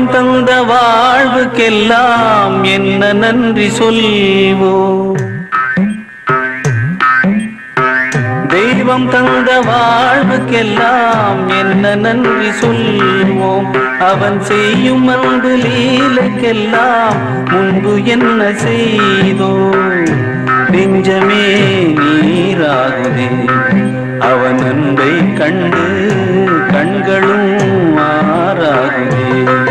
தெய்வம் தந்த வாழ்வுக்கெல்லாம் என்ன நன்றி சொல்வோம். தெய்வம் தந்த வாழ்வுக்கெல்லாம் என்ன நன்றி சொல்வோம். அவன் செய்யும் அன்பு லீலைக்கெல்லாம் முன்பு என்ன செய்தோம். நெஞ்சமே நீராகுதே அவன் அன்பை கண்டு கண்களும் மாறாகுதே.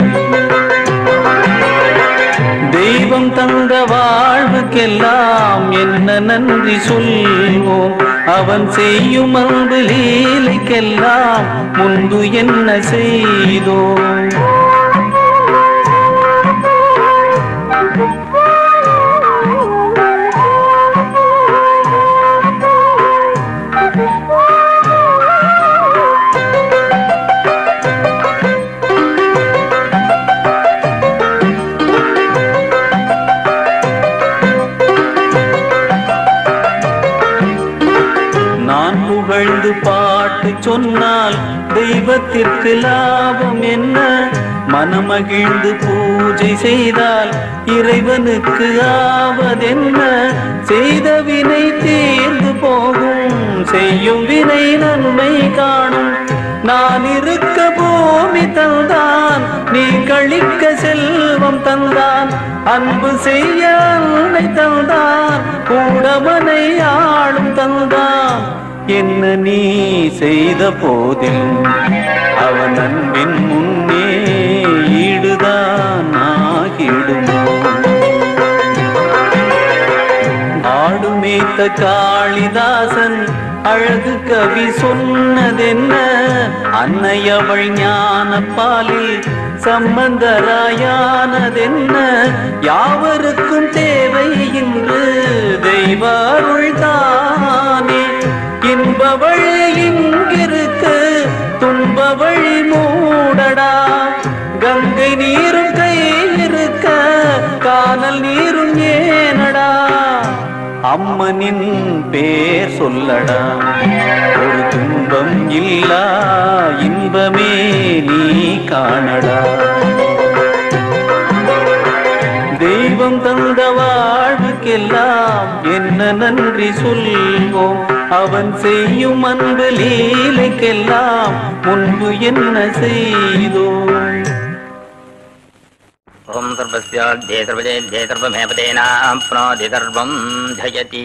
தெய்வம் தந்த வாழ்வுக்கெல்லாம் என்ன நன்றி சொல்வோம். அவன் செய்யும் அன்பு லீலைக்கெல்லாம் முன்பு என்ன செய்தோம். பாட்டு சொன்னால் தெய்வத்திற்கு லாபம் என்ன. மனமகிழ்ந்து பூஜை செய்தால் இறைவனுக்கு ஆவதென்ன. செய்த வினை தீர்ந்து போகும் செய்யும் வினை நன்மை காணும். நான் இருக்க பூமி தந்தான் நீ கழிக்க செல்வம் தந்தான். அன்பு செய்ய அன்னை தந்தான் கூடமனை ஆளும் தந்தான். என்ன நீ செய்த போதில் அவன் அன்பின் முன்னே ஈடுதான் ஆகிடுமோ. ஆடுமேத்த காளிதாசன் அழகு கவி சொன்னதென்ன. அன்னை அவள் ஞான பாலில் சம்பந்தராயானதென்ன. யாவருக்கும் தேவை இன்று தெய்வ அருள் தானே. இன்ப வழி இங்கிருக்கு துன்ப வழி மூடடா. கங்கை நீரும் கையில் இருக்க கானல் நீரும் ஏனடா. அம்மனின் பேர் சொல்லடா ஒரு துன்பம் இல்லா இன்பமே நீ காணடா. தெய்வம் தந்த வாழ்வுக்கெல்லாம் என்ன நன்றி சொல்வோம். அவன் செய்யும் அன்பு லீலைக்கெல்லாம் முன்பு என்ன செய்தோம். ஓம் சர்வஸ்ய ஜெயசர்வஜே ஜெயசர்வமேவதேனாம் ப்ராதி சர்வம் ஜயதி.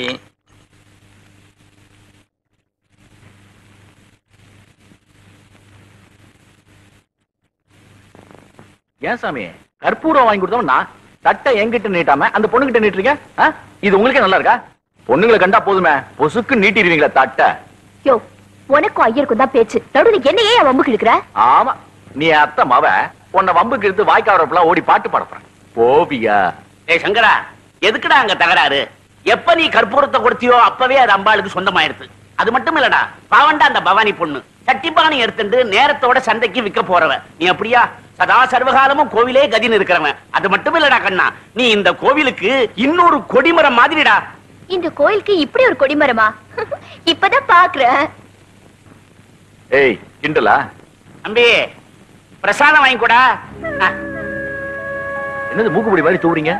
ஏன் சாமி கற்பூரம் வாங்கி கொடுத்தோம்னா தட்டை எங்கிட்ட நீட்டாம அந்த பொண்ணுகிட்ட நீட்டுறீங்க? இது உங்களுக்கே நல்லா இருக்கா? பொண்ணுங்களை கண்டா போதுமே பொசுக்கு நீட்டிடுவீங்களா தட்டை? யோ உனக்கும் ஐயருக்கும் தான் பேச்சு. நடுவில் என்னையே வம்புக்கு இழுக்கிற? ஆமா நீ அத்தை மாவ உன்னை வம்புக்கு இழுத்து வாய்க்காவரப்பெல்லாம் ஓடி பாட்டு பாடப்படுறேன் போவியா? ஏய் சங்கரா எதுக்குடா அங்க தகராறு? எப்ப நீ கற்பூரத்தை கொடுத்தியோ அப்பவே அது அம்பாளுக்கு சொந்தமாயிடுது. அது மட்டும் இல்லடா பாவண்டா அந்த பவானி பொண்ணு சட்டிப்பானை எடுத்துட்டு நேரத்தோட சந்தைக்கு விற்க போறவ. நீ அப்படியா சதா சர்வகாலமும் கோவிலே கதின்னு இருக்கிறவன். அது மட்டும் இல்லடா கண்ணா நீ இந்த கோவிலுக்கு இன்னொரு கொடிமரம் மாதிரிடா. இந்த கோயிலுக்கு இப்படி ஒரு கொடிமரமா? இப்பதான் பாக்குறேன். ஏய் கிண்டலா? அம்பி பிரசாதம் வாங்கிக்கூடா. என்னது மூக்குப்படி மாதிரி தூவுறீங்க?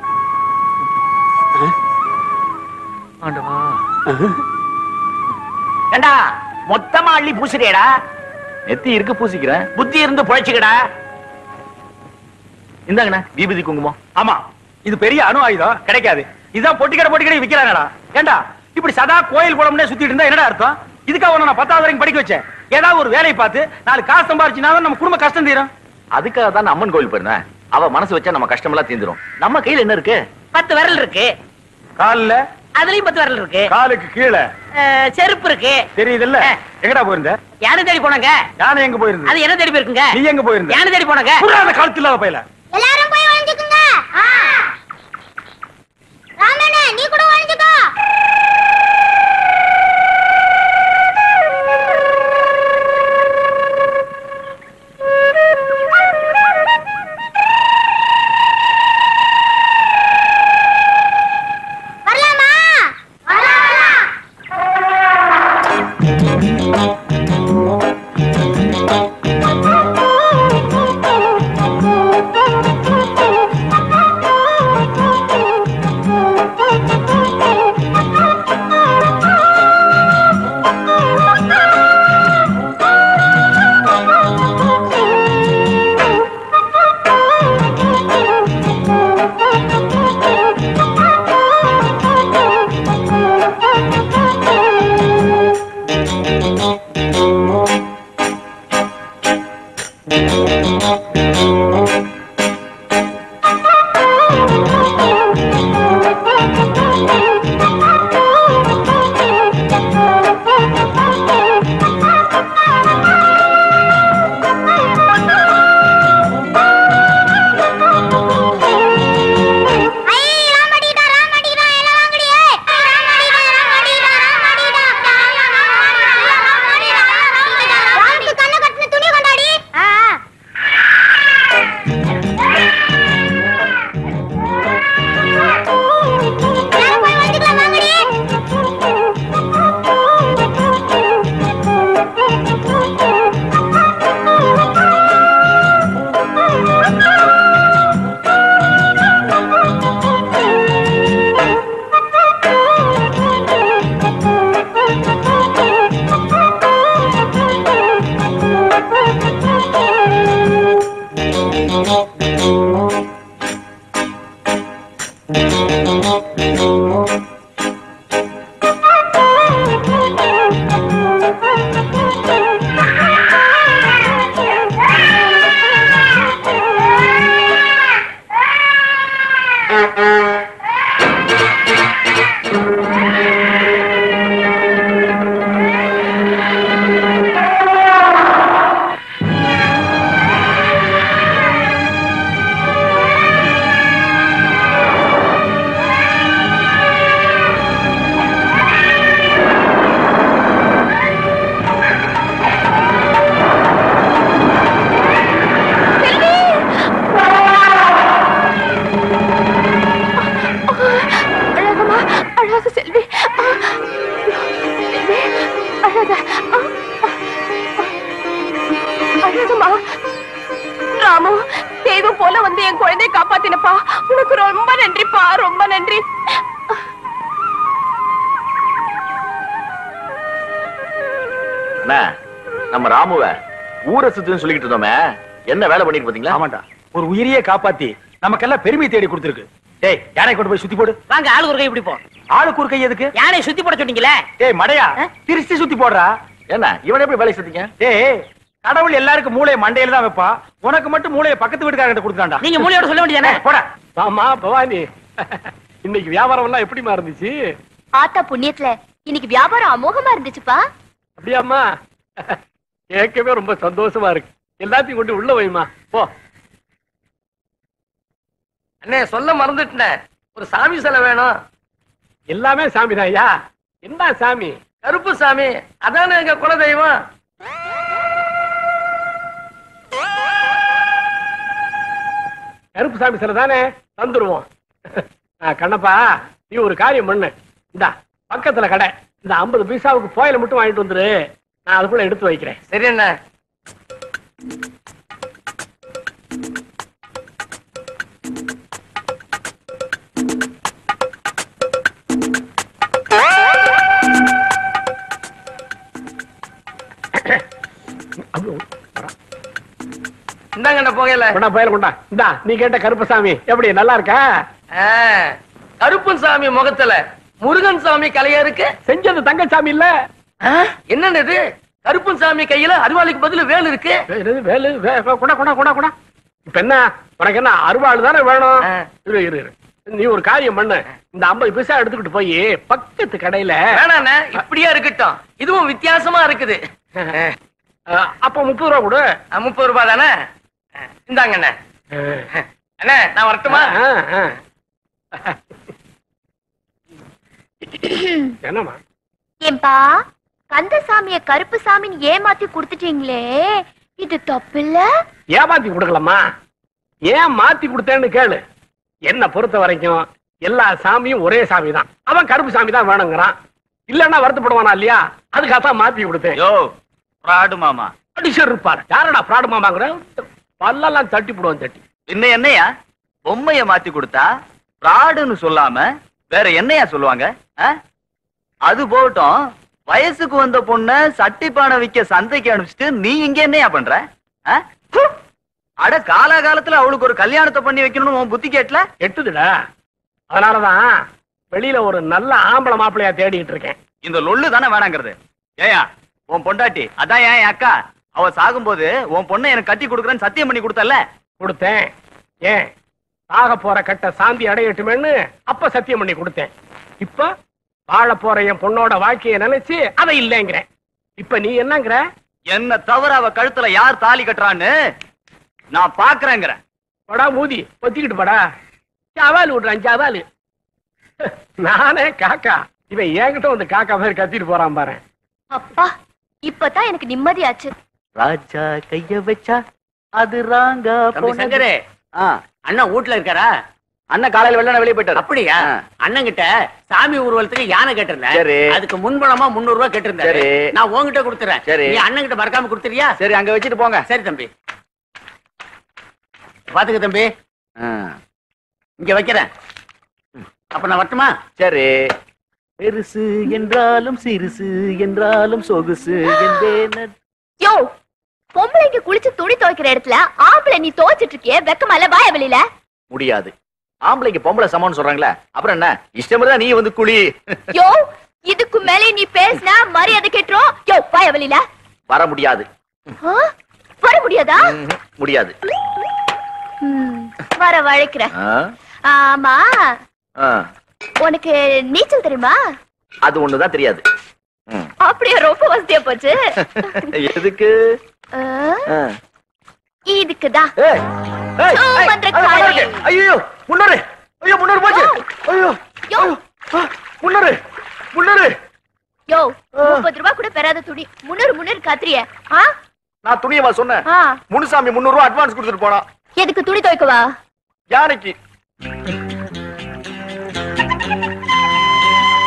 ஏண்டா மொத்தமா அள்ளி பூசுறியடா? நெத்தி இருக்கு பூசிக்கிறேன். புத்தி இருந்து பொழைச்சுக்கடா. இந்தாங்கண்ணா தீபதி குங்குமம். ஆமா இது பெரிய அணு ஆயுதம் கிடைக்காது. இதுதான் பொட்டிக்கடை விக்கிறாங்கடா. ஏண்டா இப்படி சதா கோயில் குளம்னே சுத்திட்டு இருந்தா என்னடா அர்த்தம்? இதுக்காக நான் 10வது வரைக்கும் படிக்க வச்சேன். ஏதாவது ஒரு வேலையை பார்த்து 4 காசு சம்பாரிச்சுனா நம்ம குடும்ப கஷ்டம் தீரும். அதுக்காக தான் அம்மன் கோயில் போயிருந்தேன். அவ மனசு வச்சா நம்ம கஷ்டம் எல்லாம் தீந்துரும். நம்ம கையில என்ன இருக்கு? 10 விரல் இருக்கு. கால்ல அதுலயும் 10 விரல் இருக்கு. காலுக்கு கீழே செருப்பு இருக்கு. தெரியுதுல்ல? எங்கடா போயிருந்த? யானை தேடி போனாங்க. யானை எங்க போயிருந்த? அது என்ன தேடி போயிருக்குங்க. நீ எங்க போயிருந்த? யானை தேடி போனாங்க. புறாத காலத்துல இல்லாத பையல. எல்லாரும் போய் ஒளிஞ்சுக்குங்க. ராமனே நீ கூட ஒளிஞ்சுக்கோ. அழாத செல்வி, அழாத, அழாதம்மா. ராமு, தெய்வம் போல வந்து என் குழந்தையை காப்பாத்தினப்பா. உனக்கு ரொம்ப நன்றிப்பா, ரொம்ப நன்றி. நம்ம ராமுவ ஊரை சுத்துன்னு சொல்லிட்டு இருந்தோமே, என்ன வேலை பண்ணிட்டு பாத்தீங்களா? ஆமாண்டா, ஒரு உயிரியே காப்பாத்தி நமக்கெல்லாம் பெருமை தேடி கொடுத்துருக்கு. டேய், யானை கொண்டு போய் சுத்தி போடு. வாங்க, ஆளுக்கு ஒரு கை இப்படி போ. ஆளுக்கு ஒரு கை எதுக்கு? யானை சுத்தி போட சொன்னீங்களே. டேய் மடையா, திருச்சி சுத்தி போடுறா. என்ன இவன் எப்படி வேலை சுத்தீங்க? டேய், கடவுள் எல்லாருக்கும் மூளையை மண்டையில தான் வைப்பா, உனக்கு மட்டும் மூளையை பக்கத்து வீட்டுக்காரங்கிட்ட கொடுத்தாண்டா. நீங்க மூளையோட சொல்ல வேண்டியதானே? போடா. ஆமா பவானி, இன்னைக்கு வியாபாரம் எல்லாம் எப்படிமா இருந்துச்சு? ஆத்தா புண்ணியத்துல இன்னைக்கு வியாபாரம் அமோகமா இருந்துச்சுப்பா. அப்படியாம்மா? கேட்கவே ரொம்ப சந்தோஷமா இருக்கு. எல்லாத்தையும் கொண்டு உள்ள வைமா போ. அண்ணே, சொல்ல மறந்துட்டேன், ஒரு சாமி சிலை வேணும். எல்லாமே சாமி தான் ஐயா. என்ன சாமி? கருப்பு சாமி, அதானே எங்க குலதெய்வம். கருப்பு சாமி சிலை தானே, தந்துருவோம். கண்ணப்பா, நீ ஒரு காரியம் பண்ணு. இந்தா பக்கத்துல கடை, இந்த 50 பைசாவுக்கு போயில மட்டும் வாங்கிட்டு வந்துரு, நான் அதுக்குள்ள எடுத்து வைக்கிறேன். சரி அண்ணே. இந்தாங்க போகல. கொண்டா போயில கொண்டா. இந்தா நீ கேட்ட கருப்பசாமி எப்படி நல்லா இருக்கா? கருப்பன் சாமி முகத்துல முருகன் சாமி கலையா இருக்கு. செஞ்சது தங்கசாமி இல்ல. என்னன்னு இது? கருப்பன் சாமி கையில அருவாளுக்கு பதில் வேல் இருக்கு. வேலு கொண்டா கொண்டா கொண்டா கொண்டா. இப்ப என்ன உனக்கு என்ன அருவாள் தானே வேணும்? இரு இரு இரு, நீ ஒரு காரியம் பண்ணு, இந்த 50 பைசா எடுத்துக்கிட்டு போய் பக்கத்து கடையில. வேணாண்ணே, இப்படியா இருக்கட்டும், இதுவும் வித்தியாசமா இருக்குது. அப்ப 30 ரூபா கொடு. 30 ரூபாய் தானே? இந்தாங்க அண்ணே. அண்ணே, நான் வரட்டுமா? என்னமா? ஏம்பா, கந்தசாமிய கருப்பு சாமின்னு ஏமாத்தி குடுத்துட்டீங்களே, இது தப்பு இல்ல? ஏமாத்தி கொடுக்கலாமா? ஏன் மாத்தி கொடுத்தேன்னு கேளு. என்ன பொறுத்த வரைக்கும் எல்லா சாமியும் ஒரே சாமி தான். அவன் கருப்பு சாமி தான் வேணுங்கிறான். இல்லன்னா வருத்தப்படுவானா இல்லையா? அதுக்காகத்தான் மாத்தி கொடுத்தேன். யோ பிராடு மாமா. அடிஷர் இருப்பாரு. யாரடா பிராடு மாமாங்கிற? பல்லெல்லாம் தட்டி போடுவான் தட்டி. இன்னும் என்னையா பொம்மைய மாத்தி கொடுத்தா பிராடுன்னு சொல்லாம வேற என்னையா சொல்லுவாங்க? அது போகட்டும், வயசுக்கு வந்த பொண்ண சட்டிப்பானை விக்க சந்தைக்கு அனுப்பிச்சிட்டு நீ இங்க என்னையா பண்ற? அட காலகாலத்துல அவளுக்கு ஒரு கல்யாணத்தை பண்ணி வைக்கணும்னு உன் புத்தி கேட்டல? எட்டுதுடா. அதனாலதான் வெளியில ஒரு நல்ல ஆம்பளை மாப்பிள்ளையா தேடிட்டு இருக்கேன். இந்த லொல்லு தானே வேணாங்கிறது. ஏயா உன் பொண்டாட்டி அதான் என் அக்கா, அவ சாகும்போது உன் பொண்ணை எனக்கு கட்டி கொடுக்குறேன்னு சத்தியம் பண்ணி கொடுத்தல? கொடுத்தேன். ஏன் சாக போற கட்ட சாந்தி அடையட்டுமேன்னு அப்ப சத்தியம் பண்ணி கொடுத்தேன். இப்ப வாழ போற என் பொண்ணோட வாழ்க்கையை நினைச்சு அதை இல்லைங்கிறேன். இப்ப நீ என்னங்கிற? என்ன தவிர அவ கழுத்துல யார் தாலி கட்டுறான்னு நான் பாக்குறேங்கிற. படா மூதி ஒத்திக்கிட்டு படா. சவால் விடுறான் சவால். நானே காக்கா, இவன் என்கிட்ட வந்து காக்கா மாதிரி கத்திட்டு போறான் பாரு. அப்பா, இப்பதான் எனக்கு நிம்மதியாச்சு. ராஜா கைய வச்சா அது ராங்கா. சங்கரே, அண்ணா வீட்டுல இருக்காரா? அண்ணன் காலையில வெள்ளன வெளியே போயிட்டாரு. அப்படியா? அண்ணன் கிட்ட சாமி ஊர்வலத்துக்கு யானை கேட்டிருந்தேன். சரி. அதுக்கு முன்பணமா 300 ரூபாய் கேட்டிருந்தேன். சரி. நான் உன்கிட்ட கொடுத்துறேன். சரி. நீ அண்ணன் கிட்ட மறக்காம கொடுத்துறியா? சரி, அங்க வச்சுட்டு போங்க. சரி தம்பி. பாத்துக்க தம்பி, இங்க வைக்கிறேன். அப்ப நான் வரட்டுமா? சரி. பெருசு என்றாலும் சிறுசு என்றாலும் சொகுசு என்றே. யோ, பொம்பளைக்கு குளிச்சு துணி துவைக்கிற இடத்துல ஆம்பளை நீ துவைச்சிட்டு இருக்கியே, வெக்கமால வாய வெளியில. முடியாது. ஆம்பளைக்கு பொம்பளை சமம்னு சொல்றாங்களே, அப்புறம் என்ன இஷ்டம் தான் நீ வந்து குளி. யோ, இதுக்கு மேலே நீ பேசினா மரியாதை கேட்டுரும். யோ, வாய வெளியில. வர முடியாது. வர முடியாதா? முடியாது. வர வழைக்கிறேன். ஆமா, உனக்கு நீச்சல் தெரியுமா? அது ஒண்ணுதான் தெரியாது. அப்படியே ரொம்ப வசதியா போச்சு. எதுக்கு? இதுக்குதான். ஐயோ முன்னூறு. ஐயோ முன்னூறு போச்சு. ஐயோ முன்னூறு முன்னூறு. யோ, 30 ரூபாய் கூட பெறாத துணி 300 காத்திரிய. நான் துணியவா சொன்னேன்? முனுசாமி 300 ரூபாய் அட்வான்ஸ் கொடுத்துட்டு போனா. எதுக்கு? துணி துவைக்கவா? யானைக்கு.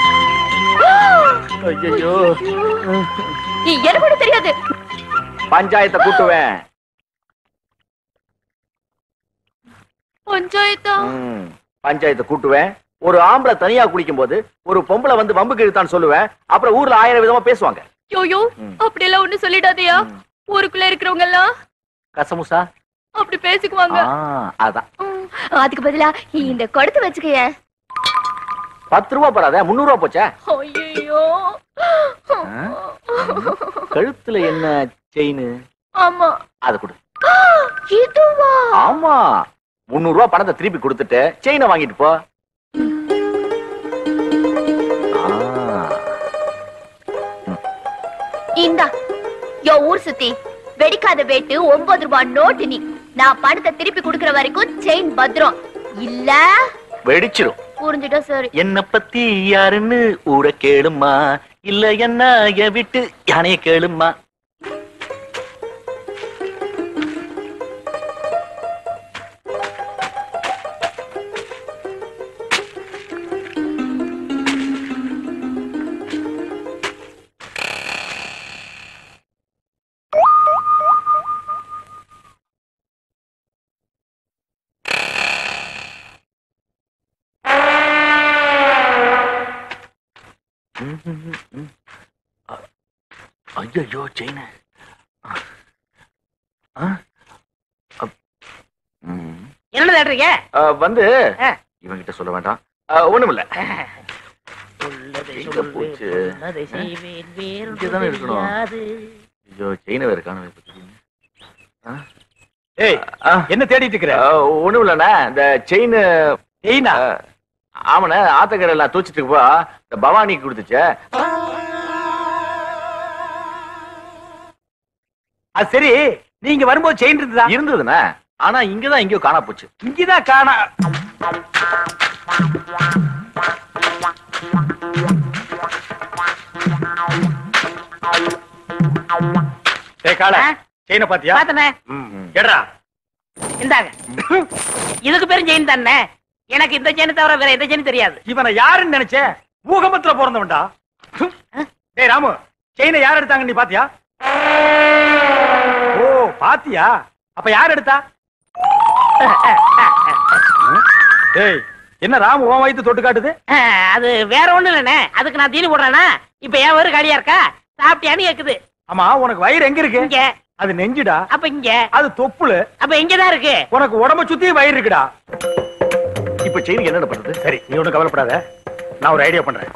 ஐயோ எனக்கு கூட தெரியாது. பஞ்சாயத்தை கூட்டுவேன். பஞ்சாயத்தை கூட்டுவேன். ஒரு ஆம்பளை தனியா குளிக்கும் போது ஒரு பொம்பளை வந்து வம்புக்கு இழுத்தான்னு சொல்லுவேன். அப்புறம் ஊர்ல 1000 விதமா பேசுவாங்க. யோயோ அப்படி எல்லாம் ஒண்ணு சொல்லிடாதயா. ஊருக்குள்ள இருக்கிறவங்க எல்லாம் கசமுசா அப்படி பேசிக்குவாங்க. அதான் அதுக்கு பதிலா இந்த கொடுத்து வச்சுக்கைய. 10 ரூபா போறாத 300 ரூபா போச்சா? ஐயோ கழுத்துல என்ன செயின்? ஆமா அது கொடு. இதுவா? ஆமா 300 ரூபா பணத்தை திருப்பி கொடுத்துட்டு செயினை வாங்கிட்டு போ. இந்தா யோ ஊர் சுத்தி வெடிக்காத வேட்டு 9 ரூபாய் நோட்டு. நீ நான் பணத்தை திருப்பி கொடுக்கிற வரைக்கும் செயின் பத்திரம் இல்ல வெடிச்சிரும். புரிஞ்சுட்டா சரி. என்ன பத்தி யாருன்னு ஊர கேளுமா, இல்ல என்ன விட்டு யானைய கேளுமா. ஐயோ செயின் என்ன தேடுறீங்க? வந்து இவங்கிட்ட சொல்ல வேண்டாம். ஒண்ணுமில்ல. போச்சு இருக்கணும். ஐயோ செயின வேற காண. என்ன தேடிட்டு இருக்கிற? ஒண்ணும் இல்லண்ணா இந்த செயினா. ஆமாண்ண ஆத்தக்கரை எல்லாம் தூச்சிட்டு போ இந்த பவானிக்கு கொடுத்துச்சே. அது சரி நீங்க வரும்போது செயின் இருந்ததுண்ணா. ஆனா இங்கதான் எங்கயோ காணா போச்சு. இங்கதான் காணா. செயின பாத்தியா? பாத்தனே. எடா இந்தாங்க. இதுக்கு பேரும் செயின் தானே. எனக்கு இந்த செயின் தவிர வேற எந்த செயின் தெரியாது. இவனை யாருன்னு நினைச்ச? பூகம்பத்துல பிறந்தவன்டா. டேய் ராமு செயினை யார் எடுத்தாங்க நீ பாத்தியா? ஓ பாத்தியா? அப்ப யார் எடுத்தா? டேய் என்ன ராமு உன் வயித்து தொட்டு காட்டுது? அது வேற ஒண்ணு இல்லனே. அதுக்கு நான் தீனி போடுறேனா? இப்ப ஏன் வயிறு காலியா இருக்கா? சாப்பிட்டியான்னு கேக்குது. ஆமா உனக்கு வயிறு எங்க இருக்கு? இங்க. அது நெஞ்சுடா. அப்ப இங்க. அது தொப்புளு. அப்ப இங்கதான் இருக்கு. உனக்கு உடம்ப சுத்தி வயிறு இருக்குடா. இப்ப செயினுக்கு என்ன பண்றது? சரி நீ ஒண்ணும் கவலைப்படாத. நான் ஒரு ஐடியா பண்றேன்.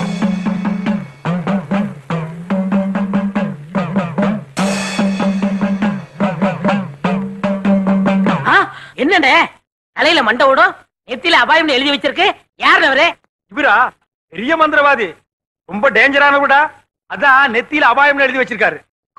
என்னடே தலையில மண்டை ஓடும், நெத்தியில அபாயம் எழுதி வச்சிருக்கு. யாரு அவரு? இவரா? பெரிய மந்திரவாதி. ரொம்ப டேஞ்சரானவடா. அதான் நெத்தியில அபாயம் எழுதி வச்சிருக்காரு.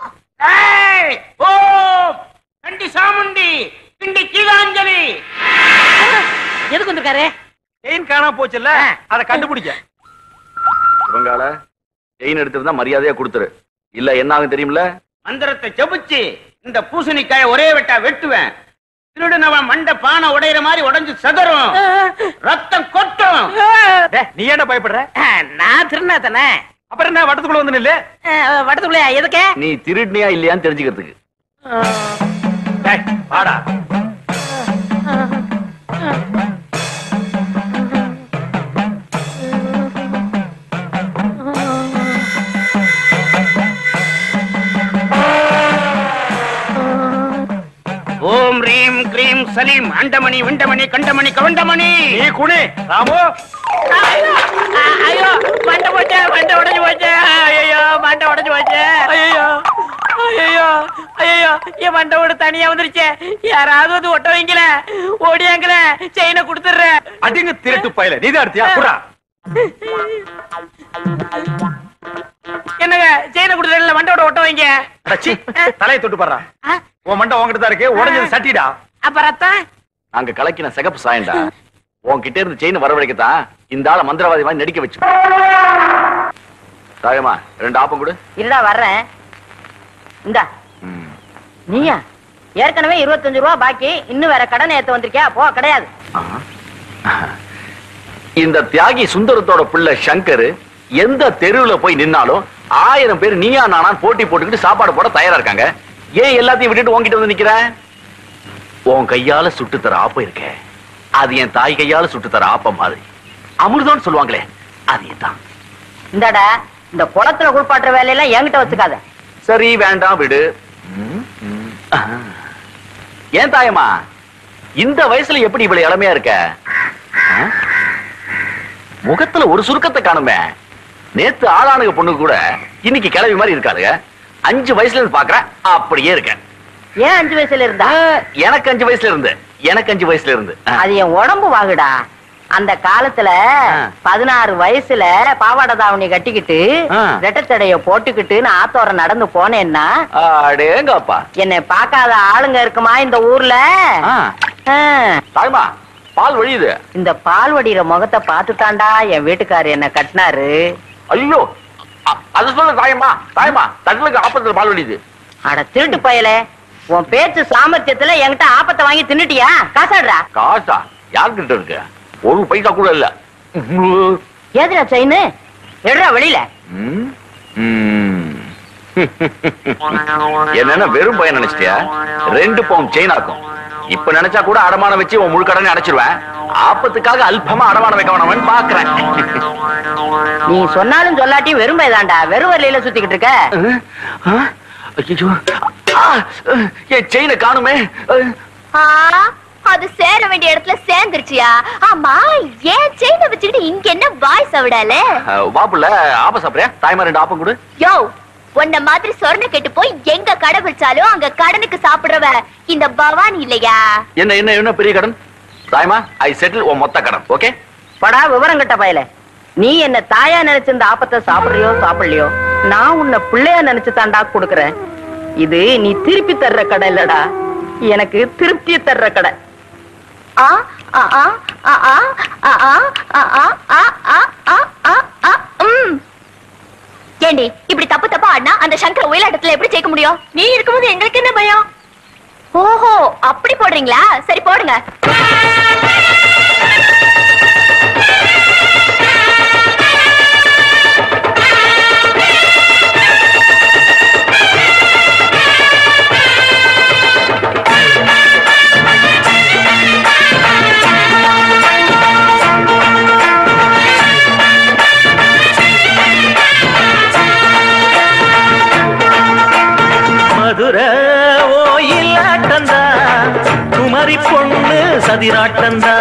ஓ கண்டி சாமுண்டி கிண்டி கீழாஞ்சலி. எதுக்கு வந்திருக்காரு? செயின் காணா போச்சுல்ல, அதை கண்டுபிடிக்க. இவங்கால செயின் எடுத்திருந்தா மரியாதையா கொடுத்துரு. இல்ல என்ன ஆகும் தெரியுமில்ல? மந்திரத்தை ஜெபிச்சு இந்த பூசணிக்காய ஒரே வெட்டா வெட்டுவேன். திருடுனவன் மண்டை பானை உடையிற மாதிரி உடைஞ்சு சதறும், ரத்தம் கொட்டும். நீ என்ன பயப்படுற? நான் திருநா தானே. அப்புறம் என்ன வட்டத்துக்குள்ள வந்து நில்லு. வட்டத்துக்குள்ள எதுக்கு? நீ திருடினியா இல்லையான்னு தெரிஞ்சுக்கிறதுக்கு. வாடா. ஓம் ரீம் கிரீம் சலீம் அண்டமணி விண்டமணி கண்டமணி கவண்டமணி. நீ குனி ராமு. ஐயோ மண்டை போச்சே, மண்டை உடைஞ்சு போச்சே. ஐயோ மண்டை உடைஞ்சு போச்சே. ஐயோ ஐயோ ஐயோ என் மண்டை ஓட தனியா வந்துருச்சே. யாராவது வந்து ஒட்ட வைங்கள, ஓடியாங்கள, செயினை கொடுத்துடுற. அடிங்க திருட்டு பையல. நீதான் எடுத்தியா? குறா. என்னங்க செயினை கொடுத்துடல, மண்டோட ஒட்ட வைங்க. தலையை தொட்டு பாடுறா. உன் மண்டை உங்ககிட்ட தான் இருக்கு. உடஞ்சது சட்டிடா. அப்ப ரத்தம் நாங்க கலக்கின சிகப்பு சாயண்டா. உன்கிட்ட இருந்து செயின் வரவழைக்கத்தான் இந்த ஆள மந்திரவாதி மாதிரி நடிக்க வச்சு. தாயமா 2 ஆப்பம் கொடு. இருடா வர்றேன். இந்தா. நீயா? ஏற்கனவே 25 ரூபா பாக்கி. இன்னும் வேற கடன் ஏத்த வந்திருக்கியா? போ கிடையாது. இந்த தியாகி சுந்தரத்தோட பிள்ளை சங்கர் எந்த தெருவுல போய் நின்னாலும் 1000 பேர் நீயா நானா போட்டி போட்டுக்கிட்டு சாப்பாடு போட தயாரா இருக்காங்க. ஏன் எல்லாத்தையும் விட்டுட்டு உன்கிட்ட வந்து நிக்கிற? உன் கையால சுட்டு தர ஆப்பம் இருக்க, அது என் தாய் கையால சுட்டு தர ஆப்பம் மாதிரி. அமிர்தம்னு சொல்லுவாங்களே, அது தான். இந்தடா இந்த குளத்துல குளிப்பாட்டுற வேலையெல்லாம் என்கிட்ட வச்சுக்காத. சரி வேண்டாம் விடு. ஏன் தாயம்மா இந்த வயசுல எப்படி இவ்வளவு இளமையா இருக்க? முகத்துல ஒரு சுருக்கத்தை காணுமே. நேத்து ஆளானுங்க பொண்ணு கூட இன்னைக்கு கிளவி மாதிரி இருக்காருங்க. 5 வயசுல இருந்து பாக்குறேன் அப்படியே இருக்க. ஏன் 5 வயசுல இருந்தா? எனக்கு 5 வயசுல இருந்து அது என் உடம்பு வாகுடா. அந்த காலத்துல 16 வயசுல பாவாடை தாவணி கட்டிக்கிட்டு ரெட்டத்தடைய போட்டுக்கிட்டு நான் ஆத்தோர நடந்து போனேன்னா அடேங்கப்பா என்னை பார்க்காத ஆளுங்க இருக்குமா இந்த ஊர்ல? தாய்மா பால் வழியுது. இந்த பால் வடிகிற முகத்தை பார்த்து தாண்டா என் வீட்டுக்காரு என்ன கட்டினாரு. ஐயோ அது சொல்ல தாயம்மா, தாயம்மா தட்டுலுக்கு ஆப்பத்துல பால் வழியுது. அட திருட்டு பயலே, உன் பேச்சு சாமர்த்தியத்துல என்கிட்ட ஆப்பத்தை வாங்கி தின்னுட்டியா? காசாடுறா. காசா யாருக்கிட்ட இருக்கு? ஒரு பைசா கூட இல்ல. ஏதுடா செயின்? எடுறா வெளியில. என்னன்னா வெறும் பையன் நினைச்சிட்டியா? 2 பவுண்ட் செயின் ஆக்கும். இப்ப நினைச்சா கூட அடமானம் வச்சு உன் முழு கடனை அடைச்சிருவேன். ஆப்பத்துக்காக அல்பமா அடமானம் வைக்க வேணாமன்னு பாக்குறேன். நீ சொன்னாலும் சொல்லாட்டியும் வெறும் பையதாண்டா. வெறும் வரையில சுத்திக்கிட்டு இருக்க. என் செயினை காணுமே. அது சேர வேண்டிய இடத்துல சேர்ந்துருச்சியா? ஆமா, ஏன் செயினை வச்சுக்கிட்டு இங்க என்ன வாய் சவிடால? வாப்புல ஆப்ப சாப்பிடுறியா? தாய்மா 2 ஆப்பம் கொடு. யோ, உன்ன மாதிரி சொர்ண கெட்டு போய் எங்க கடை வச்சாலும் அங்க கடனுக்கு சாப்பிடுறவ இந்த பவானி இல்லையா? என்ன என்ன என்ன பெரிய கடன்? தாய்மா ஐ செட்டில் உன் மொத்த கடன். ஓகே படா விவரம் கட்ட பயல. நீ என்ன தாயா நினைச்சு இந்த ஆப்பத்தை சாப்பிடுறியோ சாப்பிடலையோ, நான் உன்னை பிள்ளையா நினைச்சு தாண்டா கொடுக்கறேன். இது நீ திருப்பி தர்ற கடை இல்லடா, எனக்கு திருப்தி தர்ற கடை. ஏண்டி இப்படி தப்பு தப்பா ஆடினா அந்த சங்கர ஒயிலாட்டத்துல எப்படி ஜெயிக்க முடியும்? நீ இருக்கும்போது எங்களுக்கு என்ன பயம்? ஓஹோ, அப்படி போடுறீங்களா? சரி போடுங்க. மதுரை ஓயிலாட்டந்தா, குமரி பொண்ணு சதிராட்டந்தா.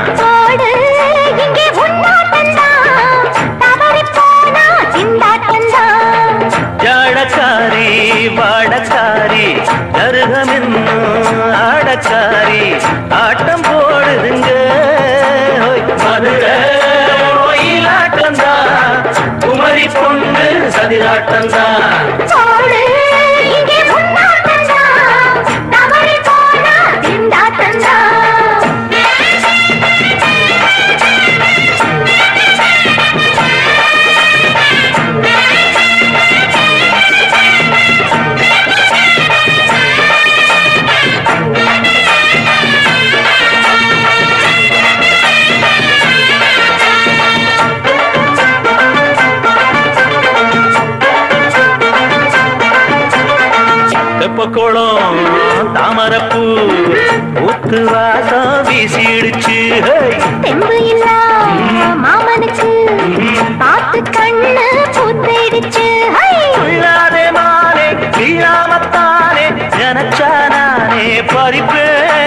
ஜாடக்காரி வாடக்காரி கருகமென்னும் ஆடக்காரி ஆட்டம் போடுதுங்க. மதுரை ஓயிலாட்டந்தா, குமரி பொண்ணு சதிராட்டந்தா. தெப்பக்குளம் தாமரப்பூ ஊத்து வாசம் வீசிடுச்சு. தெம்பு இல்ல மாமனுக்கு பார்த்து கண்ணு பூத்திடுச்சு. உள்ளாதே மானே கீழாமத்தானே நினைச்சா நானே பறிப்பேன்.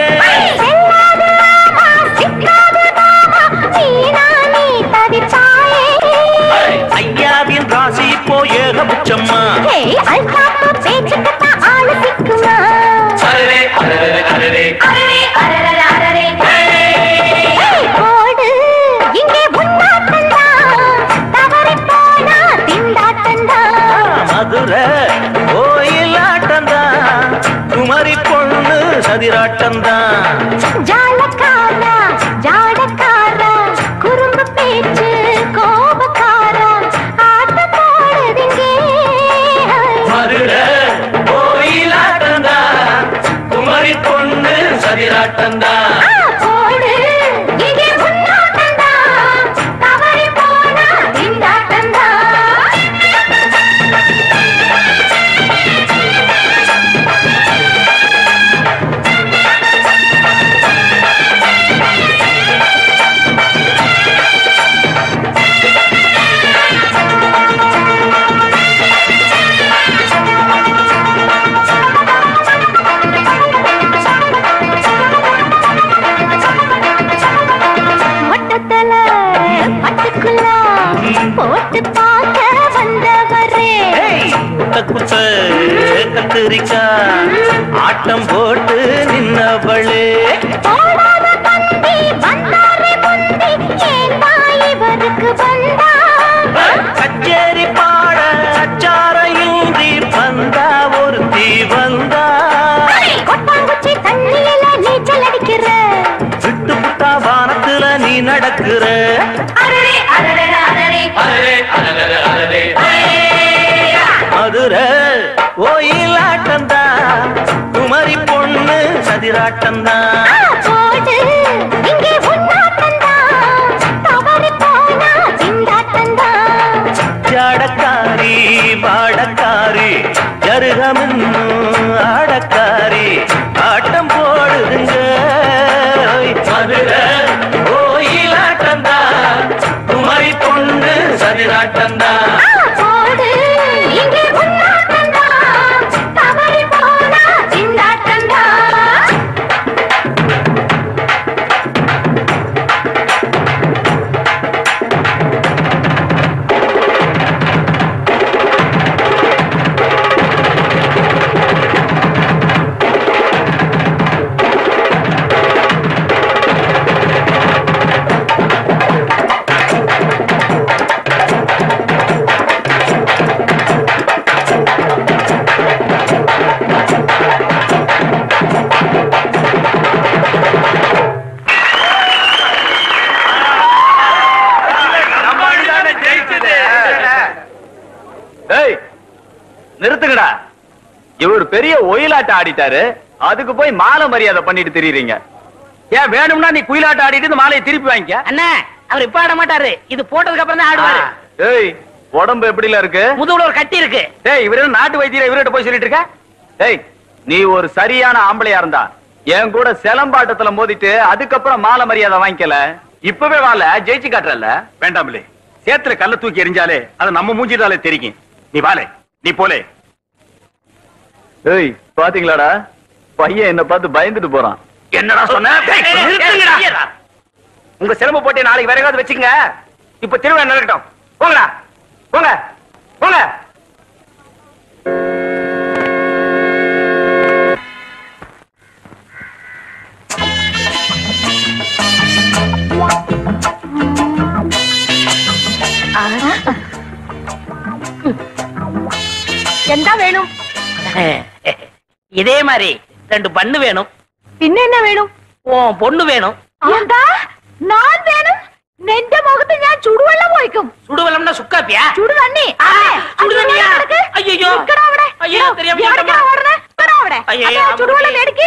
ஐயாவின் ராசி இப்போ ஏகபட்சம்மா. மதுரை கோயிலாட்டந்தா, குமரி பொண்ணு சதிராட்டந்தா. ஜாலக்காரா ஜாடக்காரா குறும்பு பேச்சு கோபக்காரா ஆட்டம் போடுதுங்க. மதுரை கோயிலாட்டந்தா, குமரி பொண்ணு சதிராட்டந்தா. போடு இங்கே முன்னாட்டந்தா, தவறி போனா திண்டாட்டந்தா. குத்த கத்திரிக்கா ஆட்டம் போட்டு நின்னவளே கச்சேரி பாட அச்சாரையுந்தி வந்தா ஒருத்தி வந்தா விட்டு புட்டா வானத்துல நீ நடக்கிற மதுரை கோயிலாட்டந்தா குமரி பொண்ணு சதிராட்டந்தா ஜாடக்காரி பாடக்காரி ஜருகமின்னு ஆடக்காரி ஆட்டம் போடுதுங்க மதுரை கோயிலாட்டந்தா குமரி பொண்ணு சதிராட்டந்தா நிறுத்துங்கடா. இவர் பெரிய ஒயிலாட்டம் ஆடிட்டாரு, அதுக்கு போய் மாலை மரியாதை பண்ணிட்டு திரியறீங்க. ஏன் வேணும்னா நீ குயிலாட்டம் ஆடிட்டு இந்த மாலையை திருப்பி வாங்கிக்க. அண்ணா அவர் இப்ப ஆட மாட்டாரு, இது போட்டதுக்கு அப்புறம் தான் ஆடுவாரு. ஏய் உடம்பு எப்படில இருக்கு? முதுகுல ஒரு கட்டி இருக்கு. டேய் இவரு நாட்டு வைத்தியரை இவர்கிட்ட போய் சொல்லிட்டு இருக்க? டேய் நீ ஒரு சரியான ஆம்பளையா இருந்தா என் கூட சிலம்பாட்டத்துல மோதிட்டு அதுக்கப்புறம் மாலை மரியாதை வாங்கிக்கல. இப்பவே வாழ ஜெயிச்சு காட்டுறல. வேண்டாம்லே, சேத்துல கல்ல தூக்கி எரிஞ்சாலே அது நம்ம மூஞ்சிட்டாலே தெரியும். நீ வாழே, நீ போலே. ஏய் பாத்தீங்களாடா, பையன் என்ன பார்த்து பயந்துட்டு போறான். என்னடா சொன்ன? உங்க சிரம போட்டு நாளைக்கு வேற ஏதாவது வச்சுங்க. இப்ப திருவிழா நடக்கட்டும். போங்கடா, போங்க போங்க. என்ன வேணும்? இதே மாதிரி 2 பண்ணு வேணும். பின்ன என்ன வேணும்? பொண்ணு வேணும். நான் வேணும். നിന്റെ മുഖത്ത് ഞാൻ ചുടുവെള്ളം ഒഴിക്കും. ചുടുവെള്ളം സുക്കാപ്പിയാ? ചുടുതണ്ണി. ചുടുതണ്ണിയാ? അയ്യോ അയ്യോ ചുടുവെള്ളം മേടിക്ക്.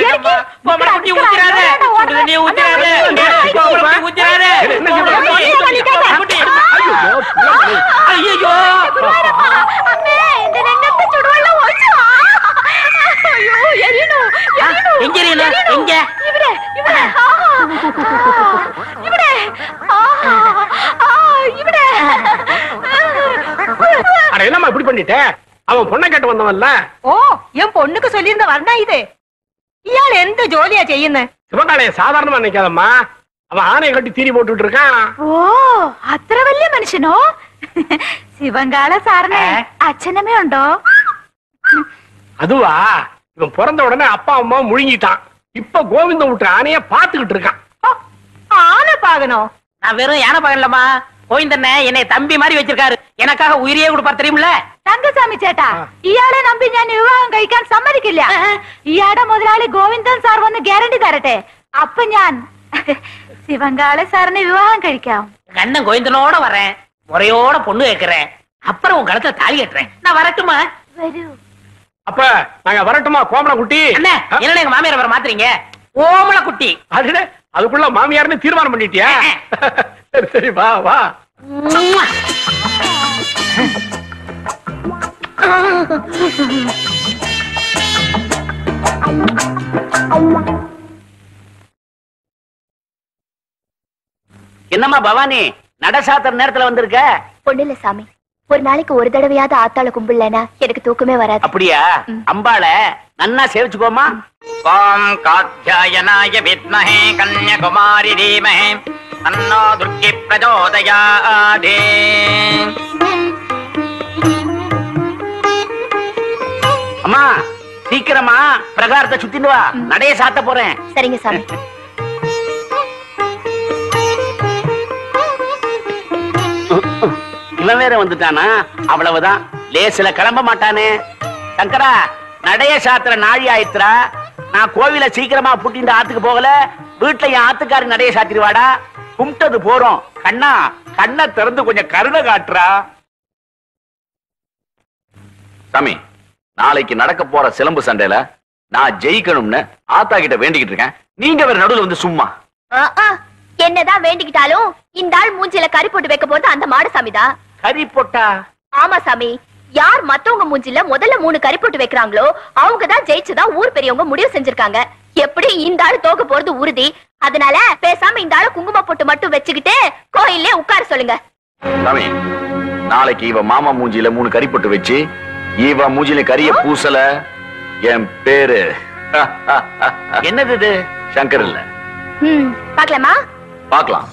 അയ്യോ അമ്മേ എന്റെ രംഗത്ത് ചുടുവെള്ളം ഒഴിച്ചു. അയ്യോ എരിയണു എങ്കെരിയണ എങ്ക ഇവിടെ ഇവിടെ ഇവിടെ ഇവിടെ அட என்னம்மா இப்படி பண்ணிட்ட? அவன் பொண்ணை கேட்டு வந்தவன்ல. ഓ എൻ പൊണ്ണുക്ക് ചൊല്ലിയിരുന്ന വർണ്ണ ഇത്. ഇയാൾ എന്ത് ജോലിയാ ചെയ്യുന്നത്? சிவகாலைய சாதாரணமா நினைக்காதம்மா, அவன் ஆணையை கட்டி தீனி போட்டுட்டு இருக்கான். ഓ അത്ര വലിയ മനുഷ്യനോ? ശിവങ്കാള സാറിന് അച്ഛനമ്മ ഉണ്ടോ? அதுவா, இவன் பிறந்த உடனே அப்பா அம்மா முழுங்கிட்டான். இப்ப கோவிந்தம் விட்டு ஆணைய பாத்துக்கிட்டு இருக்கான். ஆன பாகனோ? நான் வெறும் யானை பாகன்லம்மா, கோவிந்தண்ண என்னை தம்பி மாதிரி வச்சிருக்காரு. எனக்காக உயிரியே கொடுப்பார் தெரியுமில்ல? തങ്കസ്വാമി ചേട്ടാ, ഇയാളെ നമ്പി ഞാൻ വിവാഹം കഴിക്കാൻ സമ്മതിക്കില്ല. ഇയാളുടെ മുതലാളി ഗോവിന്ദൻ സാർ വന്ന് ഗ്യാരണ്ടി തരട്ടെ, അപ്പൊ ഞാൻ ശിവങ്കാളെ സാറിനെ വിവാഹം കഴിക്കാം. அண்ணன் கோவிந்தனோட வரேன், முறையோட பொண்ணு கேட்கிறேன், அப்புறம் உங்க கழுத்துல தாலி கட்டுறேன். நான் வரட்டுமா? വരൂ. அப்ப நாங்க வரட்டுமா கோமல குட்டி? அண்ணா என்ன எங்க மாமியார் வர மாத்துறீங்க? ஓமல குட்டி. அதுக்குள்ள மாமியார்னு தீர்மானம் பண்ணிட்டியா? சரி சரி வா வா. என்னம்மா பவானி, நடசாத்திர நேரத்துல வந்திருக்க? ஒண்ணு இல்ல சாமி, ஒரு நாளைக்கு ஒரு தடவையாவது ஆத்தாள கும்பிடலனா எனக்கு தூக்கமே வராது. அப்படியா? அம்பாள நன்னா சேவிச்சுக்கோமா. ஓம் காத்யாயனாய வித்மஹே கன்யகுமாரி தீமஹே தன்னோ துர்க்கி பிரச்சோதயாதே. சீக்கிரமா பிரகாரத்தை சுத்திட்டு வா, நடைய சாத்த போறேன். சரிங்க சாமி. இவன் வேற வந்துட்டானா? அவ்வளவுதான், லேசில கிளம்ப மாட்டானே. சங்கரா, நடைய சாத்திர நாழி ஆயித்துறா. நான் கோவில சீக்கிரமா புட்டிட்டு ஆத்துக்கு போகல, வீட்டுல என் ஆத்துக்காரி நடைய சாத்திடுவாடா. கும்பிட்டது போறோம். கண்ணா, கண்ணை திறந்து கொஞ்சம் கருணை காட்டுறா. சாமி, நாளைக்கு நடக்க போற சிலம்பு சண்டையில நான் ஜெயிக்கணும்னு ஆத்தா கிட்ட வேண்டிக்கிட்டு இருக்கேன். நீங்க வேற நடுவுல வந்து சும்மா. என்னதான் வேண்டிக்கிட்டாலும் இந்த ஆள் மூஞ்சில கறி போட்டு வைக்க போறது அந்த மாடு சாமிதான். கறி போட்டா? ஆமா சாமி. யார் மத்தவங்க மூஞ்சில முதல்ல 3 கறி போட்டு வைக்கிறாங்களோ அவங்கதான் ஜெயிச்சுதான் ஊர் பெரியவங்க முடிவு செஞ்சிருக்காங்க. எப்படி இந்த ஆளு தோக்க போறது உறுதி. அதனால பேசாம இந்த ஆளு குங்கும போட்டு மட்டும் வச்சுக்கிட்டு கோயிலே உட்கார சொல்லுங்க. சாமி, நாளைக்கு இவ மாமா மூஞ்சில 3 கறி போட்டு வச்சு இவ மூஞ்சில கரிய பூசல என் பேரு என்னது இது? சங்கர் இல்ல. பாக்கலாமா? பாக்கலாம்.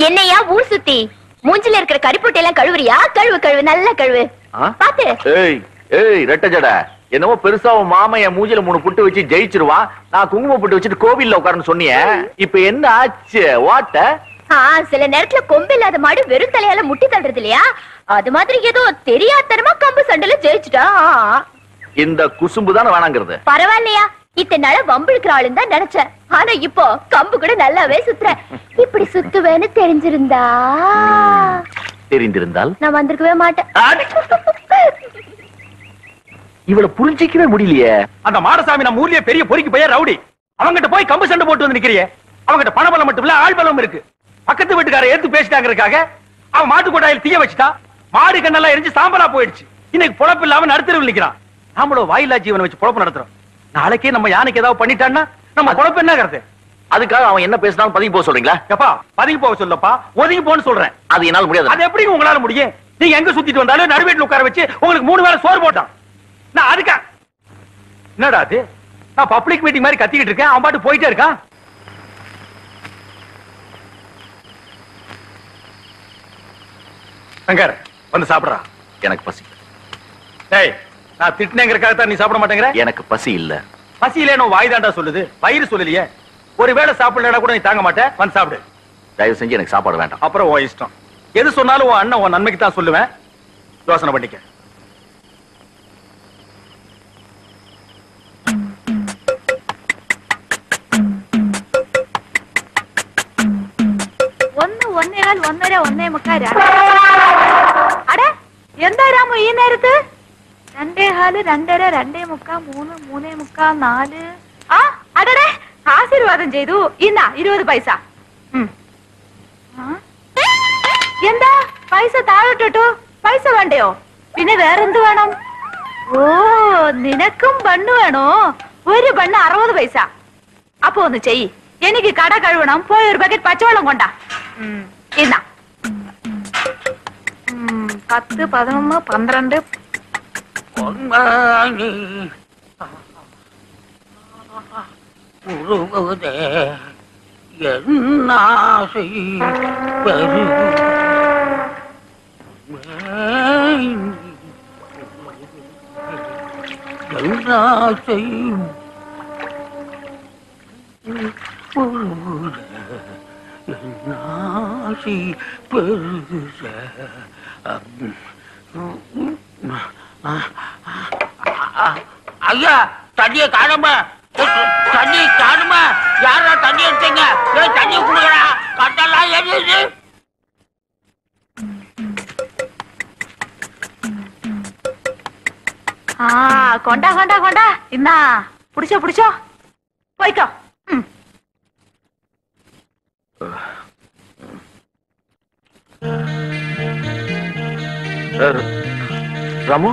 என்னையா ஊர் சுத்தி மூஞ்சில இருக்கிற கரிப்பொட்டை எல்லாம் கழுவுறியா? கழுவு கழுவு, நல்லா கழுவு. பாத்து. ஏய் ஏய் ரெட்ட ஜடை, என்னவோ பெருசா உன் மாமா என் மூஞ்சில 3 புட்டு வச்சு ஜெயிச்சிருவான், நான் குங்குமம் புட்டு வச்சுட்டு கோவில்ல உட்கார்ந்து சொன்னியே, இப்ப என்ன ஆச்சு? வாட்ட? சில நேரத்துல கொம்பு இல்லாத மாடு வெறும் தலையால முட்டி தள்ளுறது இல்லையா? அது மாதிரி ஏதோ தெரியாதனமா கம்பு சண்டையில ஜெயிச்சுட்டா. இந்த குசும்பு தானே வேணாங்கிறது. பரவாயில்லையா, இத்தனை நாள வம்பிழுக்கிற ஆளுன்னு தான் நினைச்சேன். ஆனா இப்போ கம்பு கூட நல்லாவே சுத்துற. இப்படி சுத்துவேன்னு தெரிஞ்சிருந்தால் நான் வந்திருக்கவே மாட்டேன். இவளை புரிஞ்சிக்கவே முடியலையே. அந்த மாடசாமி நம்ம ஊர்லயே பெரிய பொறுக்கி பையன் ரவுடி. அவங்கிட்ட போய் கம்பு சண்டை போட்டு வந்து நிக்கிறியே. அவங்கிட்ட பணபலம் மட்டும் இல்ல, ஆள் பலம் இருக்கு. பக்கத்து வீட்டுக்கார எடுத்து பேசிட்டாங்கிறதுக்காக அவன் மாட்டு கொட்டாயில் தீய வச்சுட்டா. மாடு கண்ணெல்லாம் எரிஞ்சு சாம்பலா போயிடுச்சு. இன்னைக்கு பொழப்பு இல்லாம நடுத்தரவில் நிக்கிறான். நாமளோ வாயிலா ஜீவனை வச்சு பொழப்பு நடத்துறோம். நாளைக்கே நம்ம யானைக்கு ஏதாவது பண்ணிட்டான்னா நம்ம பொழப்பு என்ன கருத்து? அதுக்காக அவன் என்ன பேசினாலும் பதுங்கி போக சொல்றீங்களா? எப்பா பதுங்கி போக சொல்லப்பா, ஒதுங்கி போன்னு சொல்றேன். அது என்னால முடியாது. அது எப்படி உங்களால முடியும்? நீங்க எங்க சுத்திட்டு வந்தாலும் நடுவேட்டில் உட்கார வச்சு உங்களுக்கு 3 வேளை சோறு போட்டான். நான் அதுக்கா என்னடா அது? நான் பப்ளிக் மீட்டிங் மாதிரி கத்திக்கிட்டு இருக்கேன், அவன் பாட்டு போயிட்டே இருக்கான். சங்கர் வந்து சாப்பிடுறா. எனக்கு பசி. டேய், நான் திட்டினேங்கிறதுக்காக தான் நீ சாப்பிட மாட்டேங்கிற? எனக்கு பசி இல்ல. பசி இல்லைன்னு வாய் தாண்டா சொல்லுது, வயிறு சொல்லலையே. ஒருவேளை சாப்பிடலனா கூட நீ தாங்க மாட்டே. வந்து சாப்பிடு. தயவு செஞ்சு எனக்கு சாப்பாடு வேண்டாம். அப்புறம் உன் இஷ்டம். எது சொன்னாலும் உன் அண்ணன் உன் நன்மைக்கு தான் சொல்லுவேன். யோசனை பண்ணிக்க. ഒന്നര ഒന്നേ മുക്കാൽ അടെ എന്താ രാമു ഈ നേരത്ത്? 2 1/2 2:30 2 1/4 3 3 1/4 4. അടടെ ആശീർവാദം ചെയ്തു. ഇന്നാ 20 പൈസ. എന്താ പൈസ താഴോട്ടോ? പൈസ വേണ്ടയോ? പിന്നെ വേറെന്ത് വേണം? ഓ നിനക്കും ബണ്ണ് വേണോ? ഒരു ബണ്ണ് 60 പൈസ. അപ്പൊ ഒന്ന് ചെയ്യ്, എനിക്ക് കട കഴുകണം. പോയി ഒരു ബക്കറ്റ് പച്ചവെള്ളം കൊണ്ടാ. ഇന്നാ 10 11 12 ஐயா தண்ணிய காணுமா? தண்ணி காணுமா? யாரா தண்ணி எடுத்தீங்க? தண்ணி குடுக்கறா, கட்டெல்லாம் எரியுது. கொண்டா கொண்டா கொண்டா. இன்னா புடிச்சோ புடிச்சோ, போய்க்கோ. ராமு,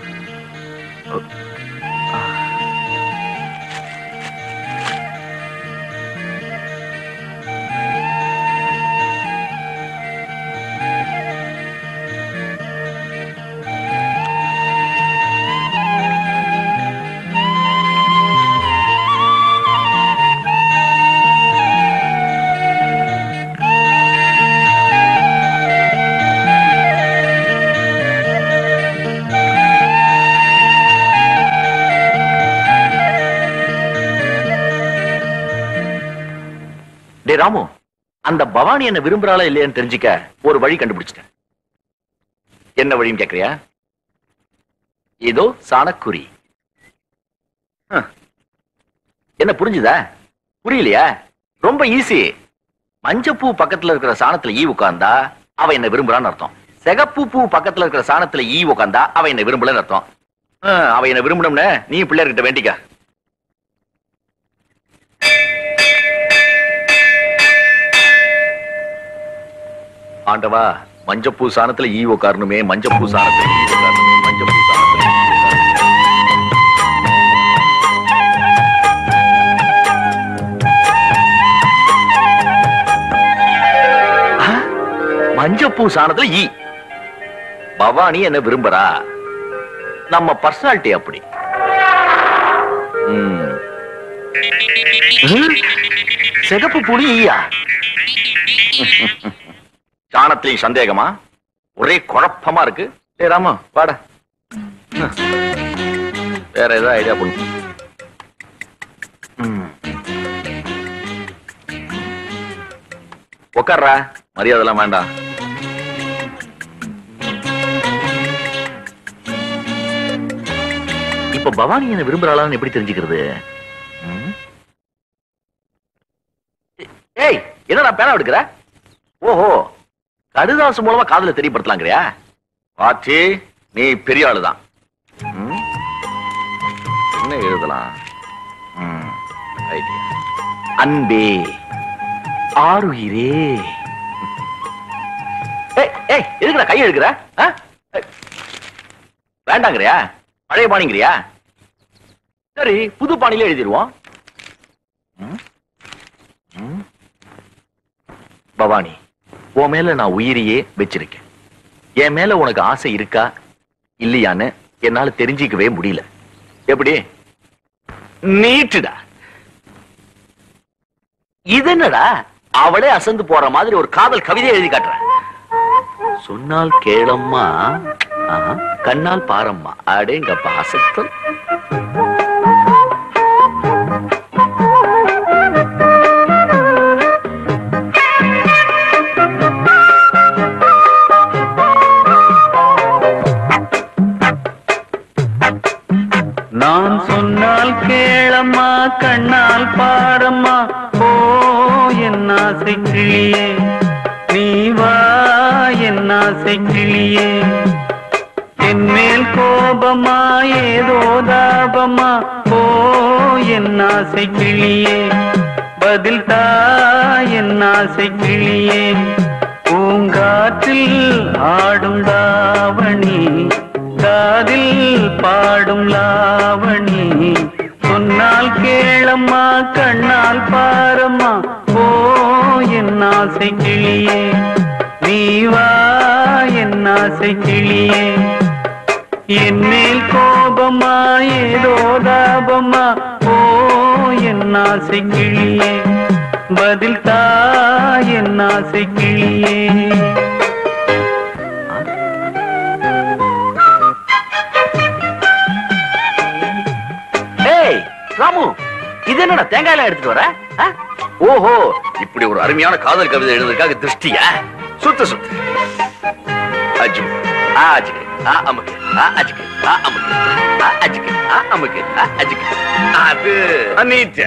ராமு, அந்த பவானி என்ன விரும்புறாளா இல்லையான்னு தெரிஞ்சுக்க ஒரு வழி கண்டுபிடிச்சிட்டேன். என்ன வழின்னு கேக்குறியா? ஏதோ சாணக்குறி. என்ன புரிஞ்சுதா? புரியலையா? ரொம்ப ஈஸி. மஞ்சப்பூ பக்கத்துல இருக்கிற சாணத்துல ஈ உட்கார்ந்தா அவ என்ன விரும்புறான்னு அர்த்தம். சிகப்பு பூ பக்கத்துல இருக்கிற சாணத்துல ஈ உட்கார்ந்தா அவ என்ன விரும்பலன்னு அர்த்தம். அவ என்ன விரும்பணும்னு நீ பிள்ளையர்கிட்ட வேண்டிக்க. ஆண்டவா, மஞ்சப்பூ சாணத்துல ஈ உட்காரணுமே, மஞ்சப்பூ சாணத்துல ஈ உட்காரணுமே, மஞ்சப்பூ சாணத்துல மஞ்சப்பூ சாணத்துல ஈ. பவானி என்ன விரும்புறா. நம்ம பர்சனாலிட்டி அப்படி. சிகப்பு புலி ஈயா? சாணத்திலையும் சந்தேகமா? ஒரே குழப்பமா இருக்கு. ஏ ராமா பாட, வேற ஏதாவது ஐடியா பண்ணு. உட்கார்றா, மரியாதைலாம் வேண்டாம். இப்ப பவானி என்ன விரும்புறாளான்னு எப்படி தெரிஞ்சுக்கிறது? ஏய், என்னடா பேனா எடுக்கிற? ஓஹோ, கடுதாசு மூலமா காதல தெரியப்படுத்தலாங்கிறியா? பாச்சி, நீ பெரிய ஆளுதான். என்ன எழுதலாம்? அன்பே, ஆருயிரே. எதுக்குடா கையை எடுக்கிற? வேண்டாங்கிறியா? பழைய பாணிங்கிறியா? சரி, புது பாணியில எழுதிடுவோம். பவானி, உன் மேல நான் உயிரையே வச்சிருக்கேன். என் மேல உனக்கு ஆசை இருக்கா இல்லையான்னு என்னால தெரிஞ்சிக்கவே முடியல. எப்படி? நீட்டுடா. இது என்னடா, அவளே அசந்து போற மாதிரி ஒரு காதல் கவிதை எழுதி காட்டுற. சொன்னால் கேளம்மா, கண்ணால் பாரம்மா. அடேங்கப்பா, அசத்தல். நான் சொன்னால் கேளம்மா, கண்ணால் பாரம்மா. ஓ என் ஆசை கிளியே, நீ வா என் ஆசை கிளியே. என் மேல் கோபமா ஏதோ தாபமா? ஓ என் ஆசை கிளியே, பதில் தா என் ஆசை கிளியே. பூங்காற்றில் ஆடும் தாவணி, காதில் பாடும் லாவணி. சொன்னால் கேளம்மா, கண்ணால் பாரம்மா. ஓ என் ஆசை கிளியே, நீ வா என் ஆசை கிளியே. என் மேல் கோபமா ஏதோ தாபமா? ஓ என் ஆசை கிளியே, பதில் தா என் ஆசை கிளியே. ராமு, இது என்னடா தேங்காயில எடுத்துட்டு வர? ஓஹோ, இப்படி ஒரு அருமையான காதல் கவிதை எழுதுறதுக்காக திருஷ்டியா? சுத்து சுத்து. அஜு ஆஜிக்கு அமுக்கு அஜிக்கு அமுக்கு அஜிக்கு அமுக்கு அஜிக்கு. அது அனீச்ச.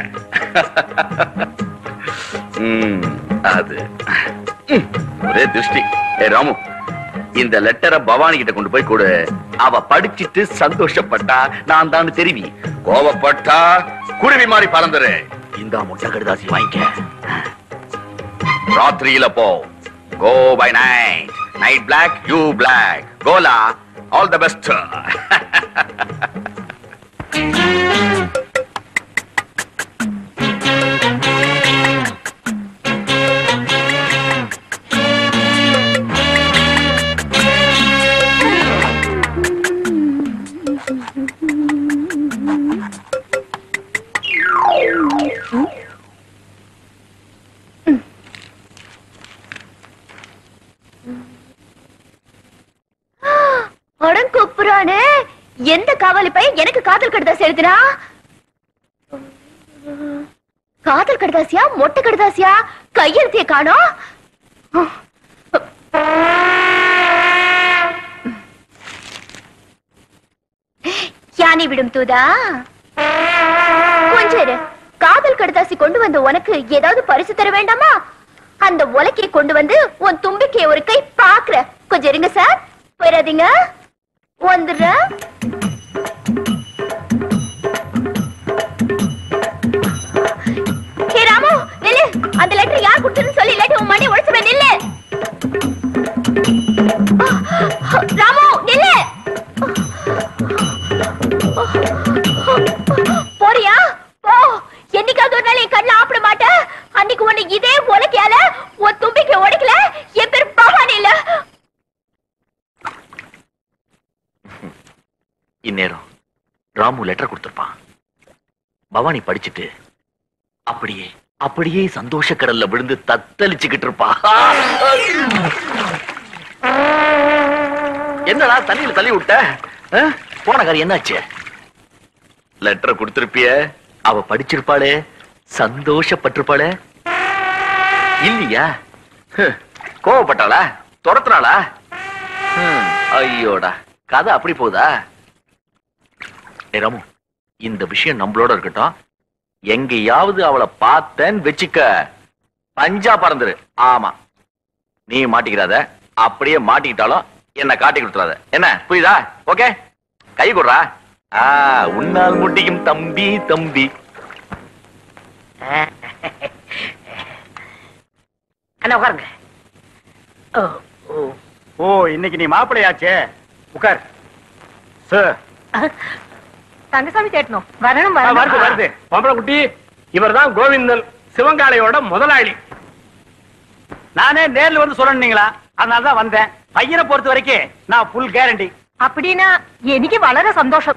அது ஒரே திருஷ்டி. ஏ ராமு, இந்த லெட்டரை பவானி கிட்ட கொண்டு போய் கொடு. அவ படிச்சிட்டு சந்தோஷப்பட்டா நான் தான் தெரிவி, கோவப்பட்டா குருவி மாதிரி பறந்துரு. இந்த முட்டை கடுதாசி வாங்கிக்க. ராத்திரியில போ. Go by night. Night black, you black. கோலா, ஆல் தி பெஸ்ட். எந்த காவலி பையன் எனக்கு காதல் கடுதாசி எழுதுனா? காதல் கடுதாசியா, மொட்டை கடுதாசியா? கையெழுத்திய காணோம். யானை விடும் தூதா, கொஞ்சம் இரு. காதல் கடுதாசி கொண்டு வந்த உனக்கு ஏதாவது பரிசு தர வேண்டாமா? அந்த உலக்கையை கொண்டு வந்து உன் தும்பிக்கையை ஒரு கை பாக்குற. கொஞ்சம் இருங்க சார், போயிடாதீங்க. வந்துடுற. ஹே ராமு, நில்லு. அந்த லெட்டர் யார் கொடுத்ததுன்னு சொல்லி இல்லாட்டி உன் மணி உடைச்சுவேன். நில்லு ராமு, நில்லு. போறியா? போ. என்னைக்காவது ஒரு நாள் என் கண்ணில் ஆப்பிட மாட்டேன். அன்னைக்கு உன்னை இதே உலக்கையால உன் தும்பிக்கை உடைக்கல. என் பேர் பவானி இல்ல. இந்நேரம் ராமு லெட்டர் கொடுத்திருப்பான். பவானி படிச்சுட்டு அப்படியே அப்படியே சந்தோஷ கடல்ல விழுந்து தத்தளிச்சுக்கிட்டு இருப்பா. என்னடா தண்ணியில தள்ளி விட்ட? போன காரியம் என்னாச்சு? லெட்டரை கொடுத்திருப்பிய, அவ படிச்சிருப்பாளே, சந்தோஷப்பட்டிருப்பாளே. இல்லையா? கோவப்பட்டாளா? துரத்துறாளா? ஐயோடா, கதை அப்படி போதா? ராமு, இந்த விஷயம் நம்மளோட இருக்கட்டும். எங்கேயாவது அவளை பார்த்தேன்னு வச்சுக்க, பஞ்சா பறந்துரு. ஆமா, நீ மாட்டிக்கிறாத. அப்படியே மாட்டிக்கிட்டாலும் என்ன காட்டி கொடுத்துறாத. என்ன புரியுதா? ஓகே, கை கொடுறா. உன்னால் முடியும் தம்பி. தம்பி அண்ணா உட்காருங்க. ஓ, இன்னைக்கு நீ மாப்பிள்ளையாச்சே. உட்கார். சார், தங்கசாமி கேட்டணும். வரணும் வருது வருது. பம்பளக்குட்டி, இவர் தான் கோவிந்தன், சிவங்காளையோட முதலாளி. நானே நேர்ல வந்து சொல்லணுங்களா? அதனாலதான் வந்தேன். பையனை பொறுத்த வரைக்கும் நான் ஃபுல் கேரண்டி. அப்படின்னா எனக்கு வளர சந்தோஷம்.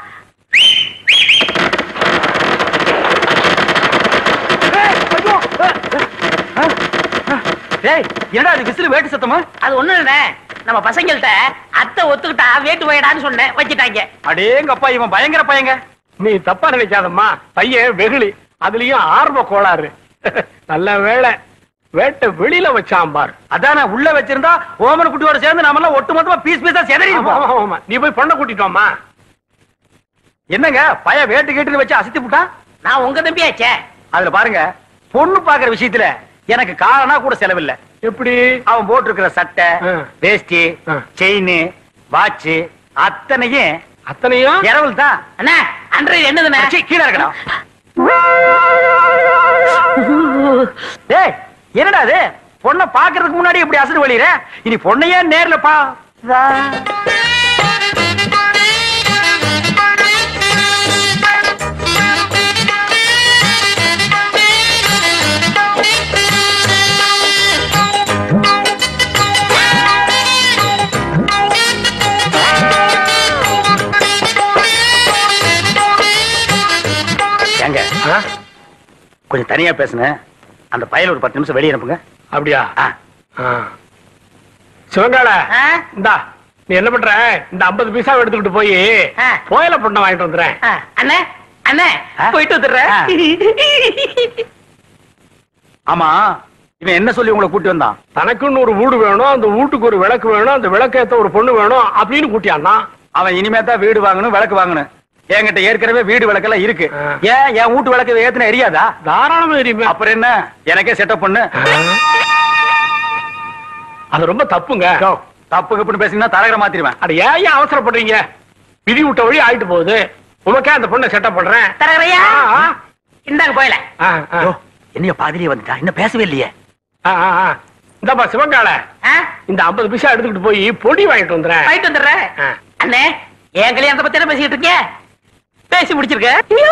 என்னடா அது விசில் வேட்டு சத்தமா? அது ஒண்ணு இல்ல, நம்ம பசங்கள்ட்ட அத்தை ஒத்துக்கிட்டா வேட்டு போயிடான்னு சொன்னேன், வச்சுட்டாங்க. அடேங்கப்பா, இவன் பயங்கர பையங்க. நீ தப்பா நினைக்காதம்மா, பையன் வெகுளி, அதுலயும் ஆர்வ கோளாறு. நல்ல வேளை வேட்டை வெளியில வச்சான் பார். அதான உள்ள வச்சிருந்தா ஓமன குட்டியோட சேர்ந்து நாம எல்லாம் ஒட்டு மொத்தமா பீஸ் பீஸா செதறி இருப்போம். நீ போய் பொண்ணை கூட்டிட்டோமா? என்னங்க பைய வேட்டு கேட்டு வச்சு அசத்தி விட்டான்? நான் உங்க தம்பியாச்சே. அதுல பாருங்க, பொண்ணு பாக்குற விஷயத்துல எனக்கு காரணா கூட செலவில்லை. எப்படி? அவன் போட்டு இருக்கிற சட்டை, வேஷ்டி, செயின், வாட்ச் அத்தனையும் இரவல் தான். அண்ணா அன்றைய என்னதுண்ணே? கீழே இருக்கணும். என்னடா அது? பொண்ணை பாக்குறதுக்கு முன்னாடி இப்படி அசடு வழியிற. இனி பொண்ணையே நேர்ல பா. கொஞ்சம் தனியா பேசுனேன். அந்த பையல ஒரு 10 நிமிஷம் வெளியே அனுப்புங்க. அப்படியா? சிவங்கால, இந்தா நீ என்ன பண்ற? இந்த 50 பைசா எடுத்துக்கிட்டு போய் கோயில பொண்ணை வாங்கிட்டு வந்துடுறேன். அண்ணே அண்ணே போயிட்டு வந்துடுறேன். ஆமா, இவன் என்ன சொல்லி உங்களை கூட்டி வந்தான்? தனக்குன்னு ஒரு வீடு வேணும், அந்த வீட்டுக்கு ஒரு விளக்கு வேணும், அந்த விளக்கேத்த ஒரு பொண்ணு வேணும் அப்படின்னு கூட்டியான்னா. அவன் இனிமே தான் வீடு வாங்கணும், விளக்கு வாங்கணும். என்கிட்ட ஏற்கனவே வீடு விளக்கெல்லாம் இருக்கு. ஏன் என் வீட்டு விளக்கு ஏத்துன எரியாதா? தாராளமா எரியுமே. அப்புறம் என்ன, எனக்கே செட்டப் பண்ணு. அது ரொம்ப தப்புங்க. தப்பு கப்புன்னு பேசிங்கன்னா தரகரை மாத்திடுவேன். அட ஏன் அவசரப்படுறீங்க? விதி விட்ட வழி ஆயிட்டு போகுது. உமக்கே அந்த பொண்ணை செட்டப் பண்றேன். தரகரையா இந்தாங்க போயில. என்னைய பாதிரியே வந்துட்டா, இன்னும் பேசவே இல்லையே. இந்தப்பா சிவங்கால, இந்த 50 பைசா எடுத்துக்கிட்டு போய் பொடி வாங்கிட்டு வந்துடுறேன். வாங்கிட்டு வந்துடுறேன். அண்ணே, என் கல்யாணத்தை பத்தி என்ன பேசிட்டு இருக்கீங்க? பேசி முடிச்சிருக்க.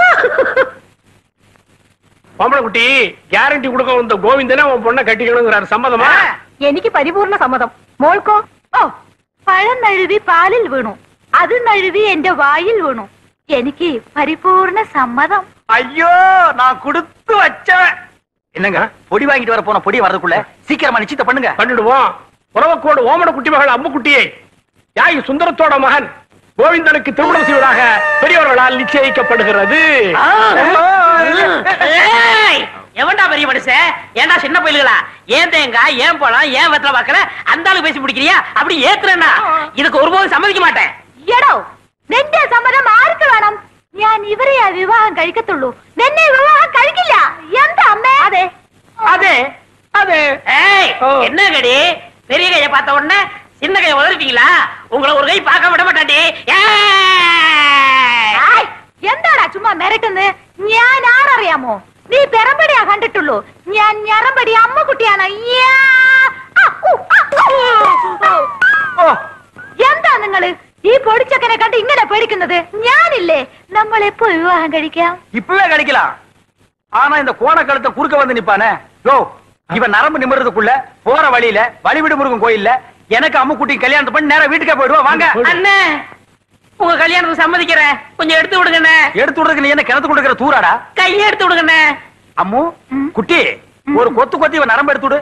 பொம்பளைக்குட்டி, கேரண்டி கொடுக்க வந்த கோவிந்தனே உன் பொண்ணை கட்டிக்கணுங்கிறாரு. சம்மதமா? എനിക്ക് പരിപൂർണ സമ്മതം. മോൾക്കോ? ഓ, പഴം നഴുവി പാലിൽ വീണു, അത് നഴുവി എന്റെ വായിൽ വീണു. എനിക്ക് പരിപൂർണ സമ്മതം. ஐயோ, நான் கொடுத்து வச்சவன். என்னங்க பொடி வாங்கிட்டு வர போன பொடி வரதுக்குள்ள சீக்கிரமா நிச்சயத்தை பண்ணுங்க. பண்ணிடுவோம். உறவக்கோடு ஓமன குட்டி மகள் அம்முக்குட்டியை யாகி சுந்தரத்தோட மகன் கோவிந்தனுக்கு திருமணம் செய்வதாக பெரியவர்களால் நிச்சயிக்கப்படுகிறது. எவன்டா பெரிய மனுஷன்? ஏன்டா சின்ன பயில்களா? ஏன் தேங்காய், ஏன் பழம், ஏன் வெத்தலை பாக்கல அந்த ஆளு பேசி முடிக்கிறியா? அப்படி ஏத்துறேன்னா இதுக்கு ஒருபோதும் சம்மதிக்க மாட்டேன். എടോ, നിന്റെ സമ്മതം ആർക്ക് വേണം? ഞാൻ ഇവരെയാ വിവാഹം കഴിക്കത്തുള്ളൂ. നിന്നെ വിവാഹം കഴിക്കില്ല. എന്താ അമ്മേ? അതെ அதே அதே. ஏய், என்ன கடி? பெரிய கையை பார்த்த உடனே சின்ன கையை உதறிட்டீங்களா? உங்களை ஒரு கை பார்க்க விட மாட்டாண்டி. എന്താടാ ചുമ്മാ മിരട്ടുന്നത്? ഞാൻ ആരറിയാമോ? നീ പെറമ്പടിയാ കണ്ടിട്ടുള്ളൂ. ഞാൻ ഞറമ്പടി അമ്മക്കുട്ടിയാണ്. എന്താ നിങ്ങള് ഈ പൊടിച്ചക്കനെ കണ്ട് ഇങ്ങനെ പേടിക്കുന്നത്? ഞാനില്ലേ, നമ്മൾ എപ്പോ വിവാഹം കഴിക്കാം? இப்பவே கிடைக்கலாம். ஆனா இந்த கோணக்கழுத்தை குறுக்க வந்து நிப்பானே, யோ, இவன் நரம்பு நிமிர்றதுக்குள்ள போற வழியில வழிவிடு முருகன் கோயில்ல எனக்கு அம்முக்குட்டி கல்யாணத்தை பண்ணி நேரா வீட்டுக்கே போயிடுவா. வாங்க அண்ணே, உங்க கல்யாணத்துக்கு சம்மதிக்கிறேன். கொஞ்சம் எடுத்து விடுங்கண்ணே. எடுத்து விடுறதுக்கு நீ என்ன கிணத்து கொடுக்கிற தூராடா? கையை எடுத்து விடுங்கண்ணே. அம்மு குட்டி ஒரு கொத்து கொத்தி இவன் நரம்பு எடுத்துடு.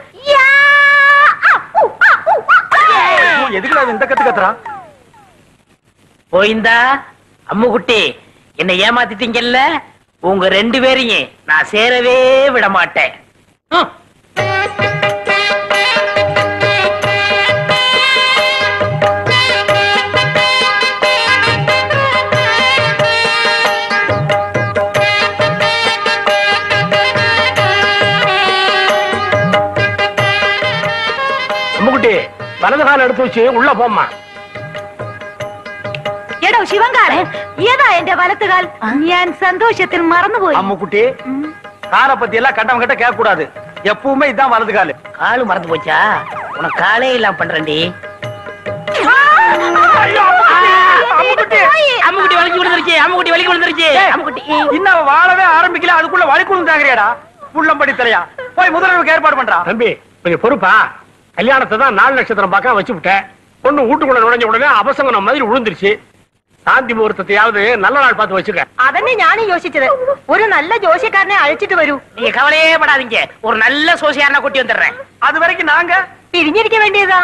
எதுக்குல இந்த கத்து கத்துறான்? போயிந்தா அம்மு குட்டி என்ன ஏமாத்திட்டீங்கல்ல, உங்க 2 பேரையும் நான் சேரவே விட மாட்டேன். அம்முக்குட்டி வலது கால எடுத்து வச்சு உள்ள போம்மா. എടോ ശിവങ്കാളെ ഏതാ എന്റെ വലത്തുകാൽ? ഞാൻ സന്തോഷത്തിൽ മറന്നുപോയി. அம்முக்குட்டி காலை பத்தி எல்லாம் கட்டம் கட்ட கேட்க கூடாது. எப்பவுமே இதான் வலது காலு. காலு மறந்து போச்சா? உனக்கு காலே இல்லாம பண்றேன்டி. அம்முக்குட்டி வலிக்கு விழுந்துருச்சு, அம்முக்குட்டி வலிக்கு விழுந்துருச்சு. அம்முக்குட்டி இன்னும் வாழவே ஆரம்பிக்கல, அதுக்குள்ள வலிக்கு விழுந்தாங்கறியாடா? புள்ளம்படி தலையா போய் முதல்வருக்கு ஏற்பாடு பண்றா. தம்பி கொஞ்சம் பொறுப்பா. கல்யாணத்தை தான் 4 நட்சத்திரம் பார்க்க வச்சு விட்டேன். பொண்ணு வீட்டுக்குள்ள நுழைஞ்ச உடனே அபசங்கனம் மாதிரி விழுந்துருச்சு. சாந்தி முகூர்த்தத்தையாவது நல்ல நாள் பார்த்து வச்சுக்க. അതന്നെ ഞാനും യോசிച്ചത്. ഒരു നല്ല ജോഷിക്കാരനെ അഴിച്ചിട്ട് വരൂ. நீங்க கவலையே படாதீங்க, ஒரு நல்ல சோசியாரனா கூட்டி வந்துடுறேன். அது வரைக்கும் நாங்க പിരിഞ്ഞിരിக்க വേണ്ടിയതാ.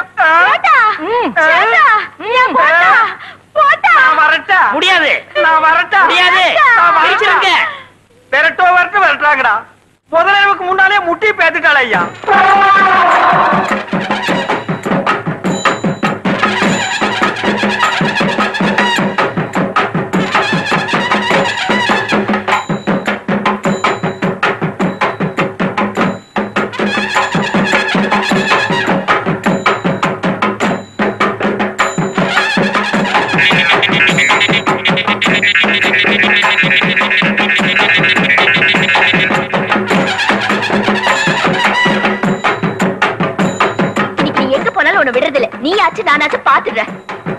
முடியாது, நான் வரட்டா? முடியாது. பிரிச்சிருங்க. வரட்டாங்கடா. முதலமைக்கு முன்னாலே முட்டி பேத்துட்டாள் ஐயா. விடுறதில்ல. நீயாச்சு நானாச்சு பாத்துடுறேன்.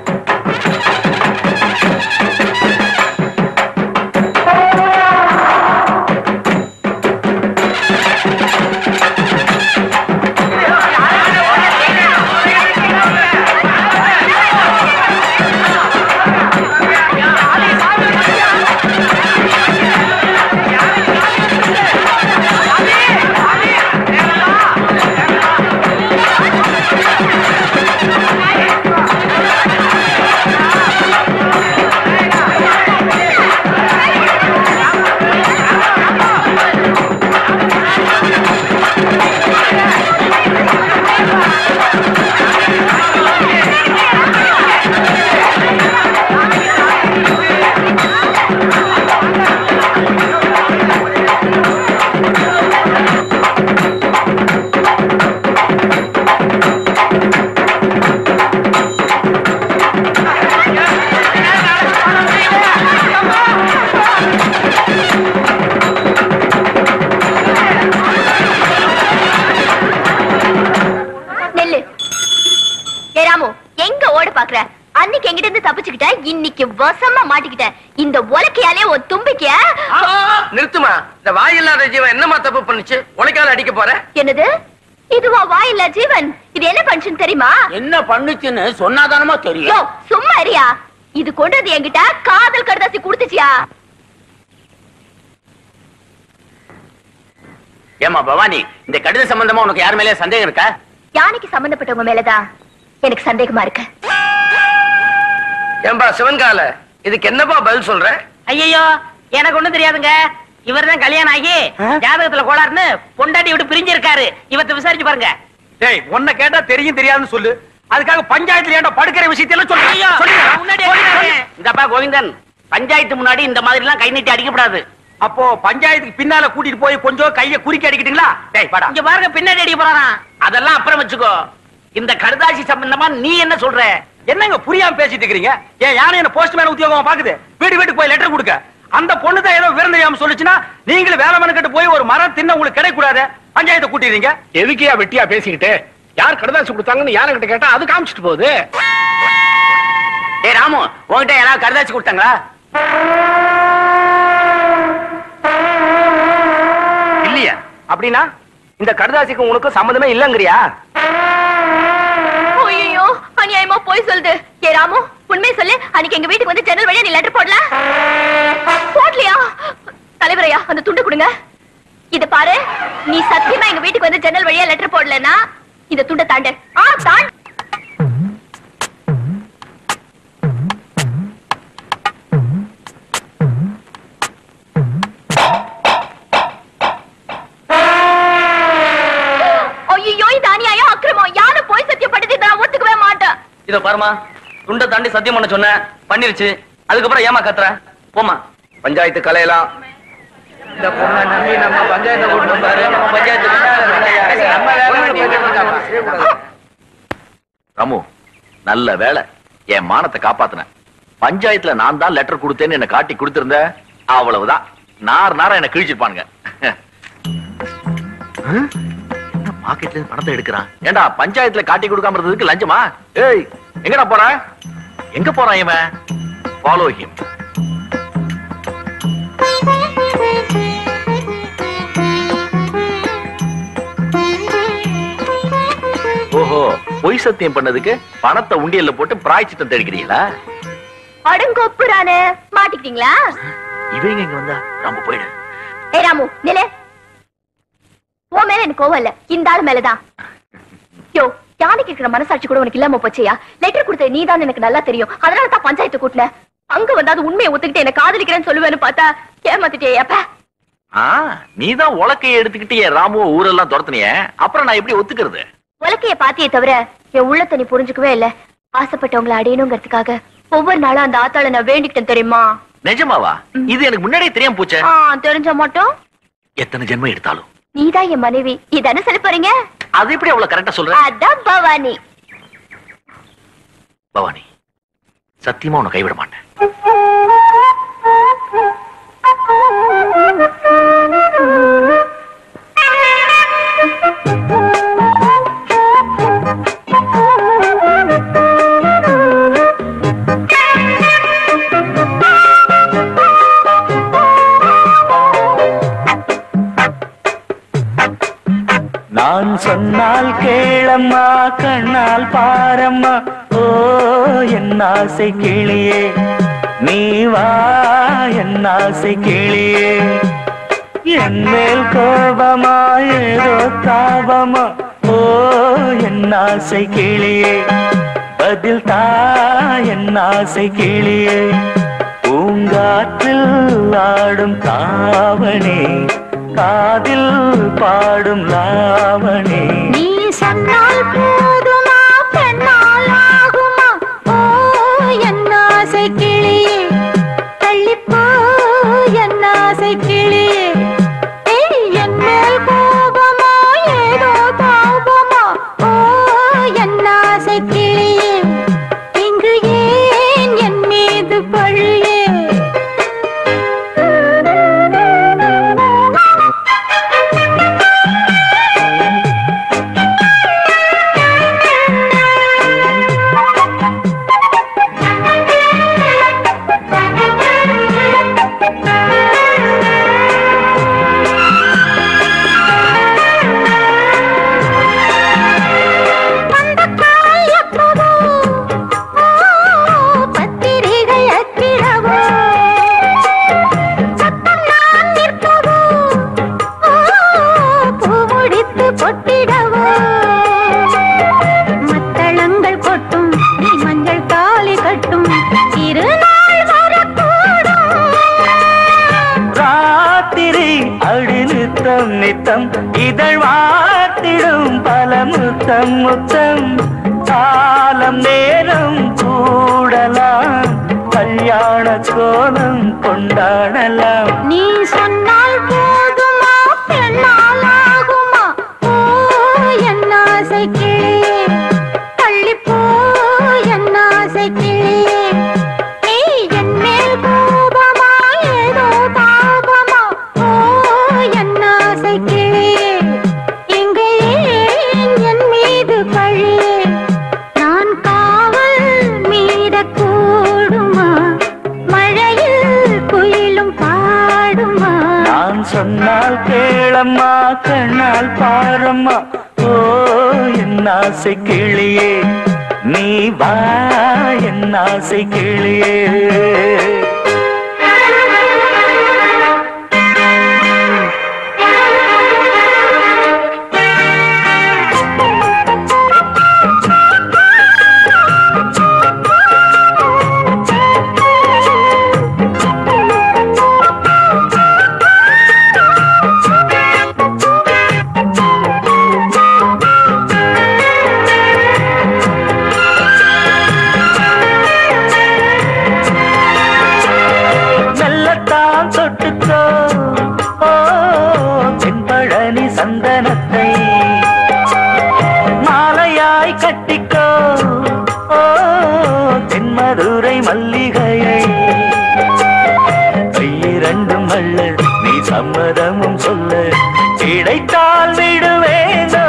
அன்னைக்கு எங்கிட்ட இருந்து தப்பிச்சுக்கிட்ட, இன்னைக்கு வசமா மாட்டிக்கிட்ட. இந்த உலக்கையாலே ஒரு தும்பிக்க. நிறுத்துமா, இந்த வாயில்லாத ஜீவன் என்னமா தப்பு பண்ணுச்சு? உலக்கையால அடிக்க போற? என்னது? இதுவா வாயில்லா ஜீவன்? இது என்ன பண்ணுச்சுன்னு தெரியுமா? என்ன பண்ணுச்சுன்னு சொன்னாதானமா தெரியும். சும்மா இருயா. இது கொண்டது என்கிட்ட காதல் கடுதாசி கொடுத்துச்சியா? ஏமா பவானி, இந்த கடித சம்பந்தமா உனக்கு யார் மேலே சந்தேகம் இருக்கா? யானைக்கு சம்பந்தப்பட்டவங்க மேலதான் எனக்கு சந்தேகமா இருக்கு. ஏம்பா சிவன்கால, இதுக்கு என்னப்பா பதில் சொல்ற? ஐயோ, எனக்கு ஒண்ணும் தெரியாதுங்க. இவர்தான் கல்யாணம் ஆகி ஜாதகத்துல கோளாறுன்னு பொண்டாட்டி விட்டு பிரிஞ்சிருக்காரு. இவத்தை விசாரிச்சு பாருங்க. டேய், உன்னை கேட்டா தெரியும் தெரியாதுன்னு சொல்லு. அதுக்காக பஞ்சாயத்துல ஏன்டா படுக்கிற விஷயத்தையெல்லாம் சொல்லு. இந்தப்பா கோவிந்தன், பஞ்சாயத்து முன்னாடி இந்த மாதிரி எல்லாம் கை நீட்டி அடிக்கப்படாது. அப்போ பஞ்சாயத்துக்கு பின்னால கூட்டிட்டு போய் கொஞ்சம் கைய குறுக்கி அடிக்கிட்டீங்களா? டேய் வாடா. இங்க பாருங்க, பின்னாடி அடிக்க போறான். அதெல்லாம் அப்புறம் வச்சுக்கோ. இந்த கடுதாசி சம்பந்தமா நீ என்ன சொல்ற? என்னங்க புரியாம பேசிட்டு இருக்கீங்க? ஏன் யானை என்ன போஸ்ட்மேன் உத்தியோகமா பாக்குது? வீட்டுக்கு போய் லெட்டர் கொடுக்க. அந்த பொண்ணு தான் ஏதோ விவரம் தெரியாம சொல்லுச்சுன்னா நீங்களும் வேலை மனக்கட்டு போய் ஒரு மரம் தின்ன உங்களுக்கு கிடைக்க கூடாது. பஞ்சாயத்தை கூட்டிடுறீங்க. எதுக்கியா வெட்டியா பேசிக்கிட்டு? யார் கடுதாசி கொடுத்தாங்கன்னு யானை கிட்ட கேட்டா அது காமிச்சிட்டு போகுது. ஏ ராமு, உன்கிட்ட யாராவது கடுதாசி கொடுத்தாங்களா? இல்லையா? அப்படின்னா இந்த கடுதாசிக்கு உனக்கு சம்மந்தமே இல்லங்கறியா? ஐயோ, அநியாயமா போய் சொல்லுது. ஏ ராமு, உண்மையை சொல்லு. அன்னைக்கு எங்க வீட்டுக்கு வந்து ஜன்னல் வழியா நீ லெட்டர் போடல? போடலையா? தலைவரையா, அந்த துண்டு கொடுங்க. இது பாரு, நீ சத்தியமா எங்க வீட்டுக்கு வந்து ஜன்னல் வழியா லெட்டர் போடலன்னா இந்த துண்டை தாண்டு. தாண்டு. ஐயோ, இது அநியாயம், அக்கிரமம். யாரும் போய் சத்தியப்பட்டது நான் ஒத்துக்கவே மாட்டேன். இத பாருமா, துண்டை தாண்டி சத்தியம் பண்ண சொன்ன, பண்ணிருச்சு. அதுக்கப்புறம் ஏமா கத்துற? போமா. பஞ்சாயத்து கலையெல்லாம் இந்த பொண்ணை நம்பி நம்ம பஞ்சாயத்தை கூட்டணும் பாரு. நம்ம பஞ்சாயத்து ராமு, நல்ல வேலை என் மானத்தை காப்பாத்தின. பஞ்சாயத்துல நான் தான் லெட்டர் கொடுத்தேன்னு என்ன காட்டி கொடுத்திருந்த, அவ்வளவுதான். நார் என்ன கிழிச்சிருப்பானுங்க. என்ன பாக்கெட்ல இருந்து பணத்தை எடுக்கிறான்? ஏண்டா பஞ்சாயத்துல காட்டி கொடுக்காம இருந்ததுக்கு லஞ்சமா? ஏய், எங்கடா போற? எங்க போறான் இவன்? Follow him. ஓஹோ, பொய் சத்தியம் பண்ணதுக்கு பணத்தை உண்டியல்ல போட்டு பிராய்ச்சித்தம் தேடிக்கிறீங்களா? அடங்கொப்புறானே, மாட்டிக்கிட்டீங்களா? இவங்க இங்க வந்தா ராமு போயிடு. ஏய் ராமு, நிலே. உன் மேல எனக்கு கோவம் இல்ல, இந்த ஆள் மேலதான். யோ, யானைக்கு இருக்கிற மனசாட்சி கூட உனக்கு இல்லாம போச்சியா? லெட்டர் கொடுத்த நீதான் எனக்கு நல்லா தெரியும். அதனால தான் பஞ்சாயத்து கூட்டின. அங்க வந்தாது உண்மையை ஒத்துக்கிட்டு என்ன காதலிக்கிறேன்னு சொல்லுவேன்னு பார்த்தா ஏமாத்திட்டே. நீதான் உலக்கையை எடுத்துக்கிட்டு என் ராமுவ ஊரெல்லாம் துரத்துனிய, அப்புறம் நான் எப்படி ஒத்துக்கிறது? உலக்கைய பாத்தியே தவிர என் உள்ளத்தை நீ புரிஞ்சுக்கவே இல்ல. ஆசைப்பட்டவங்களை அடையணுங்கிறதுக்காக ஒவ்வொரு நாளும் அந்த ஆத்தாள நான் வேண்டிக்கிட்டேன் தெரியுமா? நிஜமாவா? இது எனக்கு முன்னாடியே தெரியாம போச்சே. தெரிஞ்ச மட்டும் எத்தனை ஜென்மம் எடுத்தாலும் நீதான் என் மனைவி. இதானே சொல்ல போறீங்க? அது எப்படி அவ்வளவு கரெக்டா சொல்ற? அதான் பவானி. பவானி, சத்தியமா உன்னை கைவிட மாட்டேன். நான் சொன்னால் கேளம்மா, கண்ணால் பாரம்மா. ஓ என் ஆசை கிளியே, நீ வா என் ஆசை கிளியே. என் மேல் கோபமா ஏதோ தாபமா? ஓ என் ஆசை கிளியே, பதில் தா என் ஆசை கிளியே. பூங்காற்றில் ஆடும் தாவணி, காதில் பாடும் லாவணி. நீ சொன்னால் போதுமா, பெண்ணால் ஆகுமா? ஓ என் ஆசை கிளியே, தள்ளிப்போ என் ஆசை கிளியே. என் மேல் கோபமா ஏதோ தாபமா? ஓ என் ஆசை கிளியே, இங்கு ஏன் என் மீது பழியே? நித்தம் இதழ் வாத்திடும் பல முத்தம் முத்தம். காலம் நேரம் கூடலாம், கல்யாண கோலம் கொண்டாடலாம். நீ சொன்னால் போதுமா, பெண்ணால் ஆகுமா? ஓ என் ஆசை கிளியே, தள்ளிப்போ என் ஆசை கிளியே. நீ என் மேல் கோபமா ஏதோ தாபமா? ஓ என் ஆசை கிளியே, இங்கே என் மீது பழியே? நான் காவல் மீறக்கூடுமா? மழையில் குயிலும் பாடுமா? நான் சொன்னால் கேளம்மா, கண்ணால் பாரம்மா. ஓ என் ஆசை கிளியே, நீ வா என் ஆசை கிளியே. சம்மதமும் சொல்ல கிடைத்தால் விடுவேனோ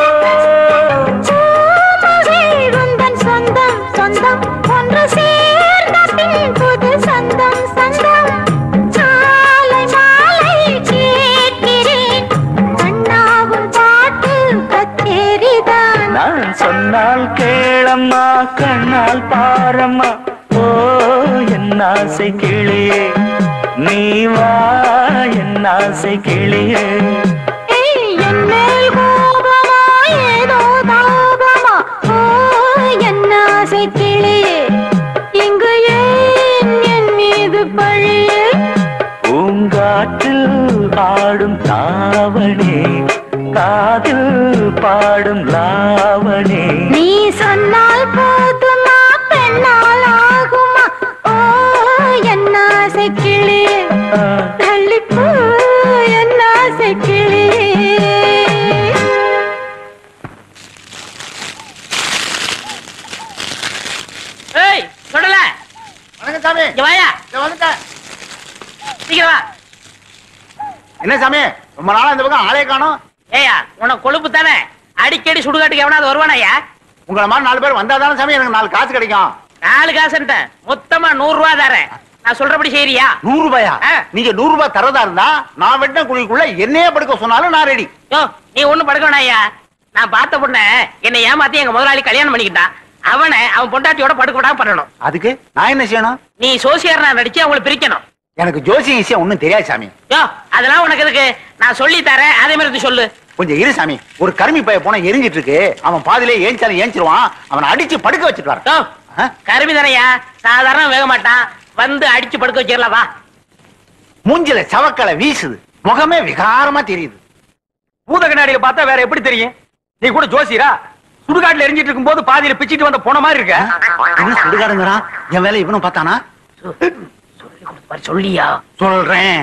சொந்தம் சொந்தம் ஒன்று சேர்ந்த பின் புது சொந்தம் சொந்தம் சாலை மாலை கேட்கிறேன் கண்ணாவும் பாட்டு கச்சேரிதான் நான் சொன்னால் கேளம்மா கண்ணால் பாரம்மா ஓ என் ஆசை கிளியே நீ வா என் ஆசை கிளியே என் மேல் கோபமா ஏதோ தாபமா ஓ என் ஆசை கிளியே இங்கு ஏன் என் மீது பழியே பூங்காற்றில் ஆடும் தாவணி காதில் பாடும் லாவணி நீ சொன்னால் போதுமா பெண்ணால் ஆகுமா ஓ என் ஆசை கிளியே தள்ளிப்போ என் ஆசை கிளியே ஏய் சொல்லல வணக்கம் சாமி. இங்க வாயா வந்துட்டேன். சீக்கிரம் வா. என்ன சாமி, ரொம்ப நாளா இந்த பக்கம் ஆளே காணோம். ஏயா உனக்கு கொழுப்பு தானே, அடிக்கடி சுடுகாட்டுக்கு எவனாவது வருவானாயா? உங்களை மாதிரி 4 பேர் வந்தா தானே சாமி எனக்கு 4 காசு கிடைக்கும். 4 காசுன்ட்டேன், மொத்தமா 100 ரூபா தரேன். நான் சொல்றபடி செய்யறியா? 100 ரூபாயா? நீங்க 100 ரூபாய் தரதா இருந்தா நான் வெட்டின குழிக்குள்ள என்னையே படுக்க சொன்னாலும் நான் ரெடி. யோ நீ ஒண்ணும் படுக்க வேணாயா. நான் பார்த்த பொண்ண என்னை ஏமாத்தி எங்க முதலாளி கல்யாணம் பண்ணிக்கிட்டான். அவன் பொண்டாட்டியோட படுக்க விடாம பண்ணணும். அதுக்கு நான் என்ன செய்யணும்? நீ சோசியர்னா நடிச்சு அவங்களை பிரிக்கணும். எனக்கு ஜோசியம் ஈஸியா ஒண்ணும் தெரியாது சாமி. யோ அதெல்லாம் உனக்கு எதுக்கு, நான் சொல்லி தரேன், அதே மாதிரி சொல்லு. கொஞ்சம் இரு சாமி. ஒரு கருமி பைய போன எரிஞ்சிட்டு இருக்கு, அவன் பாதிலே ஏஞ்சாலும் ஏஞ்சிருவான். அவனை அடிச்சு படுக்க வச்சுட்டு வர. யோ கருமி தானையா, சாதாரண வேக மாட்டான், வந்து அடிச்சு படுக்க வச்சிடலாம் வா. மூஞ்சில சவக்கலை வீசுது, முகமே விகாரமா தெரியுது. பூத கண்ணாடியில பார்த்தா வேற எப்படி தெரியும்? நீ கூட ஜோசியரா? சுடுகாட்டுல எரிஞ்சிட்டு இருக்கும் போது பாதியில பிச்சிட்டு வந்த போன மாதிரி இருக்க. என்ன சுடுகாடுங்கிறான்? என் வேலை இவனும் பார்த்தானா? சொல்லியா? சொல்றேன்.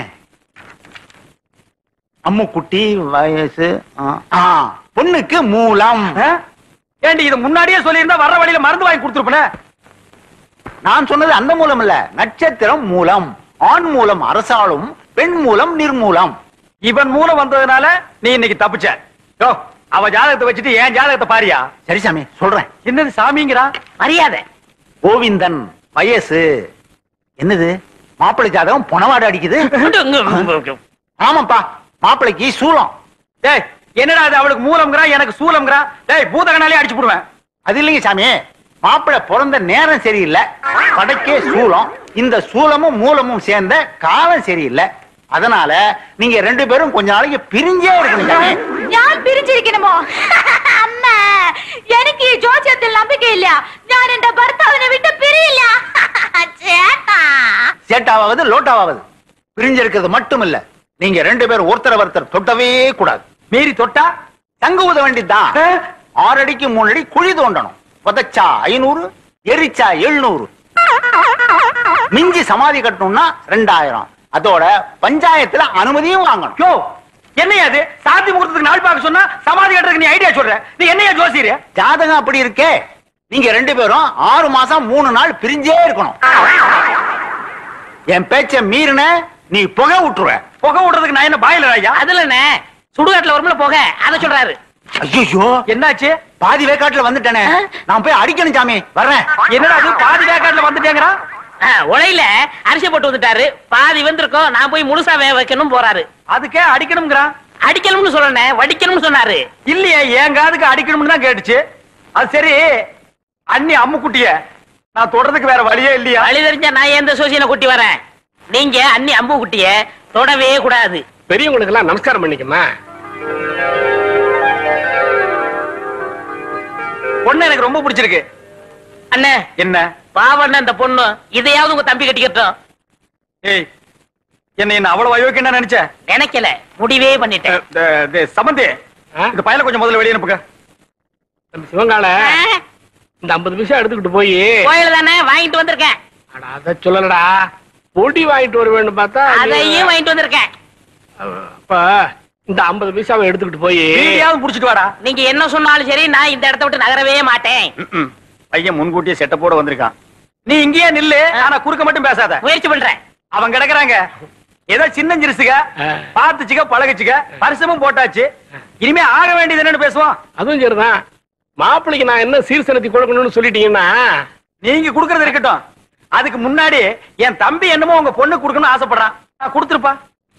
அம்முக்குட்டி வயசு பொண்ணுக்கு மூலம். ஏண்டி இத முன்னாடியே சொல்லியிருந்தா வர்ற வழியில மருந்து வாங்கி கொடுத்துருப்பேன். நான் சொன்னது அந்த மூலம் இல்ல, நட்சத்திரம் மூலம். ஆண் மூலம் அரசாளும், பெண் மூலம் நிர்மூலம். இவன் மூலம் வந்ததுனால நீ இன்னைக்கு தப்பிச்ச. யோ அவ ஜாதகத்தை வச்சுட்டு ஏன் ஜாதகத்தை பாரியா? சரி சாமி சொல்றேன். என்னது சாமிங்கிறா? மரியாதை. கோவிந்தன் வயசு என்னது? மாப்பிள்ளை ஜாதகம் பொனவாடு அடிக்குது. ஆமாப்பா, மாப்பிள்ளைக்கு சூலம். டேய் என்னடா அது, அவளுக்கு மூலம்ங்கறா எனக்கு சூலம்ங்கறா? டேய் பூதகனாலே அடிச்சு போடுவேன். அது இல்லைங்க சாமி, மாப்பிள்ளை பிறந்த நேரம் சரியில்லை, படைக்கே சூலம். இந்த சூலமும் மூலமும் சேர்ந்த காலம் சரியில்லை. அதனால நீங்க 2 பேரும் கொஞ்ச நாளைக்கு பிரிஞ்சே இருக்கணும் சாமி. ഞാൻ പിരിച്ചിരിക്കണമോ? അമ്മ എനിക്ക് ഈ ജോസ്യത്തിൽ നம்பிക്കை ഇല്ല. ഞാൻ എന്റെ ഭർത്താവിനെ വിട്ട് പിരിയില്ല. ചേട്ടാ சேட்டாவது லோட்டாவது பிரிஞ்சிருக்கிறது மட்டும் இல்ல, நீங்க 2 பேரும் ஒருத்தர் தொட்டவே கூடாது. மீறி தொட்டா தங்க ஊத வேண்டியதுதான். 6 அடிக்கு 3 அடி குழி தோண்டணும். புதைச்சா 500, எரிச்சா 700. மிஞ்சி சமாதி கட்டணும்னா 2000. அதோட பஞ்சாயத்துல அனுமதியும் வாங்கணும். யோ என்னையா அது, சாந்தி முகூர்த்தத்துக்கு நாள் பார்க்க சொன்னா சமாதி கட்டுறதுக்கு நீ ஐடியா சொல்ற? நீ என்னையா ஜோசியர்? ஜாதகம் அப்படி இருக்கே. நீங்க 2 பேரும் 6 மாசம் 3 நாள் பிரிஞ்சே இருக்கணும். என் பேச்ச மீறின நீ புகை விட்டுருவ. புகை விடுறதுக்கு நான் என்ன பாயிலர் ஐயா? அதுல என்ன சுடுகாட்டுல வரும்ல போக, அத சொல்றாரு. ஐயோ என்னாச்சு? பாதி வேக்காட்டுல வந்துட்டேனே, நான் போய் அடிக்கணும் சாமி. வர்றேன். என்னடா அது, பாதி வேக்காட்டுல வந்துட்டேங்கிறா? உலையில அரிசி போட்டு வந்துட்டாரு, பாதி வந்திருக்கோம், நான் போய் முழுசா வேக வைக்கணும் போறாரு. அதுக்கே அடிக்கணும்ங்கறா? அடிக்கணும்னு சொல்லணும், வடிக்கணும்னு சொன்னாரு. இல்லையே, என் காதுக்கு அடிக்கணும்னு தான் கேட்டுச்சு. அது சரி, அண்ணி அம்முக்குட்டிய நான் தொடறதுக்கு வேற வழியே இல்லையா? வழி தெரிஞ்சா நான் எந்த சோசியனை கூட்டி வரேன். நீங்க அண்ணி அம்பு குட்டிய தொடவே கூடாது. பெரியவங்களுக்கு எல்லாம் நமஸ்காரம் பண்ணிக்கமா. பொண்ணு எனக்கு ரொம்ப பிடிச்சிருக்கு. அண்ணே என்ன பாவண்ண அந்த பொண்ணு, இதையாவது உங்க தம்பி கட்டிக்கட்டும். ஏய் என்ன அவ்வளவு அயோக்கியம் நினைச்ச? நினைக்கல, முடிவே பண்ணிட்டேன். சம்பந்தி, இந்த பயல கொஞ்சம் முதல்ல வெளியே அனுப்புங்க. சிவங்கால இந்த 50 பைசா எடுத்துக்கிட்டு போய் கோயில தானே வாங்கிட்டு வந்திருக்கேன். அத சொல்லலடா, பொடி வாங்கிட்டு வர வேண்டும் பார்த்தா அதையும் வாங்கிட்டு வந்திருக்கேன். அப்ப இந்த 50 பைசாவை எடுத்துக்கிட்டு போய் வீடியாவது புடிச்சிட்டு வாடா. நீங்க என்ன சொன்னாலும் சரி, நான் இந்த இடத்தை விட்டு நகரவே மாட்டேன். பையன் முன்கூட்டியே செட்டப்போட வந்திருக்கான். நீ இங்கேயே நில்லு, ஆனா குறுக்க மட்டும் பேசாத. முயற்சி பண்றேன். அவன் கிடக்குறாங்க. ஏதோ சின்னஞ்சிருசுக பாத்துச்சுக்க பழகுச்சுக்க பரிசமும் போட்டாச்சு. இனிமே ஆக வேண்டியது என்னன்னு பேசுவோம். அதுவும் சரிதான். மாப்பிள்ளைக்கு நான் என்ன சீர்சனத்தி கொடுக்கணும்னு சொல்லிட்டீங்கன்னா நீங்க குடுக்கறது இருக்கட்டும். அதுக்கு முன்னாடி என் தம்பி என்னமோ உங்க பொண்ணு கொடுக்கணும்னு ஆசைப்படுறான். கொடுத்துருப்பா.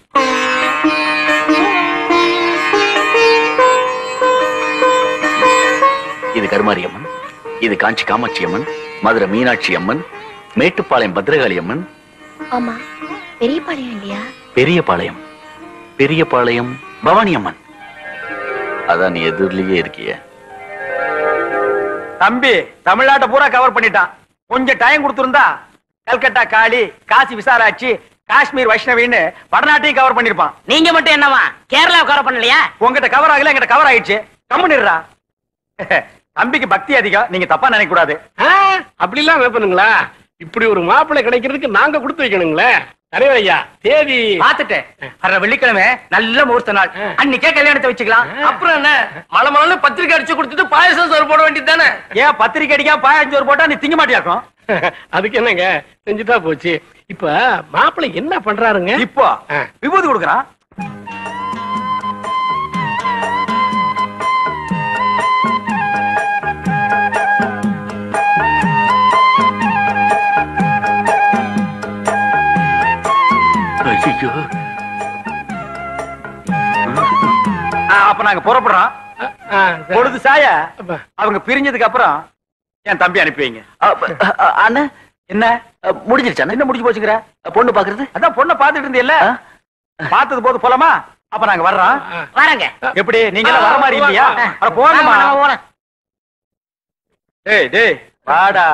இது கருமாரி அம்மன், இது காஞ்சி காமாட்சி அம்மன், மதுரை மீனாட்சி அம்மன், மேட்டுப்பாளையம் பத்ரகாளி அம்மன். ஆமா, பெரியபாளையம் இல்லையா? பெரியபாளையம், பெரியபாளையம் பவானி அம்மன். அதான் நீ எதிரிலேயே இருக்கிய. தம்பி தமிழ்நாட்டை பூரா கவர் பண்ணிட்டான். கொஞ்சம் டைம் கொடுத்திருந்தா கல்கட்டா காளி, காசி விசாலாட்சி, காஷ்மீர் வைஷ்ணவின்னு வடநாட்டையும் கவர் பண்ணிருப்பான். நீங்க மட்டும் என்னவா கேரளா கவர் பண்ணலையா? உங்ககிட்ட கவர் ஆகல, எங்கிட்ட கவர் ஆயிடுச்சு. கம்முன்னுடுறா. தம்பிக்கு பக்தி அதிகம், நீங்க தப்பா நினைக்க கூடாது. அப்படி எல்லாம் வைப்பனுங்களா? இப்படி ஒரு மாப்பிள்ளை கிடைக்கிறதுக்கு நாங்க கொடுத்து வைக்கணுங்களே. தலைவர் ஐயா, தேதி பாத்துட்டேன். வர்ற வெள்ளிக்கிழமை நல்ல முகூர்த்த நாள். அன்னைக்கே கல்யாணத்தை வச்சுக்கலாம். அப்புறம் என்ன, மலை பத்திரிக்கை அடிச்சு கொடுத்துட்டு பாயசம் சோறு போட வேண்டியது தானே? ஏன் பத்திரிக்கை அடிக்காம பாயாஞ்சு சோறு போட்டா நீ திங்க மாட்டியாக்கும்? அதுக்கு என்னங்க, செஞ்சுட்டா போச்சு. இப்ப மாப்பிள்ளை என்ன பண்றாருங்க? இப்போ விபூதி கொடுக்கறான். அப்ப நாங்க புறப்படுறோம். பொழுது சாய அவங்க பிரிஞ்சதுக்கு அப்புறம் என் தம்பி அனுப்பி வைங்க. அண்ணா என்ன முடிஞ்சிருச்சா? என்ன முடிஞ்சு போச்சுங்கிற? பொண்ணு பாக்குறது? அதான் பொண்ணை பாத்துட்டு இருந்தீல்ல, பார்த்தது போது போலாமா? அப்ப நாங்க வர்றோம். வரங்க. எப்படி நீங்க எல்லாம் வர மாதிரி இல்லையா? போகணுமா? டேய் டேய் வாடா.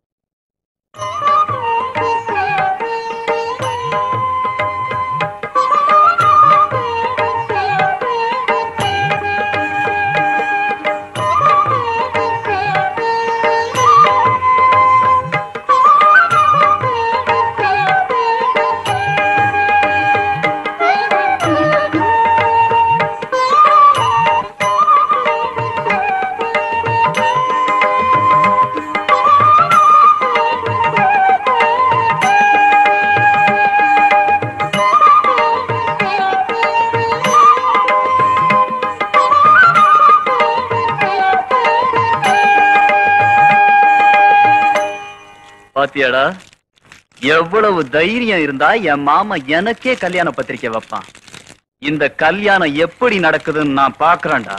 பாத்தியாடா, எவ்வளவு தைரியம் இருந்தா என் மாமா எனக்கே கல்யாண பத்திரிக்கை வைப்பான். இந்த கல்யாணம் எப்படி நடக்குதுன்னு நான் பாக்குறேன்டா.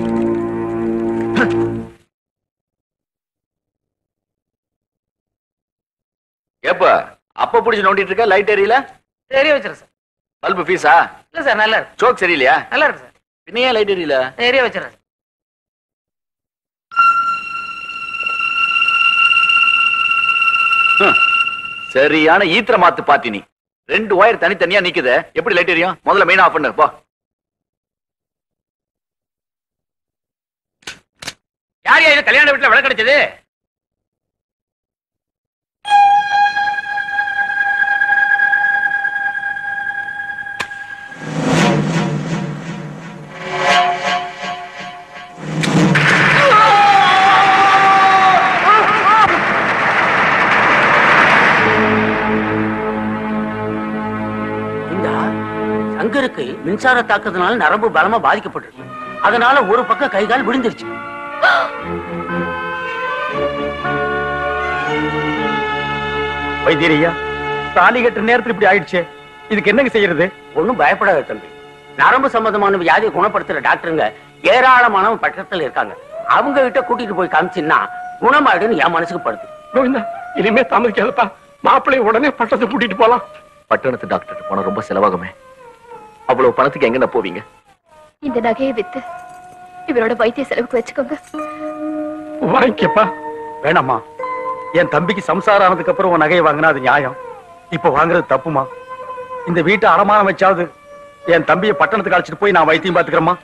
ஏப்ப அப்ப புடிச்சு நோண்டிட்டு இருக்க, லைட் எரியல? சரி வச்சிருக்கேன் சார். பல்பு பீஸா? இல்ல சார், நல்லா இருக்கு. சோக் சரியில்லையா? நல்லா இருக்கு சார். பின்னையே லைட் எரியல? சரியா வச்சிருக்கேன். சரியான ஈத்திர மாத்து பாத்தி நீ. 2 ஒயர் தனித்தனியா நிக்குது, எப்படி லைட் எரியும்? முதல்ல மெயின் ஆஃப் பண்ணு போ. யார் யாரு கல்யாண வீட்டுல விளக்கு கிடைச்சது? சங்கருக்கு மின்சார தாக்கத்தினால நரம்பு பலமா பாதிக்கப்பட்டிருக்கு. அதனால ஒரு பக்கம் கை கால் விழுந்துருச்சு. வைத்தியரையா, தாலி கட்டுற நேரத்தில் இப்படி ஆயிடுச்சு. இதுக்கு என்னங்க செய்யறது? ஒண்ணும் பயப்படாத தம்பி. நரம்பு சம்பந்தமான வியாதியை குணப்படுத்துற டாக்டருங்க ஏராளமானவங்க பக்கத்துல இருக்காங்க. அவங்க கிட்ட கூட்டிட்டு போய் காமிச்சின்னா குணமாயிடுன்னு என் மனசுக்கு படுது. கோவிந்தா, இனிமே தாமதிக்காதப்பா. மாப்பிள்ளை உடனே பட்டத்தை கூட்டிட்டு போலாம். பட்டணத்து டாக்டர் போன ரொம்ப செலவாகுமே. அவ்வளவு பணத்துக்கு எங்க போவீங்க? இந்த நகையை வித்து இவரோட வைத்திய செலவுக்கு வச்சுக்கோங்க. வாங்கிக்கப்பா. வேணாமா, என் தம்பிக்கு சம்சாரம் ஆனதுக்கு அப்புறம் உன் நகையை வாங்கினா அது நியாயம். இப்ப வாங்குறது தப்புமா. இந்த வீட்டை அடமானம் வச்சாவது என் தம்பியை பட்டணத்துக்கு அழைச்சிட்டு போய் நான் வைத்தியம் பாத்துக்கிறேம்மா.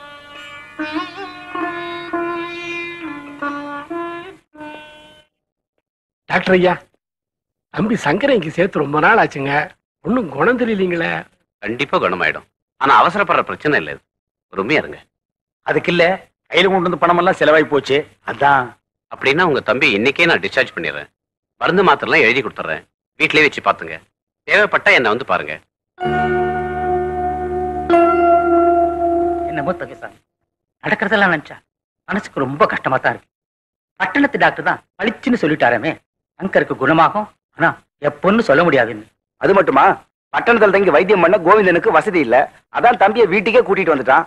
டாக்டர் ஐயா, தம்பி சங்கரை இங்க சேர்த்து ரொம்ப நாள் ஆச்சுங்க. ஒன்னும் குணம் தெரியலீங்களே. கண்டிப்பா குணமாயிடும். ஆனா அவசரப்படுற பிரச்சனை இல்லை. பொறுமையா இருங்க. அதுக்கு இல்ல, கையில கொண்டு வந்து பணம் எல்லாம் செலவாகி போச்சு. அதான். அப்படின்னா உங்க தம்பி இன்னைக்கே நான் டிஸ்சார்ஜ் பண்ணிடுறேன். மருந்து மாத்திரலாம் எழுதி கொடுத்துறேன். வீட்லயே வச்சு பாத்துங்க. தேவைப்பட்டா என்ன வந்து பாருங்க. என்னமோ தங்கசாமி, நடக்கிறதெல்லாம் நினைச்சா மனசுக்கு ரொம்ப கஷ்டமா தான் இருக்கு. பட்டணத்து டாக்டர் தான் பளிச்சுன்னு சொல்லிட்டாரமே, அங்கருக்கு குணமாகும், ஆனா எப்பொன்னு சொல்ல முடியாதுன்னு. அது மட்டுமா, பட்டணத்துல தங்கி வைத்தியம் பண்ண கோவிந்தனுக்கு வசதி இல்ல, அதான் தம்பியை வீட்டுக்கே கூட்டிட்டு வந்துட்டான்.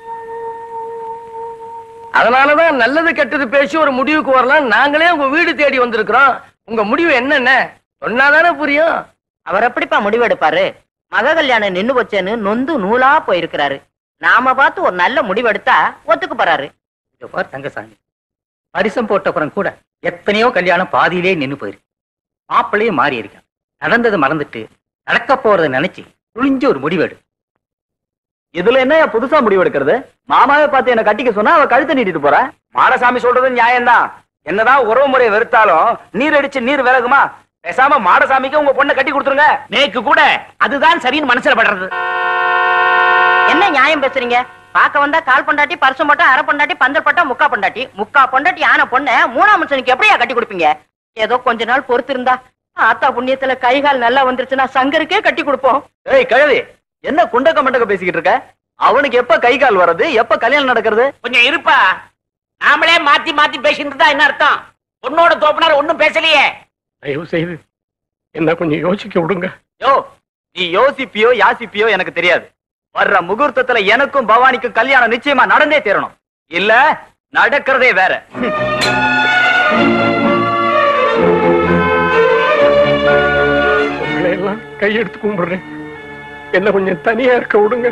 அதனாலதான் நல்லது கெட்டது பேசி ஒரு முடிவுக்கு வரலாம். நாங்களே உங்க வீடு தேடி வந்திருக்கிறோம். உங்க முடிவு என்னென்ன சொன்னாதானே புரியும். அவர் எப்படிப்பா முடிவெடுப்பாரு? மக கல்யாணம் நின்னு போச்சேன்னு நொந்து நூலா போயிருக்கிறாரு. நாம பார்த்து ஒரு நல்ல முடிவெடுத்தா ஒத்துக்கு போறாரு. தங்கசாமி, பரிசம் போட்டப்புறம் கூட எத்தனையோ கல்யாணம் பாதியிலே நின்னு போயிருக்கு. மாப்பிள்ளையே மாறி இருக்கான். நடந்ததை மறந்துட்டு நடக்க போறதை நினைச்சு துணிஞ்சு ஒரு முடிவெடு. இதுல என்ன புதுசா முடிவு எடுக்கிறது? மாமாவே பார்த்து என்ன கட்டிக்க சொன்னா அவ கழுத்தை நீட்டிட்டு போற. மாடசாமி சொல்றது நியாயம்தான். என்னதான் உறவு முறையை வெறுத்தாலும் நீர் அடிச்சு நீர் விலகுமா? பேசாம மாடசாமிக்கு உங்க பொண்ணை கட்டி கொடுத்துருங்க. நேக்கு கூட அதுதான் சரின்னு மனசுல படுறது. என்ன நியாயம் பேசுறீங்க? பார்க்க வந்தா கால் பொண்டாட்டி, பரிசம் போட்டா அரை பொண்டாட்டி, பந்தல் போட்டா முக்கா பொண்டாட்டி ஆன பொண்ணை மூணாம் மனுஷனுக்கு எப்படியா கட்டி கொடுப்பீங்க? ஏதோ கொஞ்ச நாள் பொறுத்து இருந்தா ஆத்தா புண்ணியத்துல கைகால் நல்லா வந்துருச்சுன்னா சங்கருக்கே கட்டி கொடுப்போம். ஏய் கழுவி, என்ன குண்டக்க மண்டக்க பேசிக்கிட்டு இருக்க? அவனுக்கு எப்ப கை கால் வர்றது, எப்ப கல்யாணம் நடக்கிறது? கொஞ்சம் இருப்பா. நாமளே மாத்தி மாத்தி பேசிட்டு இருந்தா என்ன அர்த்தம்? பொண்ணோட தோப்பனார் ஒண்ணும் பேசலையே. தயவு செய்து என்ன கொஞ்சம் யோசிக்க விடுங்க. யோ, நீ யோசிப்பியோ யாசிப்பியோ எனக்கு தெரியாது. வர்ற முகூர்த்தத்துல எனக்கும் பவானிக்கும் கல்யாணம் நிச்சயமா நடந்தே தீரணும். இல்ல நடக்கிறதே வேற. உங்களை எல்லாம் கையெடுத்து கும்பிடுறேன். என்ன கொஞ்சம் தனியா இருக்க விடுங்க.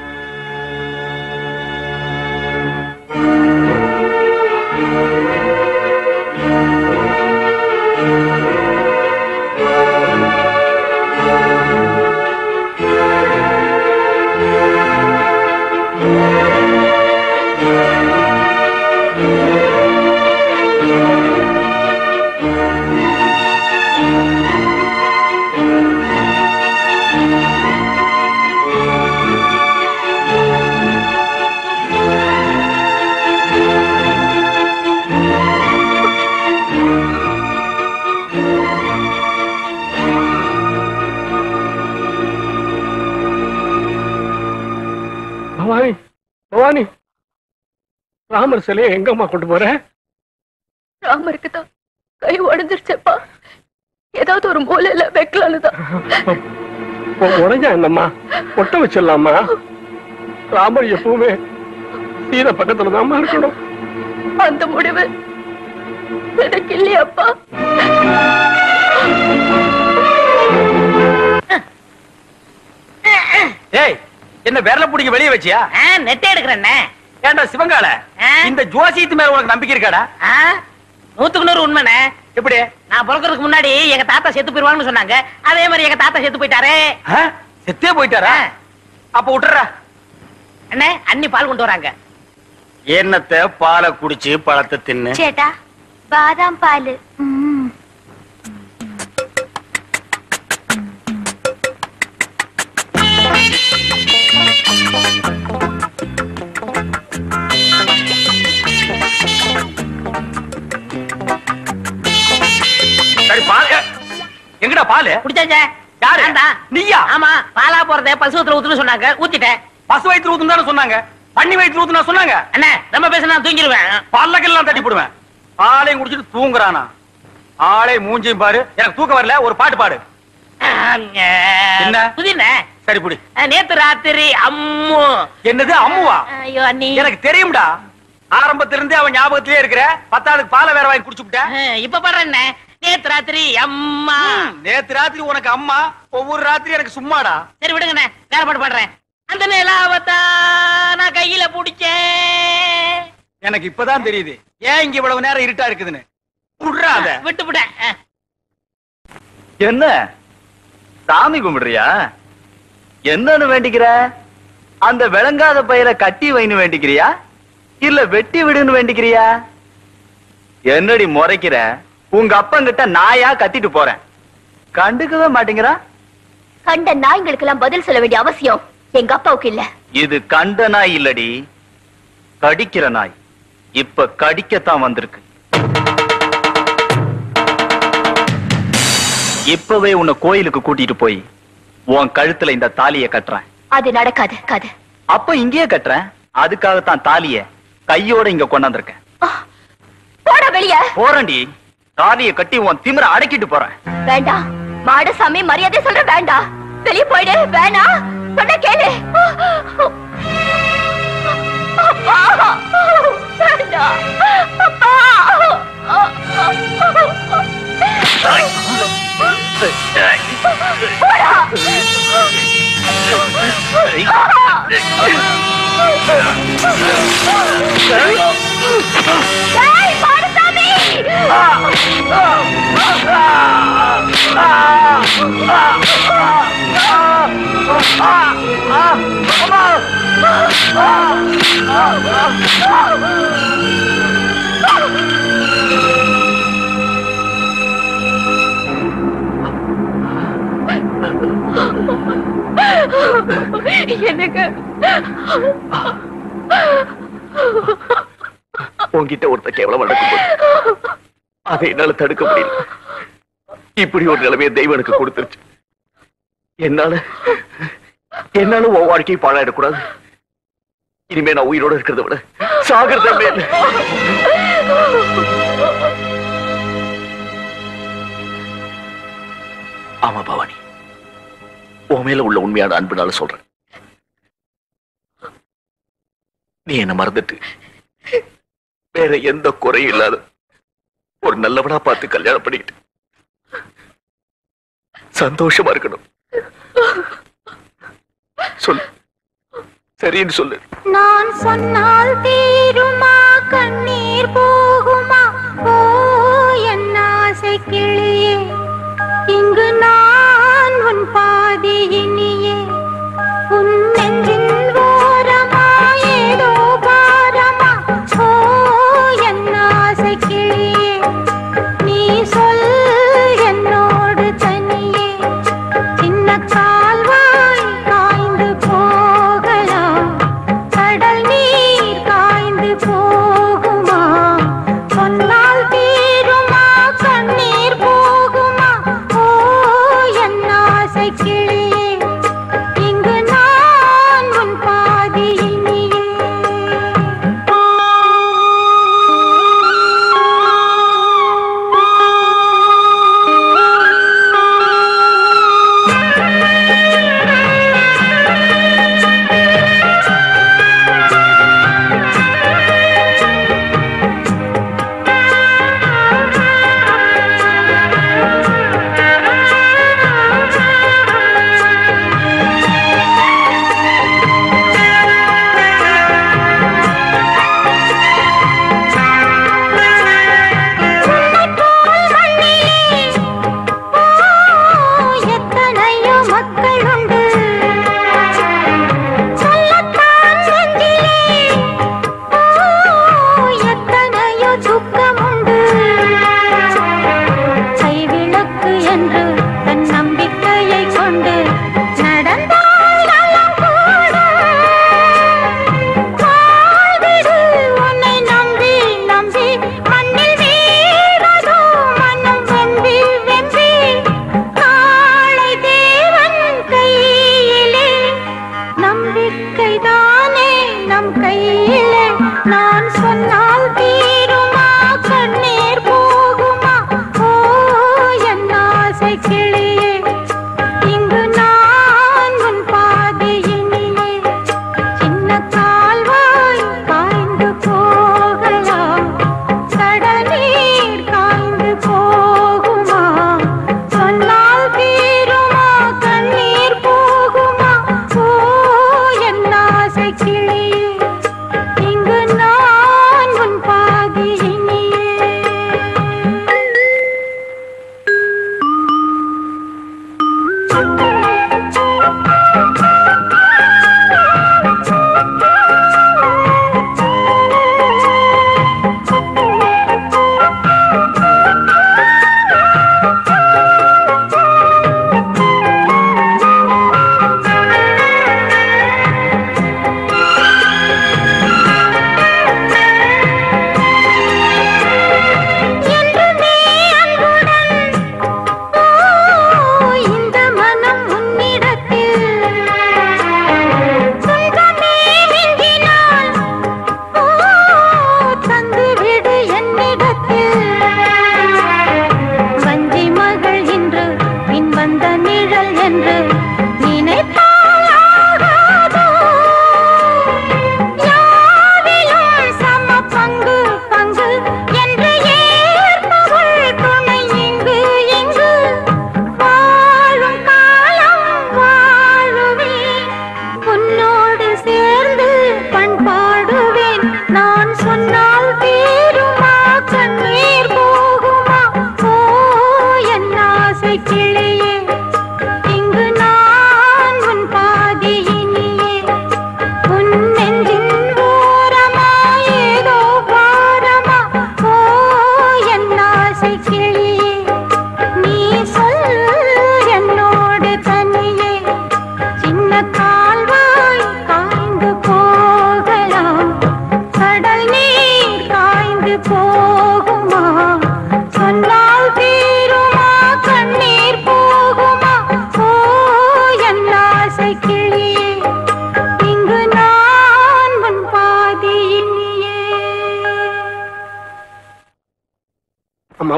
பவானி, ராமர் சிலையை எங்கம்மா கொண்டு போற? ராமருக்கு தான் கை உடஞ்சிருச்சப்பா. ஏதாவது ஒரு மூலையில வைக்கலான்னுதான். உடஞ்சா என்னம்மா, ஒட்ட வச்சிடலாமா? ராமர் எப்பவுமே சீதை பக்கத்துல தான்மா இருக்கணும். அந்த முடிவு எனக்கு இல்லையாப்பா. ஏய், என்ன விரல பிடிக்க வெளியே வச்சியா? நெட்டை எடுக்கிறேன். ஏண்டா சிவங்கால, இந்த ஜோசியத்து மேல உனக்கு நம்பிக்கை இருக்காடா? 100% உண்மைண்ணே. எப்படி? நான் பிறக்கிறதுக்கு முன்னாடி எங்க தாத்தா செத்து போயிருவாங்கன்னு சொன்னாங்க. அதே மாதிரி எங்க தாத்தா செத்து போயிட்டாரே. செத்தே போயிட்டாரா? அப்ப விட்டுற அண்ணே, அண்ணி பால் கொண்டு வராங்க. என்னத்தை பாலை குடிச்சு பழத்தை தின்னு. சேட்டா, பாதாம் பால். சரி, பால் எங்கடா? பால் குடிச்சாச்சே. யாரு? நீயா? ஆமா, பாலா போறத பசு வயித்துல ஊத்துன்னு சொன்னாங்க, ஊத்திட்டேன். பசு வயித்துல ஊத்துன்னு தானே சொன்னாங்க, பண்ணி வயித்துல ஊத்துனா சொன்னாங்க. அண்ணே, ரொம்ப பேசினா தூங்கிடுவேன். பல்லக்கெல்லாம் தட்டி போடுவேன். பாலையும் குடிச்சிட்டு தூங்குறானா? ஆளே மூஞ்சியும் பாரு. எனக்கு தூக்கம் வரல, ஒரு பாட்டு பாடு. என்ன புதின? சரி புடி. நேத்து ராத்திரி அம்மு. என்னது அம்முவா? ஐயோ அண்ணி, எனக்கு தெரியும்டா. ஆரம்பத்துல இருந்தே அவன் ஞாபகத்திலே இருக்கிற. 10வது பாலை வேற வாங்கி குடிச்சுட்டேன். இப்ப பாடுறேன். நேத்து ராத்திரி அம்மா. நேத்து ராத்திரி உனக்கு அம்மா, ஒவ்வொரு ராத்திரி எனக்கு சும்மாடா. சரி விடுங்கண்ணே, வேற பாட்டு பாடுறேன். அந்த நிலாவத்தா நான் கையில புடிச்சேன். எனக்கு இப்பதான் தெரியுது ஏன் இங்க இவ்வளவு நேரம் இருட்டா இருக்குதுன்னு. விட்டு விட. என்ன சாமி கும்பிடுறியா? என்னன்னு வேண்டிக்கிற? அந்த விளங்காத பயிரை கட்டி வைன்னு வேண்டிக்கிறியா, இல்ல வெட்டி விடுன்னு வேண்டிக்கிறியா? என்னடி முறைக்கிற? உங்க அப்பங்கிட்ட நாயா கத்திட்டு போறேன், கண்டுக்கவே மாட்டேங்கிறா. கண்ட நாய்களுக்கு எல்லாம் பதில் சொல்ல வேண்டிய அவசியம் எங்க அப்பாவுக்கு இல்ல. இது கண்ட நாய் இல்லடி, கடிக்கிற நாய். இப்ப கடிக்கத்தான் வந்திருக்கு. இப்பவே உன்னை கோயிலுக்கு கூட்டிட்டு போய் உன் கழுத்துல இந்த தாலியை கட்டுறேன். அது நடக்காது. கது அப்ப இங்கேயே கட்டுறேன். அதுக்காகத்தான் தாலிய கையோட இங்க கொண்டாந்துருக்கேன். போட வெளிய. போறேன்டி. தாலியை கட்டி உன் திமிர அடக்கிட்டு போறேன். வேண்டாம் மாடசாமி, மரியாதை சொல்ற. வேண்டாம், வெளிய போயிடு. வேணாம் சொன்ன கேளு. வேண்டாம். மாடசாமி, எனக்கு உன்கிட்ட ஒருத்த கேவலம் நடக்கும் அதை என்னால தடுக்க முடியல. இப்படி ஒரு நிலைமையை தெய்வம் எனக்கு கொடுத்துருச்சு. என்னால உன் வாழ்க்கையை பாழாயிடக்கூடாது. இனிமே நான் உயிரோட இருக்கிறத விட சாகிறத மேல. ஆமா பவானி, உன் மேல உள்ள உண்மையான அன்புனால சொல்றேன். நீ என்ன மறந்துட்டு வேற எந்த குறையும் இல்லாத ஒரு நல்லவனா பார்த்து கல்யாணம் பண்ணிக்கிட்டு சந்தோஷமா இருக்கணும். சொல்லு, சரின்னு சொல்லு. நான் சொன்னால் தீருமா, கண்ணீர் போகுமா? ஓ என் ஆசை கிளியே, இங்கு நான் உன் பாதி இனியே. உன் நெஞ்சின் ஓரமா ஏதோ பாரமா? ஓ என் ஆசை கிளியே, நீ சொல் என்னோடு தனியே. சின்ன கால்வாய் காய்ந்து போகலாம், கடல் நீர் காய்ந்து போகுமா? சொன்னால் தீருமா, கண்ணீர் போகுமா? ஓ என் ஆசை கிளியே, இங்கு நான் உன் பாதி இனியே. எத்தனையோ மக்கள் உண்டு, சொல்லத்தான் நெஞ்சிலே. எத்தனையோ துக்கம் உண்டு, கைவிளக்கு என்று தன் நம்பிக்கையை கொண்டு நடந்தால் நலம் கூடும். வாழ்விடு உன்னை நம்பி நம்பி மண்ணில் வீழ்வதோ மனம் வெம்பி வெம்பி. காளை தேவன் கையிலே, நம்பிக்கைதானே நம் கையிலே. நான் சொன்னால் தீருமா, கண்ணீர் போகுமா? ஓ என் ஆசை கிளியே, இங்கு நான் உன் பாதி இனியே. சின்ன கால்வாய் காய்ந்து போகலாம், கடல் நீர் காய்ந்து போகுமா? சொன்னால் தீருமா, கண்ணீர் போகுமா? ஓ என் ஆசை கிளியே, இங்கு நான் உன் பாதி இனியே.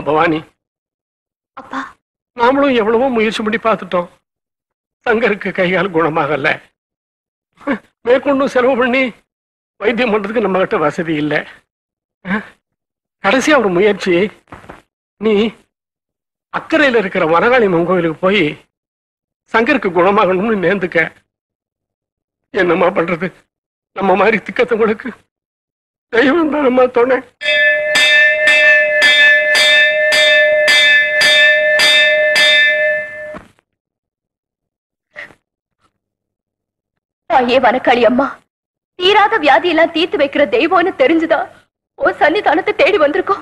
பவானி, அப்பா நாமளும் எவ்வளவோ முயற்சி பண்ணி பார்த்துட்டோம். சங்கருக்கு கையால் குணமாகல. மேற்கொண்டும் செலவு பண்ணி வைத்தியம் பண்றதுக்கு நம்ம கிட்ட வசதி இல்லை. கடைசியா ஒரு முயற்சி, நீ அக்கறையில் இருக்கிற வனகாளியம்மன் கோயிலுக்கு போய் சங்கருக்கு குணமாகணும்னு நேர்ந்துக்க. என்னம்மா பண்றது, நம்ம மாதிரி திக்கத்தவங்களுக்கு தெய்வம் தான் நம்ம துணை. தாயே வனக்காளி அம்மா, தீராத வியாதி எல்லாம் தீர்த்து வைக்கிற தெய்வம்னு தெரிஞ்சுதா ஓ சன்னிதானத்தை தேடி வந்திருக்கோம்.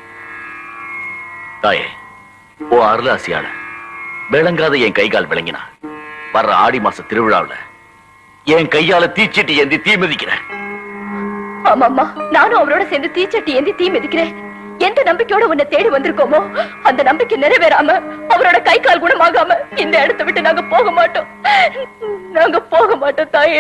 தாயே, ஓ அருளாசியால விளங்காத என் கை கால் விளங்கினா வர்ற ஆடி மாச திருவிழாவில் என் கையால தீச்சட்டி ஏந்தி தீ மிதிக்கிறேன். ஆமாம்மா, நானும் அவரோட சேர்ந்து தீச்சட்டி ஏந்தி தீ மிதிக்கிறேன். எந்த நம்பிக்கையோட உன்னை தேடி வந்திருக்கோமோ அந்த நம்பிக்கை நிறைவேறாம, அவரோட கை கால் குணமாகாம இந்த இடத்தை விட்டு நாங்க போக மாட்டோம். நாங்க போக மாட்டோம் தாயே.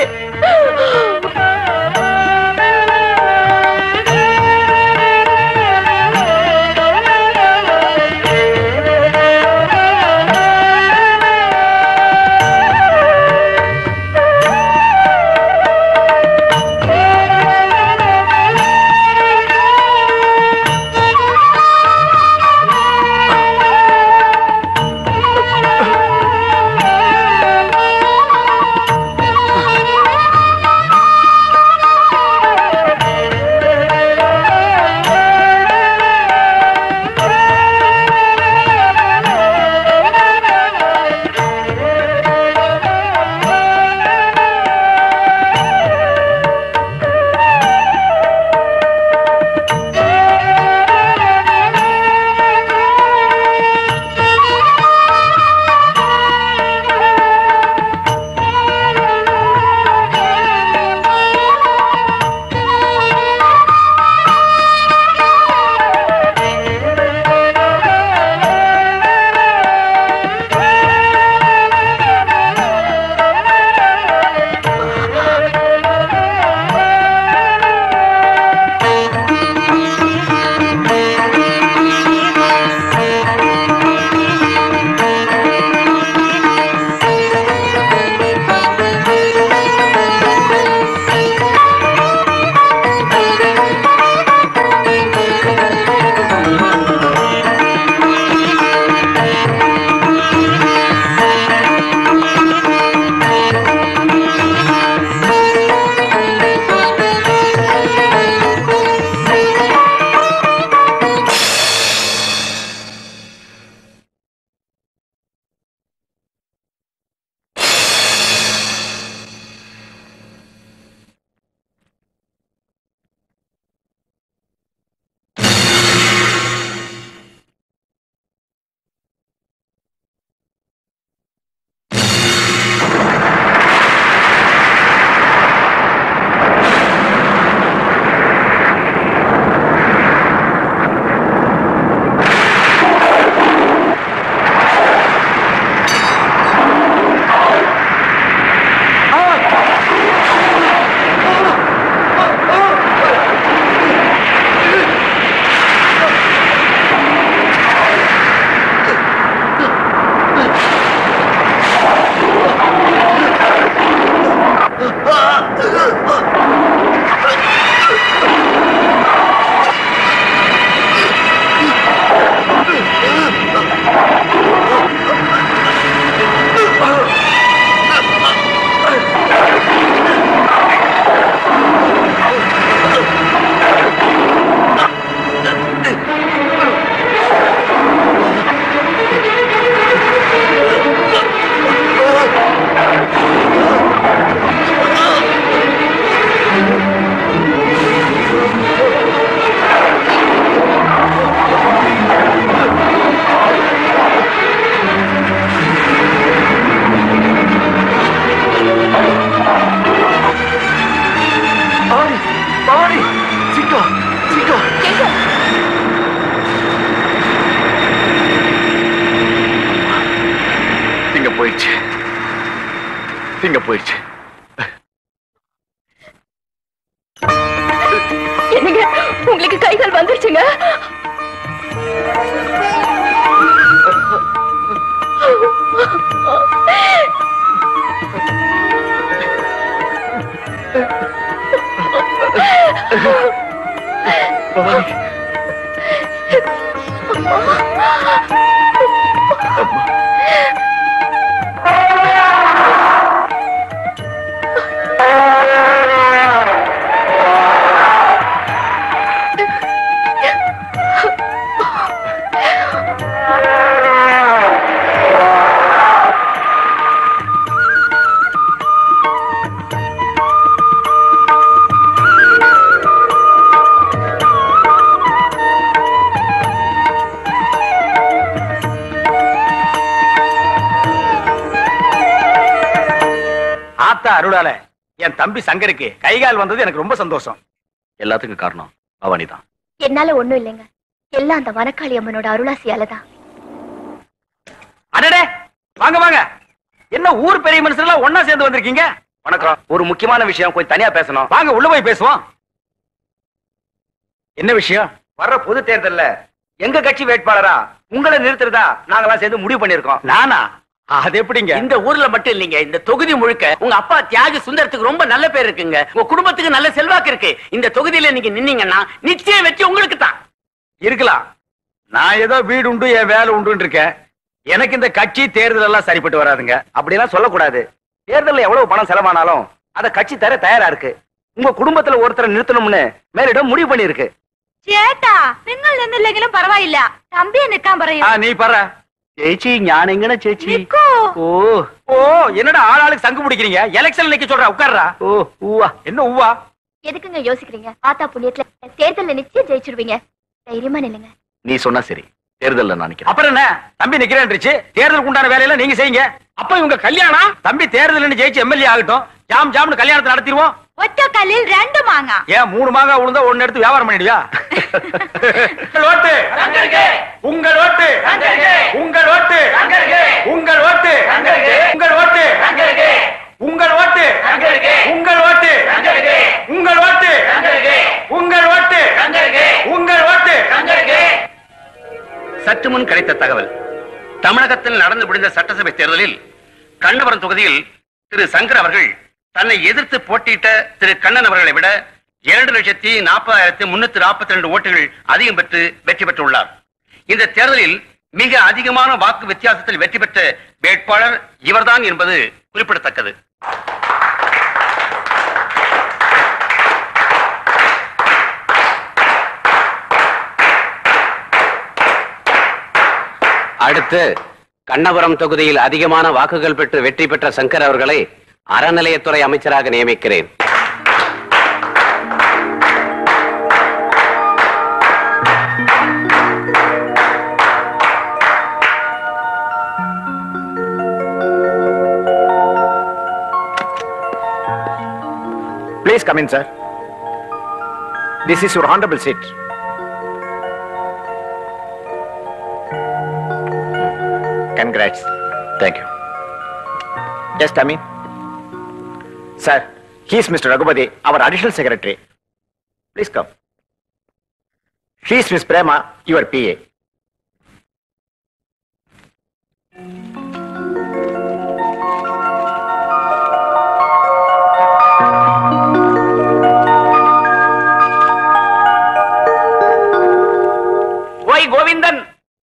போயிடுச்சு, இங்க போயிடுச்சு. என்னங்க உங்களுக்கு கைகள் வந்துருச்சுங்க? அருளால என் தம்பி சங்கருக்கு கைகால் வந்தது எனக்கு ரொம்ப சந்தோஷம். எல்லாத்துக்கும் காரணம் பவானி தான். என்னால ஒண்ணும் இல்லைங்க, எல்லாம் அந்த வனக்காளி அம்மனோட அருளாசியாலதான். அடடே, வாங்க வாங்க. என்ன ஊர் பெரிய மனுஷன் ஒன்னா சேர்ந்து வந்திருக்கீங்க? வணக்கம். ஒரு முக்கியமான விஷயம், கொஞ்சம் தனியா பேசணும். வாங்க உள்ள போய் பேசுவோம். என்ன விஷயம்? வர்ற பொது தேர்தல்ல எங்க கட்சி வேட்பாளரா உங்களை நிறுத்துறதா நாங்கெல்லாம் சேர்ந்து முடிவு பண்ணிருக்கோம். நானா? அது எப்படிங்க? இந்த ஊர்ல மட்டும் இல்லைங்க, இந்த தொகுதி முழுக்க உங்க அப்பா தியாகி சுந்தரத்துக்கு ரொம்ப நல்ல பேர் இருக்குங்க. உங்க குடும்பத்துக்கு நல்ல செல்வாக்கு இருக்கு. இந்த தொகுதியில நீங்க நின்னீங்கன்னா நிச்சயம் வெற்றி உங்களுக்கு தான். இருக்கலாம். நான் ஏதோ வீடு உண்டு என் வேலை உண்டு இருக்கேன். எனக்கு இந்த கட்சி தேர்தல் எல்லாம் சரிப்பட்டு வராதுங்க. அப்படிலாம் சொல்லக்கூடாது. தேர்தலில் எவ்வளவு பணம் செலவானாலும் அத கட்சி தர தயாரா இருக்கு. உங்க குடும்பத்துல ஒருத்தரை நிறுத்தணும்னு மேலிடம் முடிவு பண்ணி இருக்கு. ചേട്ടാ നിങ്ങൾ നിന്നില്ലെങ്കിലും പറവായില്ല, തമ്പിയെ നിക്കാൻ പറയൂ. நீ பாரு ചേച്ചി ഞാൻ എങ്ങനെ ചേച്ചി? ஓ ஓ என்னடா ஆளாளுக்கு சங்கு பிடிக்கிறீங்க? எலெக்ஷன் நிக்க சொல்ற, உட்கார்றா. ஓ ஊவா, என்ன ஊவா? எதுக்குங்க யோசிக்கிறீங்க? ஆத்தா புண்ணியத்துல தேர்தல்ல நிச்சயம் ஜெயிச்சிருவீங்க. தைரியமா நில்லுங்க. நீ சொன்னா சரி, தேர்தல்ல நான் நிக்கிறேன். அப்புறம் என்ன, தம்பி நிக்கிறேன்றுச்சு, தேர்தலுக்கு உண்டான வேலையெல்லாம் நீங்க செய்யுங்க. அப்ப இவங்க கல்யாணம், தம்பி தேர்தல் ஜெயிச்சு எம்எல்ஏ ஆகட்டும், ஜாம் ஜாம்னு கல்யாணத்தை நடத்திடுவோம். ഒറ്റ കല്ലിൽ രണ്ട് മാങ്ങ. ஏன் 3 மாங்காய் உளுந்தா ஒன்னு எடுத்து வியாபாரம் பண்ணிடுவியா? உங்கள் ஓட்டு உங்கள் ஓட்டு உங்கள் ஓட்டு உங்கள் ஓட்டு உங்கள் ஓட்டு உங்கள் ஓட்டு உங்கள் ஓட்டு உங்கள் ஓட்டு உங்கள் ஓட்டு உங்கள் ஓட்டு. சற்று முன் கிடைத்த தகவல், தமிழகத்தில் நடந்து முடிந்த சட்டசபை தேர்தலில் கண்ணபுரம் தொகுதியில் திரு சங்கர் அவர்கள் தன்னை எதிர்த்து போட்டியிட்ட திரு கண்ணன் அவர்களை விட 2,40,342 ஓட்டுகள் அதிகம் பெற்று வெற்றி பெற்றுள்ளார். இந்த தேர்தலில் மிக அதிகமான வாக்கு வித்தியாசத்தில் வெற்றி பெற்ற வேட்பாளர் இவர்தான் என்பது குறிப்பிடத்தக்கது. அடுத்து கண்ணபுரம் தொகுதியில் அதிகமான வாக்குகள் பெற்று வெற்றி பெற்ற சங்கர் அவர்களை அறநிலையத்துறை அமைச்சராக நியமிக்கிறேன். Please come in, sir. This is your honorable seat. Congrats. Thank you. Yes, come in. Sir, he is Mr. Raghupati, our additional secretary. Please come. She is Miss Prema, your PA. ஓய் கோவிந்தன்,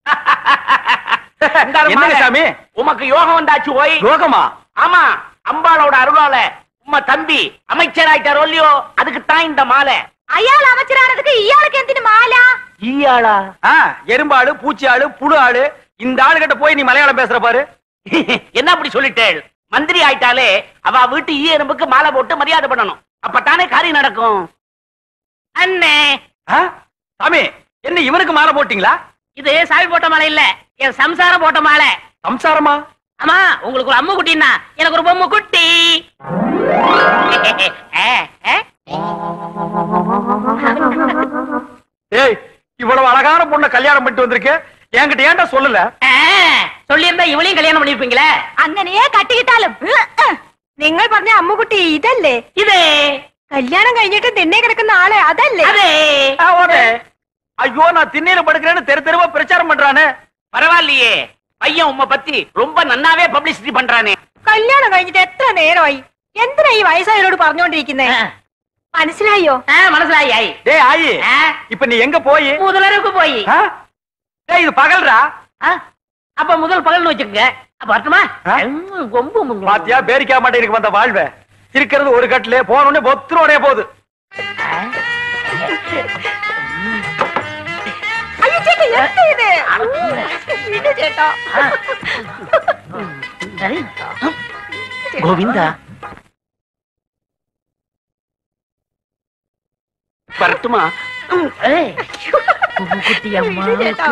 என்ன சாமி? உமக்கு யோகம் வந்தாச்சு. ஓய் யோகமா? ஆமா, அம்பாளோட அருளால உம்ம தம்பி அமைச்சராயிட்டாரோ இல்லையோ, அதுக்கு தான் இந்த மாலை. അയാൾ அமைச்சரானதுக்கு இயாளுக்கு എന്തിനു മാല? ஈயாளா? எறும்பாளு, பூச்சியாளு, புழு ஆளு, இந்த ஆளுகிட்ட போய் நீ மலையாளம் பேசுற பாரு. என்ன அப்படி சொல்லிட்டேள்? மந்திரி ஆயிட்டாலே அவ வீட்டு ஈ எறும்புக்கு மாலை போட்டு மரியாதை பண்ணணும், அப்பத்தானே காரியம் நடக்கும். அண்ணே சாமி, என்ன இவனுக்கு மாலை போட்டீங்களா? இது சாமி போட்ட மாலை இல்ல, என் சம்சாரம் போட்ட மாலை. சம்சாரமா? ஆமா, உங்களுக்கு ஒரு அம்மு குட்டின்னா எனக்கு ஒரு பொம்மை குட்டி. ஏய், இவ்வளவு அழகான பொண்ணை கல்யாணம் பண்ணிட்டு வந்திருக்க, என்கிட்ட ஏன்டா சொல்லல? சொல்லியிருந்தா இவளையும் கல்யாணம் பண்ணிருப்பீங்களே. അങ്ങനെയേ കട്ടിക്കിട്ടാലും നിങ്ങൾ പറഞ്ഞ അമ്മുകുട്ടി ഇതല്ലേ? இது കല്യാണം കഴിഞ്ഞിട്ട് തിന്നെ കിടക്കുന്ന ആളെ അതല്ലേ? ஐயோ, நான் திண்ணையில படுக்கிறேன்னு தெரு தெருவா பிரச்சாரம் பண்றானே. பரவாயில்லையே, பையன் உம்மை பத்தி ரொம்ப நன்னாவே பப்ளிசிட்டி பண்றானே. കല്യാണം കഴിഞ്ഞിട്ട് എത്ര നേരമായി? എന്തിനാ ഈ വയസ്സായവരോട് പറഞ്ഞോണ്ടിരിക്കുന്നേ? മനസ്സിലായോ? മനസ്സിലായി ആയി. டேய் ஆயி, இப்ப நீ எங்க போய்? முதலருக்கு போய். டேய் இது பகல்ரா. அப்ப முதல் பகல்னு வச்சுக்கங்க. அப்ப வரட்டுமா? பாத்தியா பேரிக்கா மாட்டேனுக்கு வந்த வாழ்வே. இருக்கிறது ஒரு கட்டிலே போன உடனே பொத்துறோடே போகுது. ஐயோ சேட்டா என்ன இது? விடு சேட்டா. கோவிந்தா வரட்டுமா? குட்டி அம்மா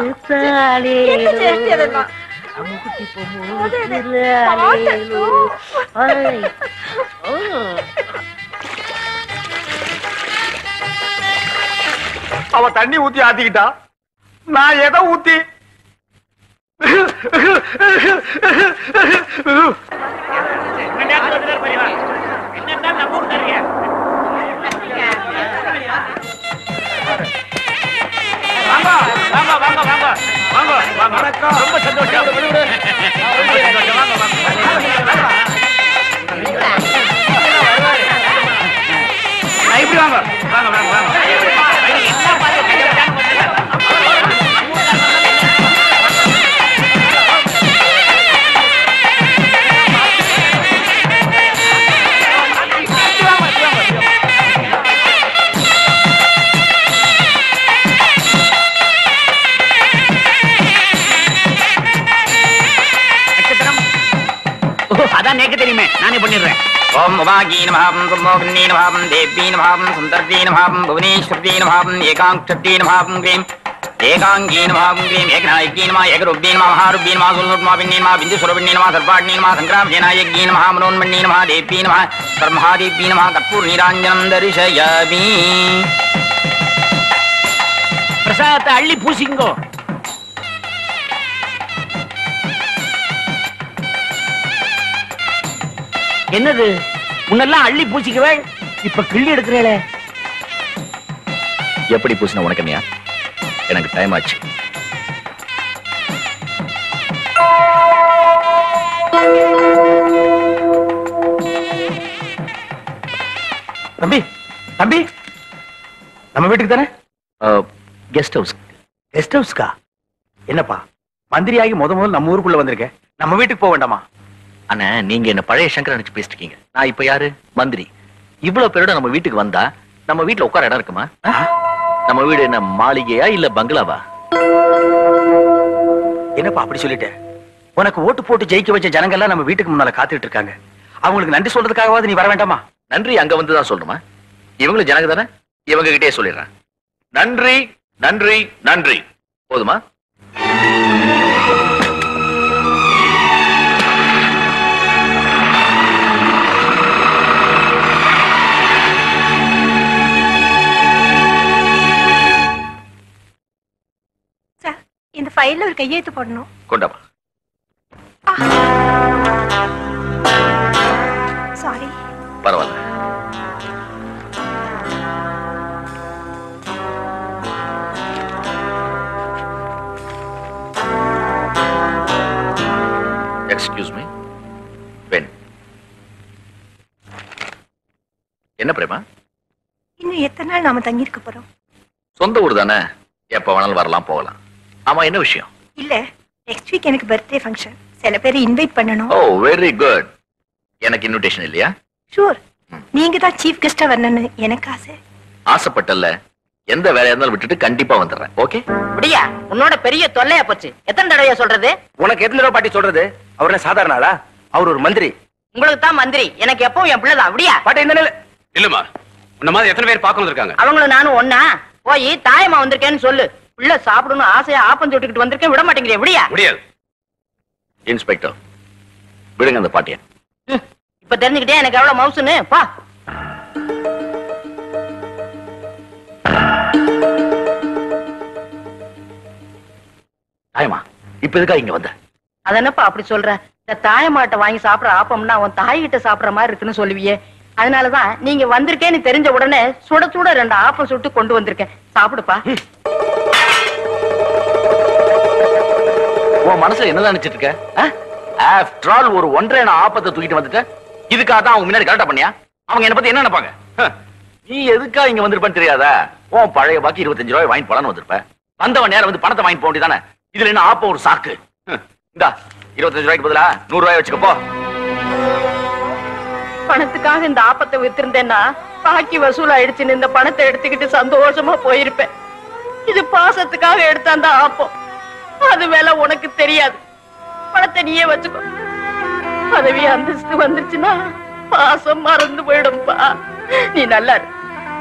அவ தண்ணி ஊத்தி ஆத்திக்கிட்டா, நான் எதை ஊத்தி? ரொம்ப சந்தோஷம். இப்படி வாங்க வாங்க வாங்க வாங்க. அதான் நேக்கு தெரியுமே, நானே பண்ணிடுறேன். ஓம் உமாகீன மகாபம் கும்மோகனீன மகாபம் தேவீன மகாபம் சுந்தர்தீன மகாபம் புவனேஸ்வரதீன மகாபம் ஏகாங்க்ஷத்தீன மகாபம் க்ரீம் ஏகாங்கீன மகாபம் க்ரீம் ஏகநாயகீன மா ஏகருப்பீன மா மகாருப்பீன மா சுல்லுட்மா பின்னீன மா பிந்து சுரபின்னீன மா சர்பாட்னீன மா சங்கிராமேனாயகீன மகாமனோன்மண்ணீன மா தேவீன மா சர்மஹாதீபீன மா கற்பூர் நீராஞ்சனம் தரிசயாமி. பிரசாதத்தை அள்ளி பூசிங்கோ. என்னது முன்னெல்லாம் அள்ளி பூசிக்குவே, இப்ப கிள்ளி எடுக்கிறேளே. எப்படி பூசின உனக்கு என்னையா? எனக்கு டைம் ஆச்சு. தம்பி தம்பி, நம்ம வீட்டுக்கு தானே? Guest house. கெஸ்ட் ஹவுஸ்க்கா? என்னப்பா மந்திரியாகி முதல்ல நம்ம ஊருக்குள்ள வந்திருக்கேன், நம்ம வீட்டுக்கு போக வேண்டாமா? அண்ணா, நீங்க என்ன பழைய சங்கர் நினைச்சு பேசிட்டு இருக்கீங்க. நான் இப்ப யாரு? மந்திரி. இவ்வளவு பேரோட நம்ம வீட்டுக்கு வந்தா நம்ம வீட்டுல உட்கார இடம் இருக்குமா? நம்ம வீடு என்ன மாளிகையா இல்ல பங்களாவா? என்னப்பா அப்படி சொல்லிட்டேன்? உனக்கு ஓட்டு போட்டு ஜெயிக்க வச்ச ஜனங்கள்லாம் நம்ம வீட்டுக்கு முன்னால காத்துட்டு இருக்காங்க. அவங்களுக்கு நன்றி சொல்றதுக்காகவாது நீ வர வேண்டாமா? நன்றி அங்க வந்துதான் சொல்லணுமா? இவங்களும் ஜனங்க தானே, இவங்க கிட்டே சொல்லிடுறேன். நன்றி நன்றி நன்றி. போதுமா? இந்த ஃபைல்ல ஒரு கையெழுத்து போடணும். கொண்டாமா. சாரி. பரவாயில்ல. Excuse me. பென். என்ன பிரேமா? இன்னும் எத்தனை நாள் நாம தங்கி இருக்க போறோம்? சொந்த ஊர் தானே, எப்ப வேணாலும் வரலாம் போகலாம். ஆமா, என்ன விஷயம்? இல்ல, நெக்ஸ்ட் வீக் எனக்கு பர்த்டே ஃபங்க்ஷன். சில பேரை இன்வைட் பண்ணணும். Oh very good. எனக்கு இன்விடேஷன் இல்லையா? ஷூர், நீங்க தான் சீஃப் கெஸ்டா வரணும்னு எனக்கு ஆசை. ஆசைப்பட்டல்ல, எந்த வேலையா இருந்தாலும் விட்டுட்டு கண்டிப்பா வந்துடுறேன். ஓகே? அப்படியா? உன்னோட பெரிய தொல்லையா போச்சு. எத்தனை தடவையா சொல்றது? உனக்கு எத்தனை தடவை பாட்டி சொல்றது? அவர் என்ன சாதாரண ஆளா? அவர் ஒரு மந்திரி. உங்களுக்கு தான் மந்திரி, எனக்கு எப்பவும் என் பிள்ளைதான். அப்படியா பாட்டி? இந்த நிலை இல்லம்மா, உன்ன மாதிரி எத்தனை பேர் பார்க்கணும் இருக்காங்க? அவங்களும் நானும் ஒன்னா. போய் தாயமா வந்திருக்கேன்னு சொல்லு. பிள்ளை சாப்பிடணும் ஆசையா ஆப்பம் சுட்டுக்கிட்டு வந்திருக்கேன், விட மாட்டேங்கிறேன். எப்படியா? முடியாது. இன்ஸ்பெக்டர், விடுங்க அந்த பாட்டிய. இப்ப தெரிஞ்சுக்கிட்டே எனக்கு எவ்வளவு மவுசுன்னு. பா. தாயமா, இப்ப எதுக்கா இங்க வந்த? அதனப்பா அப்படி சொல்ற? இந்த தாயமாட்டை வாங்கி சாப்பிடுற ஆப்பம்னா அவன் தாய்கிட்ட சாப்பிடுற மாதிரி இருக்குன்னு சொல்லுவியே. அதனாலதான் நீங்க வந்திருக்கேன்னு தெரிஞ்ச உடனே சுட சுட 2 ஆப்பம் சுட்டு கொண்டு வந்திருக்கேன். சாப்பிடுப்பா. உன் மனசுல என்னதான் நினைச்சிட்டு இருக்க? ஆஃப்டர் ஆல் ஒரு 1.5 ஆப்பத்தை தூக்கிட்டு வந்துட்ட. இதுக்காக தான் அவங்க முன்னாடி கரெக்டா பண்ணியா? அவங்க என்ன பத்தி என்ன நினைப்பாங்க? நீ எதுக்கா இங்க வந்திருப்பேன்னு தெரியாதா? உன் பழைய பாக்கி 25 ரூபாய் வாங்கி பலன்னு வந்திருப்ப. வந்தவன் நேரம் வந்து பணத்தை வாங்கி போக வேண்டியதானே. இதுல என்ன ஆப்ப ஒரு சாக்கு? இந்தா 25 ரூபாய்க்கு பதிலா 100 ரூபாய் வச்சுக்கப்போ. பணத்துக்காக இந்த ஆப்பத்தை வித்திருந்தேன்னா பாக்கி வசூல் ஆயிடுச்சுன்னு இந்த பணத்தை எடுத்துக்கிட்டு சந்தோஷமா போயிருப்பேன். இது பாசத்துக்காக எடுத்த அந்த ஆப்பம். அது வேலை உனக்கு தெரியாது. பணத்தை நீயே வச்சுக்கோ. பதவி அந்தஸ்து வந்துருச்சுன்னா பாசம் மறந்து போயிடும்பா. நீ நல்லா இரு.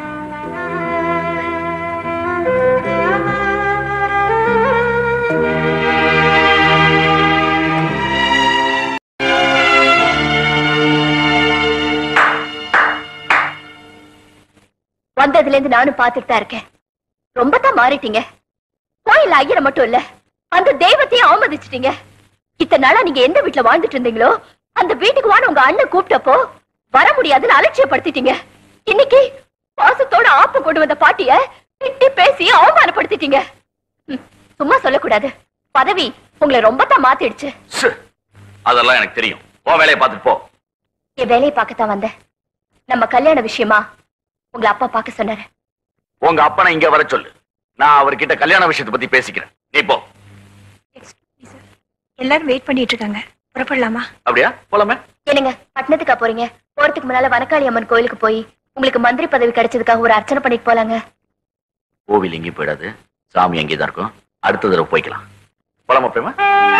வந்ததுல இருந்து நானும் பாத்துட்டு தான் இருக்கேன். ரொம்ப தான் மாறிட்டீங்க. கோயில் ஐயரை மட்டும் இல்ல, அந்த தெய்வத்தையும் அவமதிச்சிட்டீங்க. இத்தனை நாளா நீங்க எந்த வீட்டுல வாழ்ந்துட்டு இருந்தீங்களோ அந்த வீட்டுக்கு வான்னு உங்க அண்ணன் கூப்பிட்டப்போ வர முடியாதுன்னு அலட்சியப்படுத்திட்டீங்க. இன்னைக்கு பாசத்தோட ஆப்ப கொண்டு வந்த பாட்டிய திட்டி பேசி அவமானப்படுத்திட்டீங்க. சும்மா சொல்லக்கூடாது. பதவி உங்களை ரொம்ப தான் மாத்திடுச்சு. அதெல்லாம் எனக்கு தெரியும். போ, வேலையை பார்த்துட்டு போ. என் வேலையை பார்க்கத்தான் வந்தேன். நம்ம கல்யாண விஷயமா உங்களை அப்பா பார்க்க சொன்னாரு. உங்க அப்பனை இங்க வர சொல்லு. நான் அவர்கிட்ட கல்யாண விஷயத்தை பத்தி பேசிக்கிறேன். நீ போ. எல்லாரும் வெயிட் பண்ணிட்டு இருக்காங்க. புறப்படலாமா? அப்படியா? போலாமே. என்னங்க பட்டணத்துக்கா போறீங்க? போறதுக்கு முன்னால வனக்காளி அம்மன் கோயிலுக்கு போய் உங்களுக்கு மந்திரி பதவி கிடைச்சதுக்காக ஒரு அர்ச்சனை பண்ணிட்டு போலாங்க. கோவில் எங்கேயும் போயிடாது. சாமி அங்கேதான் இருக்கும். அடுத்த தடவை போய்க்கலாம். போலாமா பிரேமா?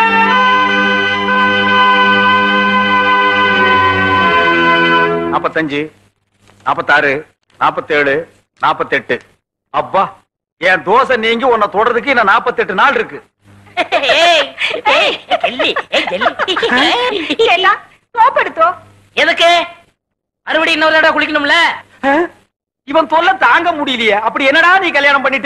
45, 46, 47, 48. அப்பா, என் தோசை நீங்கி உன்னை தொடறதுக்கு இன்னும் 48 நாள் இருக்கு. எதுக்கு மறுபடியும் இன்னொரு தடவை குளிக்கணும்ல? இவன் தொல்லை தாங்க முடியலையே. அப்படி என்னடா நீ கல்யாணம் பண்ணிட்ட?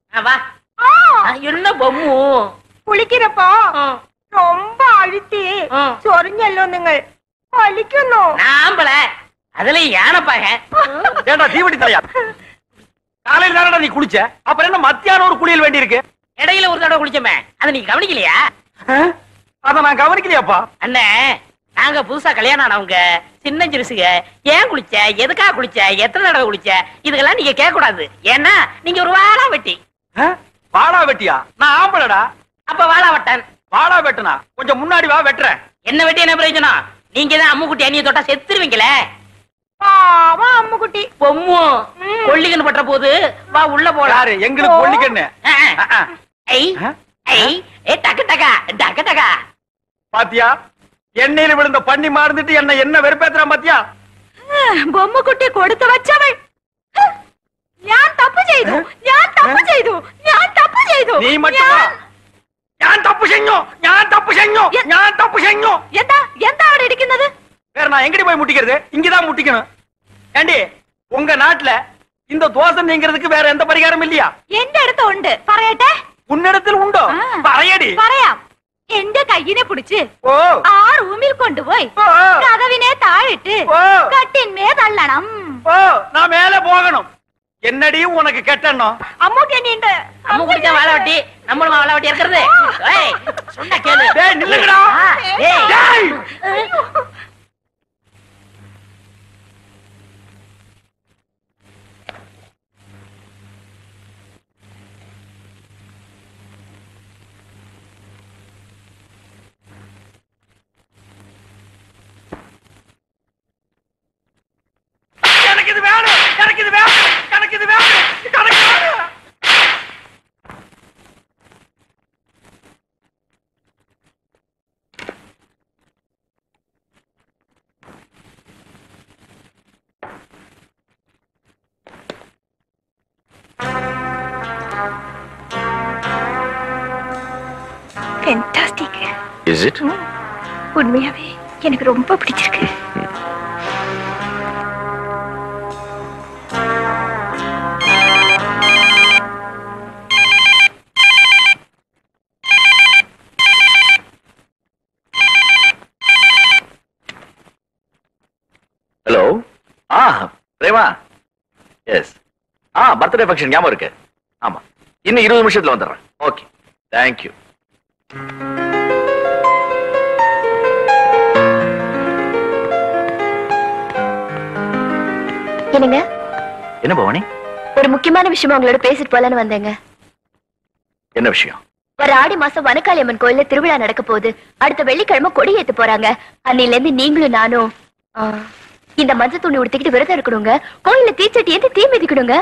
என்ன பொம்மு குளிக்கிறப்போ ரொம்ப அழுத்தி சொரிஞ்சல்லோ நீங்கள் குளிக்கணும். நாம்பல அதுல யானைப்பாக. ஏண்டா தீவட்டி தலையா? காலையில தானடா நீ குளிச்ச. அப்புறம் என்ன மத்தியானம் ஒரு குளியல் வேண்டி இருக்கு? இடையில ஒரு தடவை குளிச்சோமே, அதை நீ கவனிக்கலையா? அத நான் கவனிக்கலையாப்பா. அண்ணே, நாங்க புதுசா கல்யாணம் ஆனவங்க சின்ன சிறுசுக. ஏன் குளிச்ச, எதுக்காக குளிச்ச, எத்தனை தடவை குளிச்ச, இதுக்கெல்லாம் நீங்க கேட்க கூடாது. ஏன்னா நீங்க ஒரு வாழா வெட்டி. வாழா வெட்டியா? நான் ஆம்பளடா. அப்ப வாழா வெட்டன். வாழா வெட்டனா? கொஞ்சம் முன்னாடி வா, வெட்டுறேன். என்ன வெட்டி என்ன பிரயோஜனம்? நீங்க தான் அம்முக்குட்டி அண்ணிய தொட்டா செத்துருவீங்களே. அம்முக்குட்டி பொம்மு கொல்லிக்கன்னு பற்ற போது வா உள்ள போலாம். எங்களுக்கு கொல்லிக்கன்னு? பாத்தியா, எண்ணெயில விழுந்த பண்ணி மாறுந்துட்டு என்ன வெறுப்பேத்துறான் பாத்தியா? பொம்மை குட்டி கொடுத்து வச்சவள். ഞാൻ തപ്പ് ചെയ്തു. നീ മറ്റും ഞാൻ തപ്പ് ചെയ്ഞ്ഞു. എന്താ അവിടെ ഇരിക്കുന്നത്? வேற நான் எங்கடி போய் முட்டிக்கிறது? இங்கதான் முட்டிக்கணும். ஏண்டி, உங்க நாட்டுல இந்த தோசை நீங்கிறதுக்கு வேற எந்த பரிகாரம் இல்லையா? എന്റെ അടുത്ത് ഉണ്ട്. പറയട്ടെ? உன்னிடத்தில் உண்டோ? പറയடி. പറയാം. എന്റെ കയ്യിനെ പിടിച്ച് ഓ ആ റൂമിൽ കൊണ്ടുപോയി കതവിനെ താഴിട്ട് കട്ടിന്മേ തള്ളണം. ஓ, நான் மேல போகணும். என்னடி உனக்கு கெட்டணும்? அம்முக்கு நீண்ட அம்மு குடிச்சா வாழை வெட்டி, நம்மளும் வாழை வெட்டி இருக்கிறது. சொன்ன கேளு. டேய் நில்லுங்கடா. டேய் ஃபேண்டாஸ்டிக். Is it? உண்மையாவே எனக்கு ரொம்ப பிடிச்சிருக்கு. Hello. Prema. S. Birthday function ஞாபகம் இருக்கு. ஆமா, இன்னும் 20 நிமிஷத்துல வந்துடுறேன். Okay, thank you. என்ன பவானி? ஒரு முக்கியமான விஷயமா உங்களோட பேசிட்டு போலான்னு வந்தேங்க. என்ன விஷயம்? ஒரு ஆடி மாசம் வனக்காளி அம்மன் கோயில்ல திருவிழா நடக்க போகுது. அடுத்த வெள்ளிக்கிழமை கொடி ஏத்து போறாங்க. அன்னில இருந்து நீங்களும் நானும் இந்த மஞ்சள் துணி உடுத்திக்கிட்டு விரதம் இருக்கணுங்க. கோயில்ல தீச்சட்டி ஏந்தி தீ மிதிக்கணுங்க.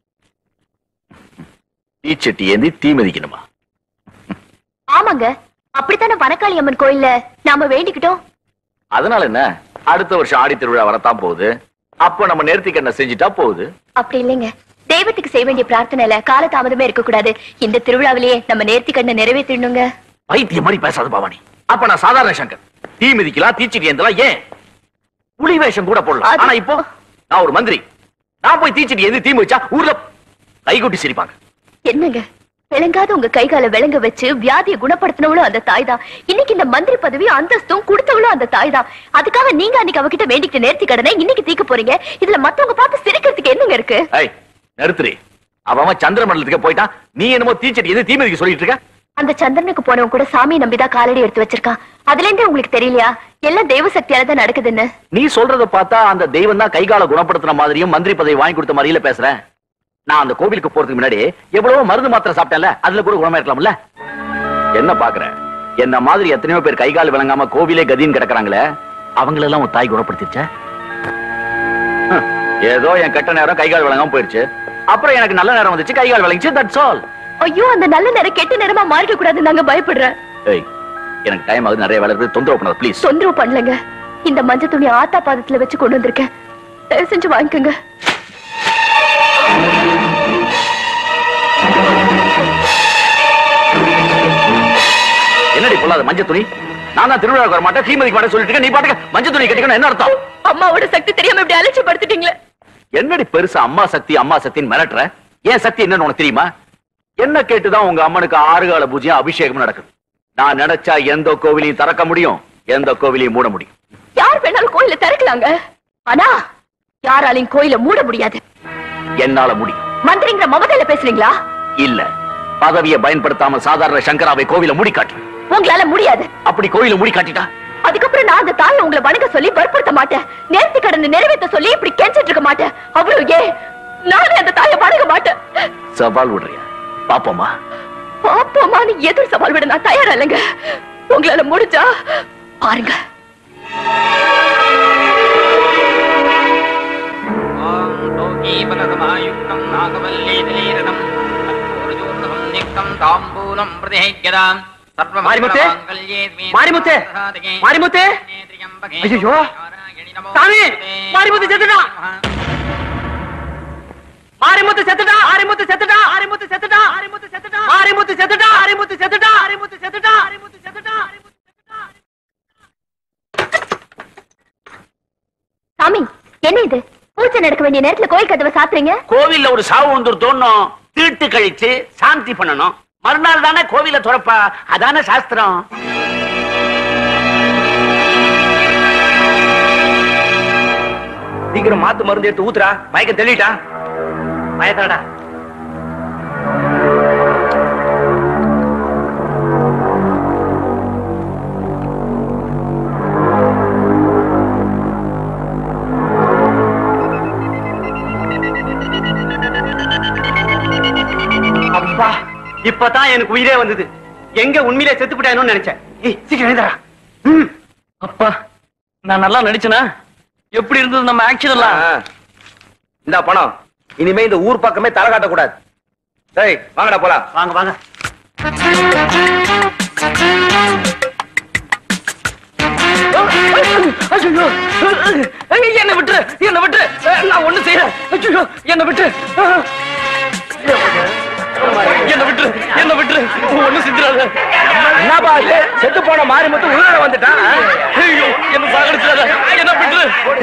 தீச்சட்டி ஏந்தி தீ மிதிக்கணுமா? ஆமாங்க, அப்படித்தானே வனக்காளி அம்மன் கோயில்ல நாம வேண்டிக்கிட்டோம். அதனால என்ன, அடுத்த வருஷம் ஆடி திருவிழா வரத்தான் போகுது. அப்ப நம்ம நேர்த்திக்கண்ணை செஞ்சுட்டா போகுது. அப்படி இல்லைங்க, தெய்வத்துக்கு செய்ய வேண்டிய பிரார்த்தனையில கால தாமதமே இருக்க கூடாது. இந்த திருவிழாவிலேயே நம்ம நேர்த்திக்கண்ணை நிறைவேற்றணுங்க. பைத்தியம் மாதிரி பேசாத பவானி. அப்ப நான் சாதாரண சங்கர். தீ மிதிக்கலாம், தீச்சட்டி ஏந்தலாம், ஏன் புலி வேஷம் கூட போடலாம். ஆனா இப்போ நான் ஒரு மந்திரி. நான் போய் தீச்சட்டி ஏந்தி தீ மிதிச்சா ஊர்ல கைகொட்டி சிரிப்பாங்க. என்னங்க, விளங்காத உங்க கைகால விளங்க வச்சு வியாதியை குணப்படுத்தினவளும் அந்த தாய் தான். இன்னைக்கு இந்த மந்திரி பதவி அந்தஸ்தும் கொடுத்தவளும் அந்த தாய் தான். அதுக்காக நீங்க அன்னைக்கு அவகிட்ட வேண்டிக்கிட்டு நேர்த்தி கடனை இன்னைக்கு தீக்க போறீங்க. இதுல மத்தவங்க பார்த்து சிரிக்கிறதுக்கு என்னங்க இருக்கு? நிறுத்துறி. அவன் சந்திர மண்டலத்துக்கு போயிட்டான், நீ என்னமோ தீச்சட்டி எது தீமதிக்கு சொல்லிட்டு இருக்க? அந்த சந்திரனுக்கு போனவன் கூட சாமியை நம்பிதான் காலடி எடுத்து வச்சிருக்கான். அதுல இருந்தே உங்களுக்கு தெரியலையா எல்லாம் தெய்வ சக்தியால தான் நடக்குதுன்னு? நீ சொல்றத பார்த்தா அந்த தெய்வம் தான் கைகால குணப்படுத்தின மாதிரியும் மந்திரி பதவி வாங்கி கொடுத்த மாதிரியில பேசுறேன். நான் அந்த கோவிலுக்கு போறதுக்கு முன்னாடி எவ்வளவோ மருந்து மாத்திரை சாப்பிட்டேன்ல, அதுல கூட குணமா இருக்கலாம்ல. என்ன பாக்குற? என்ன மாதிரி எத்தனையோ பேர் கைகால் விளங்காம கோவிலே கதின்னு கிடக்குறாங்களே, அவங்களெல்லாம் உன் தாய் குணப்படுத்திருச்ச? ஏதோ என் கெட்ட நேரம் கைகால் விளங்காம போயிடுச்சு. அப்புறம் எனக்கு நல்ல நேரம் வந்துச்சு, கைகால் விளங்கிச்சு. That's all. ஐயோ, அந்த நல்ல நேரம் கெட்ட நேரமா மாறிக்க கூடாது, நாங்க பயப்படுறேன். எனக்கு டைம் ஆகுது, நிறைய வேலை இருக்கு. தொந்தரவு பண்ணாத ப்ளீஸ். தொந்தரவு பண்ணலங்க. இந்த மஞ்சள் துணி ஆத்தா பாதத்துல வச்சு கொண்டு வந்திருக்கேன், தயவு செஞ்சு வாங்கிக்கோங்க. என்னடி பொல்லாத மஞ்சள் துணி? நான் தான் திருவிழாவுக்கு வர மாட்டேன், தீமதிக்கு மாட்டேன் சொல்லிட்டு நீ பாட்டுக்கு மஞ்சள் துணி கட்டிக்கணும். என்ன அர்த்தம்? அம்மாவோட சக்தி தெரியாம இப்படி அலட்சியப்படுத்திட்டீங்களே. என்னடி பெருசா அம்மா சக்தின்னு மிரட்டுற? ஏன் சக்தி என்னன்னு உனக்கு தெரியுமா? என்ன கேட்டுதான் உங்க அம்மனுக்கு 6 கால பூஜையும் அபிஷேகம் நடக்குது. நான் நினைச்சா எந்த கோவிலையும் திறக்க முடியும், எந்த கோவிலையும் மூட முடியும். யார் வேணாலும் கோயில திறக்கலாங்க, ஆனா யாராலையும் கோயில மூட முடியாது. என்னால முடியும். மந்திரிங்கிற மமதையில பேசுறீங்களா? இல்ல, பதவியை பயன்படுத்தாம சாதாரண சங்கராவை கோவில மூடி காட்டு. உங்களால முடியாது. அப்படி கோயில மூடி காட்டிட்டா அதுக்கப்புறம் நான் அந்த தாயை உங்களை வணங்க சொல்லி வற்புறுத்த மாட்டேன். நேர்த்தி கடனை நிறைவேற்ற சொல்லி இப்படி கெஞ்சிட்டு இருக்க மாட்டேன். அவ்வளவு ஏன் நானே அந்த தாயை வணங்க மாட்டேன். சவால் விடுறியா? பாப்போமா? பாப்போமான்னு எதிர் சவால் விட நான் தயாரா இல்லைங்க. உங்களால முடிஞ்சா பாருங்க. மாரிமுத்து, மாரிமுத்து, மாரிமுத்து, ஐயோ சாமி, மாரிமுத்து செத்துட்டான், மாரிமுத்து செத்துட்டா, மாரிமுத்து செத்துட்டா, மாரிமுத்து செத்துட்டா, மாரிமுத்து செத்துட்டா, மாரிமுத்து செத்துட்டா, மாரிமுத்து செத்துட்டா, மாரிமுத்து செத்துட்டா, மாரிமுத்து செத்துட்டா. சாமி, என்ன இது? பூஜை நடக்க வேண்டிய நேரத்துல கோயில் கதவை சாத்துறீங்க? கோவில்ல ஒரு சாவு வந்துருத்தோன்னும் தீட்டு கழிச்சு சாந்தி பண்ணணும். மறுநாள் தானே கோவில துறப்பா, அதான சாஸ்திரம். சீக்கிரம் மாத்து மருந்து எடுத்து ஊத்துறா, மயக்கம் தெளிட்டா. மயத்தாடா. அப்பா, இப்பதான் எனக்கு உயிரே வந்தது. எங்க உண்மையிலே செத்து விட்டானு நினைச்சேன். சீக்கிரம் எழுந்தா. அப்பா, நான் நல்லா நடிச்சனா? எப்படி இருந்தது நம்ம ஆக்ஷன் எல்லாம்? இந்த பணம் இனிமே இந்த ஊர் பக்கமே தலை காட்ட கூடாது. டேய், வாங்கடா போலாம். வாங்க வாங்க. என்ன விட்டு, என்ன விட்டு, நான் ஒண்ணு செய்யறேன். என்ன விட்டு, என்ன விட்டு, என்ன விட்டு, ஒண்ணு செஞ்சிடாத. என்னப்பா இது? செத்து போன மாரிமுத்து உயிரோட வந்துட்டான். ஐயோ, என்ன சாகடிச்சிடாத, என்ன விட்டு.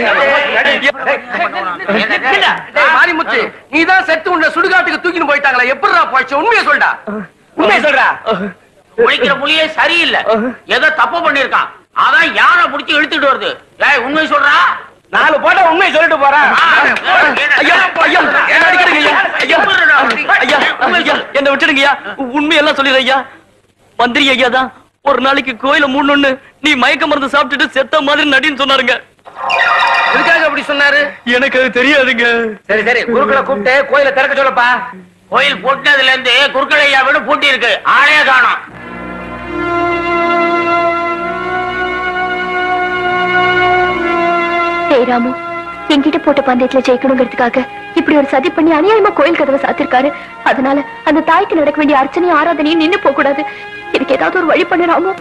மாரிமுத்து, நீதான் செத்து உன்னை சுடுகாட்டுக்கு தூக்கின்னு போயிட்டாங்களா? எப்படிடா போச்சு? உண்மையை சொல்டா, உண்மையை சொல்றா. குளிக்கிற புலியே சரியில்லை, ஏதோ தப்பு பண்ணிருக்கான். அதான் யாரை புடிச்சு இழுத்துட்டு வருது. ஏய், உண்மை சொல்றா. 4 போட்டா உண்மையை சொல்லிட்டு போறேன். என்ன விட்டுடுங்கய்யா, உண்மையெல்லாம் சொல்லிடுற ஐயா. மந்திரி ஐயா தான் ஒரு நாளைக்கு கோயில மூடணும்னு நீ மயக்க மருந்து சாப்பிட்டுட்டு செத்த மாதிரி நடின்னு சொன்னாருங்க. எதுக்காக அப்படி சொன்னாரு? எனக்கு அது தெரியாதுங்க. சரி சரி, குருக்களை கூப்பிட்டு கோயிலை திறக்க சொல்லப்பா. கோயில் பூட்டினதுல இருந்து குருக்கள் ஐயா வீடு பூட்டி இருக்கு, ஆளே காணோம். ராமு, என்கிட்ட போட்ட பந்தயத்துல ஜெயிக்கணுங்கிறதுக்காக இப்படி ஒரு சதி பண்ணி அநியாயமா கோயில் கதவை சாத்திருக்காரு. அதனால அந்த தாய்க்கு நடக்க வேண்டிய அர்ச்சனையும் ஆராதனையும் நின்னு போக கூடாது. இதுக்கு ஏதாவது ஒரு வழி பண்ணு ராமு.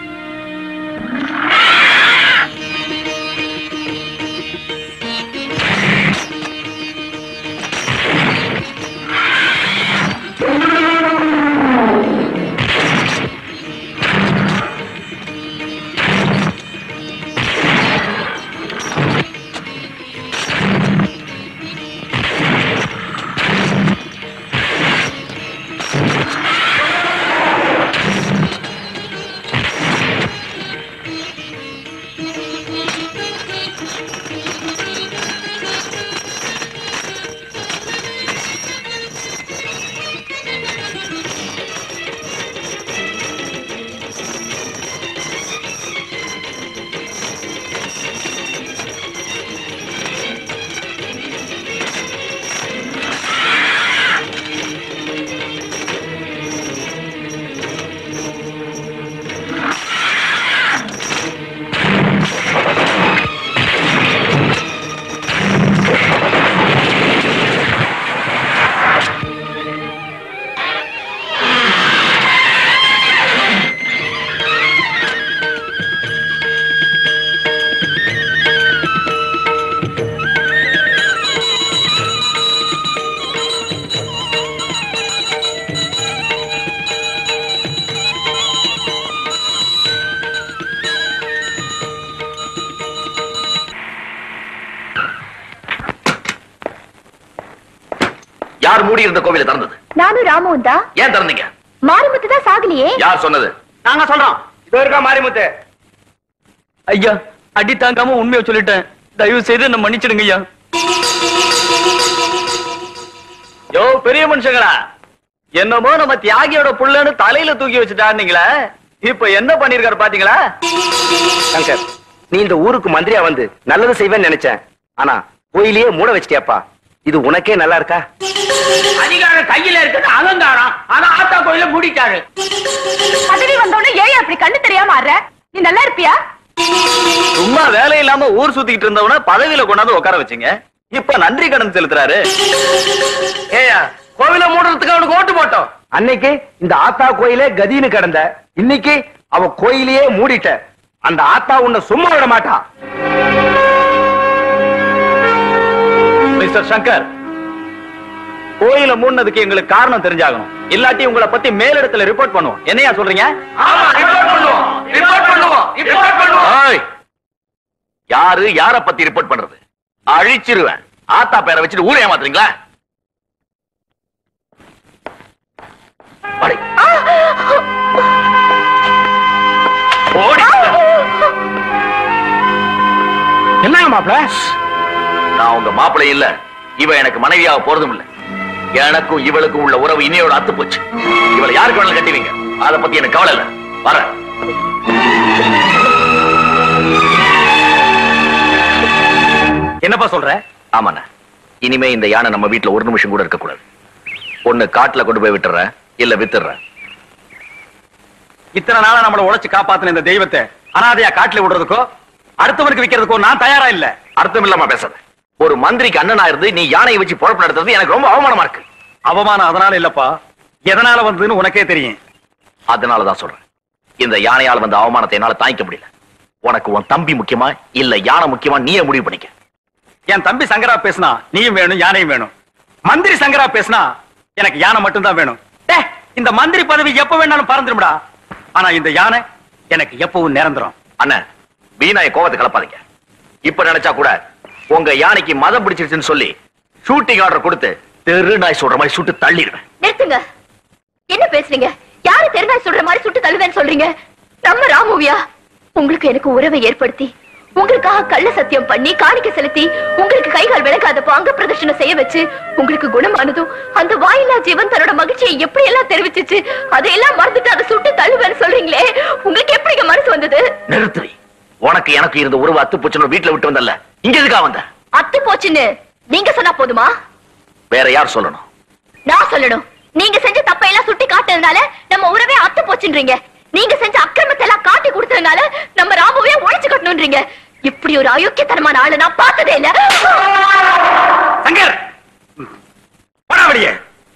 யார் மூடி இருந்த கோவிலை திறந்தது? நானும் ராமுவும் தான். ஏன் திறந்தீங்க? மாரிமுத்து தான் சாகலையே. யார் சொன்னது? நாங்க சொல்றோம். இதோ இருக்கா மாரிமுத்து. ஐயா, அடி தாங்காம உண்மையை சொல்லிட்டேன், தயவு செய்து என்ன மன்னிச்சிடுங்க ஐயா. யோ பெரிய மனுஷங்களா, என்னமோ நம்ம தியாகியோட புள்ளன்னு தலையில தூக்கி வச்சுட்டாருங்களே, இப்ப என்ன பண்ணிருக்காரு பாத்தீங்களா? சங்கர், நீ இந்த ஊருக்கு மந்திரியா வந்து நல்லது செய்வேன்னு நினைச்சேன். ஆனா கோயிலையே மூட வச்சிட்டியாப்பா. இது உனக்கே நல்லா இருக்கா? அதிகாரம் கையில இருக்குது அலங்காரம், ஆனா ஆத்தா கோயில மூடிட்டாரு. பதவி வந்தோடனே ஏன் அப்படி கண்ணு தெரியாம ஆடுற? நீ நல்லா இருப்பியா? சும்மா வேலை இல்லாம ஊர் சுத்திக்கிட்டு இருந்தவன பதவியில கொண்டாந்து உட்கார வச்சீங்க, இப்ப நன்றி கடன் செலுத்துறாரு. ஏயா, கோவில மூடுறதுக்கு அவனுக்கு ஓட்டு போட்டோம். அன்னைக்கு இந்த ஆத்தா கோயிலே கதின்னு கிடந்த, இன்னைக்கு அவ கோயிலையே மூடிட்ட. அந்த ஆத்தா உன்னை சும்மா விட மாட்டா. மிஸ்டர் சங்கர், கோயில மூடினதுக்கு எங்களுக்கு காரணம் தெரிஞ்சாகணும், இல்லாட்டி உங்களை பத்தி மேலிடத்துல ரிப்போர்ட் பண்ணுவோம். என்னையா சொல்றீங்க? யாரு யார பத்தி ரிப்போர்ட் பண்றது? அழிச்சிருவேன். ஆத்தா பேரை வச்சுட்டு ஊரே ஏமாத்துறீங்களா? என்ன மாப்பிள? நான் உங்க மாப்பிள்ளை இல்ல, இவ எனக்கு மனைவியாக போறதும் இல்ல. எனக்கும் இவளுக்கும் உள்ள உறவு இன்னையோட அத்து போச்சு. இவளை யாருக்கு வேணாலும் கட்டிவீங்க, அதை பத்தி எனக்கு கவலை இல்ல. வர என்னப்பா சொல்ற? ஆமாண்ணா, இனிமே இந்த யானை நம்ம வீட்டுல ஒரு நிமிஷம் கூட இருக்க கூடாது. ஒண்ணு காட்டுல கொண்டு போய் விட்டுறேன், இல்ல வித்துறேன். இத்தனை நாளா நம்மள உழைச்சு காப்பாத்தின இந்த தெய்வத்தை அனாதையா காட்டுல விடுறதுக்கோ அடுத்தவனுக்கு விக்கிறதுக்கோ நான் தயாரா இல்ல. அர்த்தம் இல்லாம பேசாத. ஒரு மந்திரிக்கு அண்ணனா இருந்து நீ யானையை வச்சு பொழப்பு நடத்துறது எனக்கு ரொம்ப அவமானமா இருக்கு. அவமானம் அதனால இல்லப்பா, எதனால வந்ததுன்னு உனக்கே தெரியும். அதனாலதான் சொல்றேன், இந்த யானையால் வந்த அவமானத்தை என்னால தாங்கிக்க முடியல. உனக்கு உன் தம்பி முக்கியமா இல்ல யானை முக்கியமா, நீயே முடிவு பண்ணிக்க. என் தம்பி சங்கரா பேசினா நீயும் வேணும், யானையும் வேணும். மந்திரி சங்கரா பேசினா எனக்கு யானை மட்டும் தான் வேணும். இந்த மந்திரி பதவி எப்ப வேணாலும் பறந்துடும்டா, ஆனா இந்த யானை எனக்கு எப்பவும் நிரந்தரம். அண்ணன், வீணாய கோவத்தை கலப்பாதீங்க. இப்ப நினைச்சா கூட உங்க யானைக்கு மதம் பிடிச்சிருச்சுன்னு சொல்லி ஷூட்டிங் ஆர்டர் கொடுத்து தெரு நாய் சொல்ற மாதிரி சுட்டு தள்ளிடுவேன். நிறுத்துங்க. என்ன பேசுறீங்க? யாரு தெருநாய் சொல்ற மாதிரி சுட்டு தள்ளுவேன்னு சொல்றீங்க? நம்ம ராமுவியா? உங்களுக்கு எனக்கு உறவை ஏற்படுத்தி, உங்களுக்காக கள்ள சத்தியம் பண்ணி காணிக்க செலுத்தி, உங்களுக்கு கைகால் விளக்காதப்போ அங்க பிரதர்ஷனம் செய்ய வச்சு, உங்களுக்கு குணமானதும் அந்த வாயிலா ஜீவன் தன்னோட மகிழ்ச்சியை எப்படி எல்லாம் தெரிவிச்சிச்சு, அதையெல்லாம் மறந்துட்டு அதை சுட்டு தள்ளுவேன்னு சொல்றீங்களே, உங்களுக்கு எப்படிங்க மனசு வந்தது? நிறுத்துறி. உனக்கு எனக்கு இருந்த உறவு அத்து போச்சுன்னு வீட்டுல விட்டு வந்தல்ல, இங்க எதுக்கா வந்த? அத்து போச்சுன்னு நீங்க சொன்னா போதுமா? வேற யார் சொல்லணும்? நான் சொல்லணும். நீங்க செஞ்ச தப்பையெல்லாம் சுட்டி காட்டுறதுனால நம்ம உறவே அத்து போச்சுன்றீங்க. நீங்க செஞ்ச அக்கிரமத்தை எல்லாம் காட்டி கொடுத்ததுனால நம்ம ராமுவே ஒழிச்சு கட்டணும்ன்றீங்க. இப்படி ஒரு அயோக்கியத்தனமான ஆளு நான் பார்த்ததே இல்ல. சங்கர், போடா வெளியே.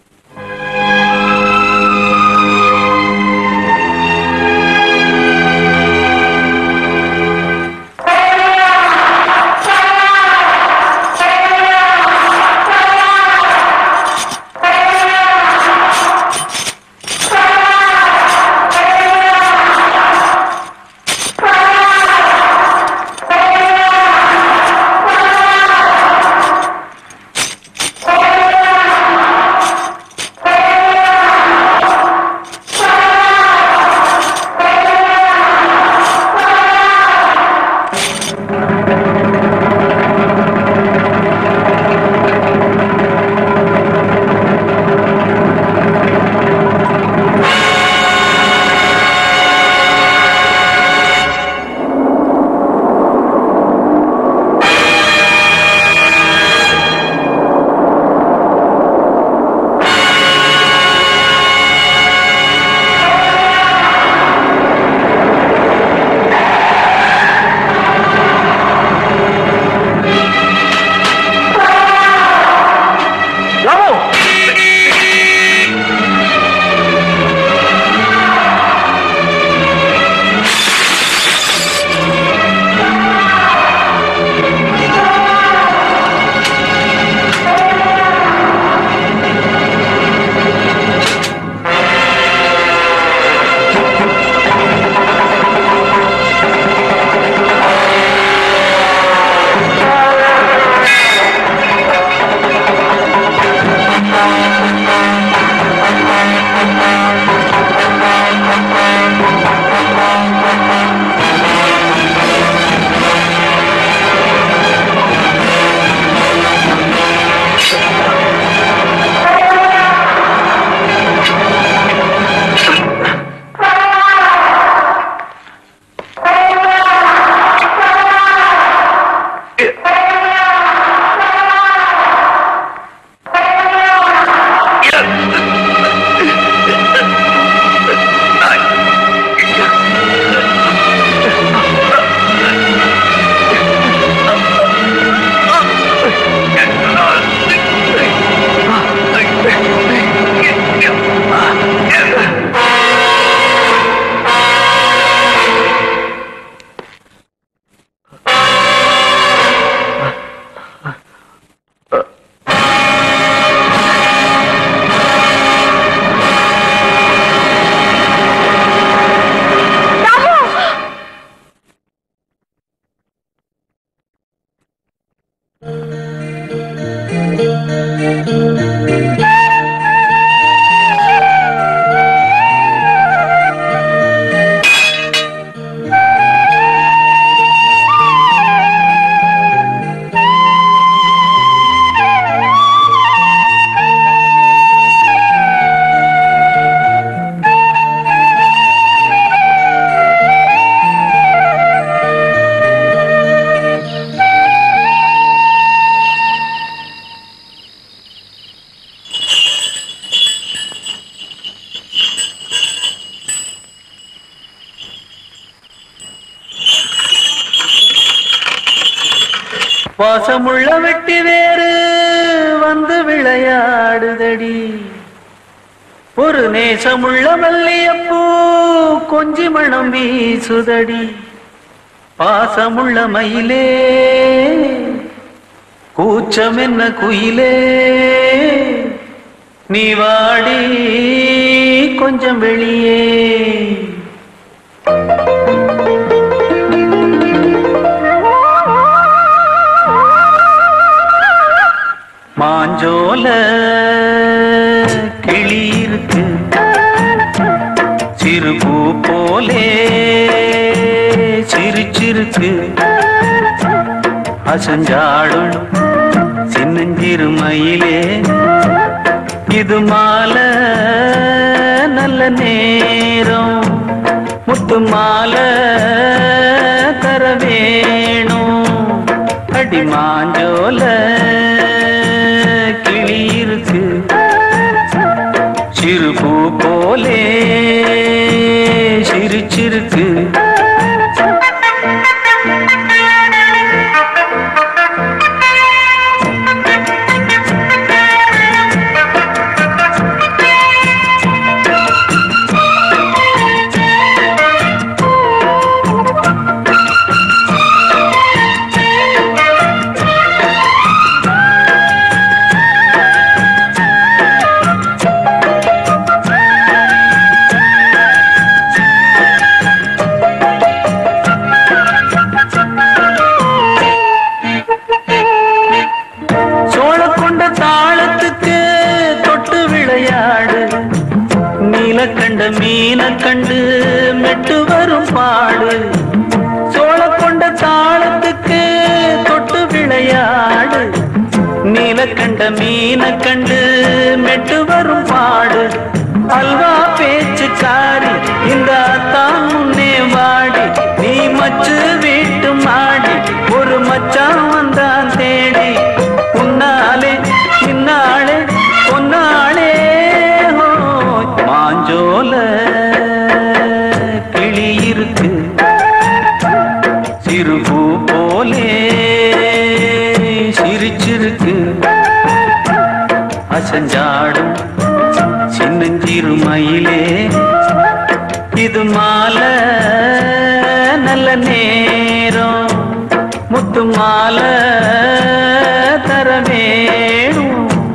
வாசமுள்ள வெட்டி வேறு வந்து விளையாடுதடி, ஒரு நேசமுள்ள மல்லியப்பூ கொஞ்சி மணம் வீசுதடி, பாசமுள்ள மயிலே கூச்சம் என்ன குயிலே, நீ வாடி கொஞ்சம் வெளியே. மாஞ்சோல கிளி இருக்கு, சிறு பூ போலே சிரிச்சிருக்கு, அசஞ்சாடும் சின்னஞ்சிறு மயிலே, இது மாலை நல்ல நேரம், முத்து மாலை தர வேணும், அடி அடி மாஞ்சோல கிளி இருக்கு சிறு பூ போலே சிரிச்சிருக்கு மீன கண்டு மெட்டு வரும் பாடு சோழ கொண்ட தாளத்துக்கு தொட்டு விளையாடு நீல கண்ட மீன கண்டு மெட்டு வரும் பாடு அல்வா பேச்சுக்காரி இந்த தான் முன்னே வாடி நீ மச்சு வீட்டு மாடி ஒரு மச்சான் வந்தான் தேடி உன்னாலே இன்னாலே பொன்னாளே மாஞ்சோல கிளி இருக்கு சிறு பூ போலே சிரிச்சிருக்கு அசஞ்சாடும் சின்னஞ்சிறு மயிலே இது மாலை நல்ல நேரம் முத்து மாலை தர வேணும்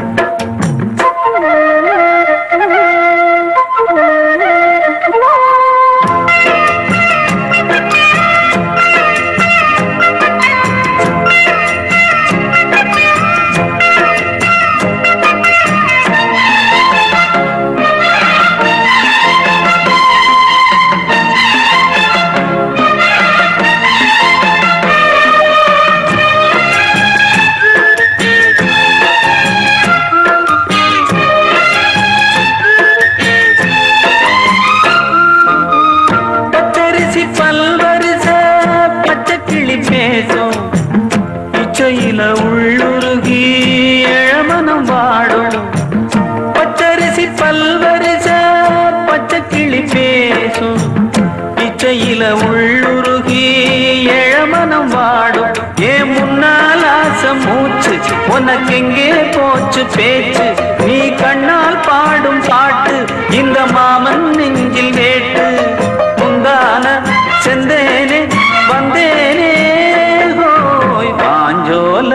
உள்ளுருகி இளமனம் வாடும் பச்சரிசி பல்வரிச பச்சை கிளி பேசும் இச்சையில உள்ளுருகி இளமனம் வாடும் ஏன் முன்னால் ஆசை மூச்சு உனக்கு எங்கே போச்சு பேச்சு நீ கண்ணால் பாடும் பாட்டு இந்த மாமன் நெஞ்சில் வேட்டு முந்தான செந்தேனே வந்தேனே மாஞ்சோல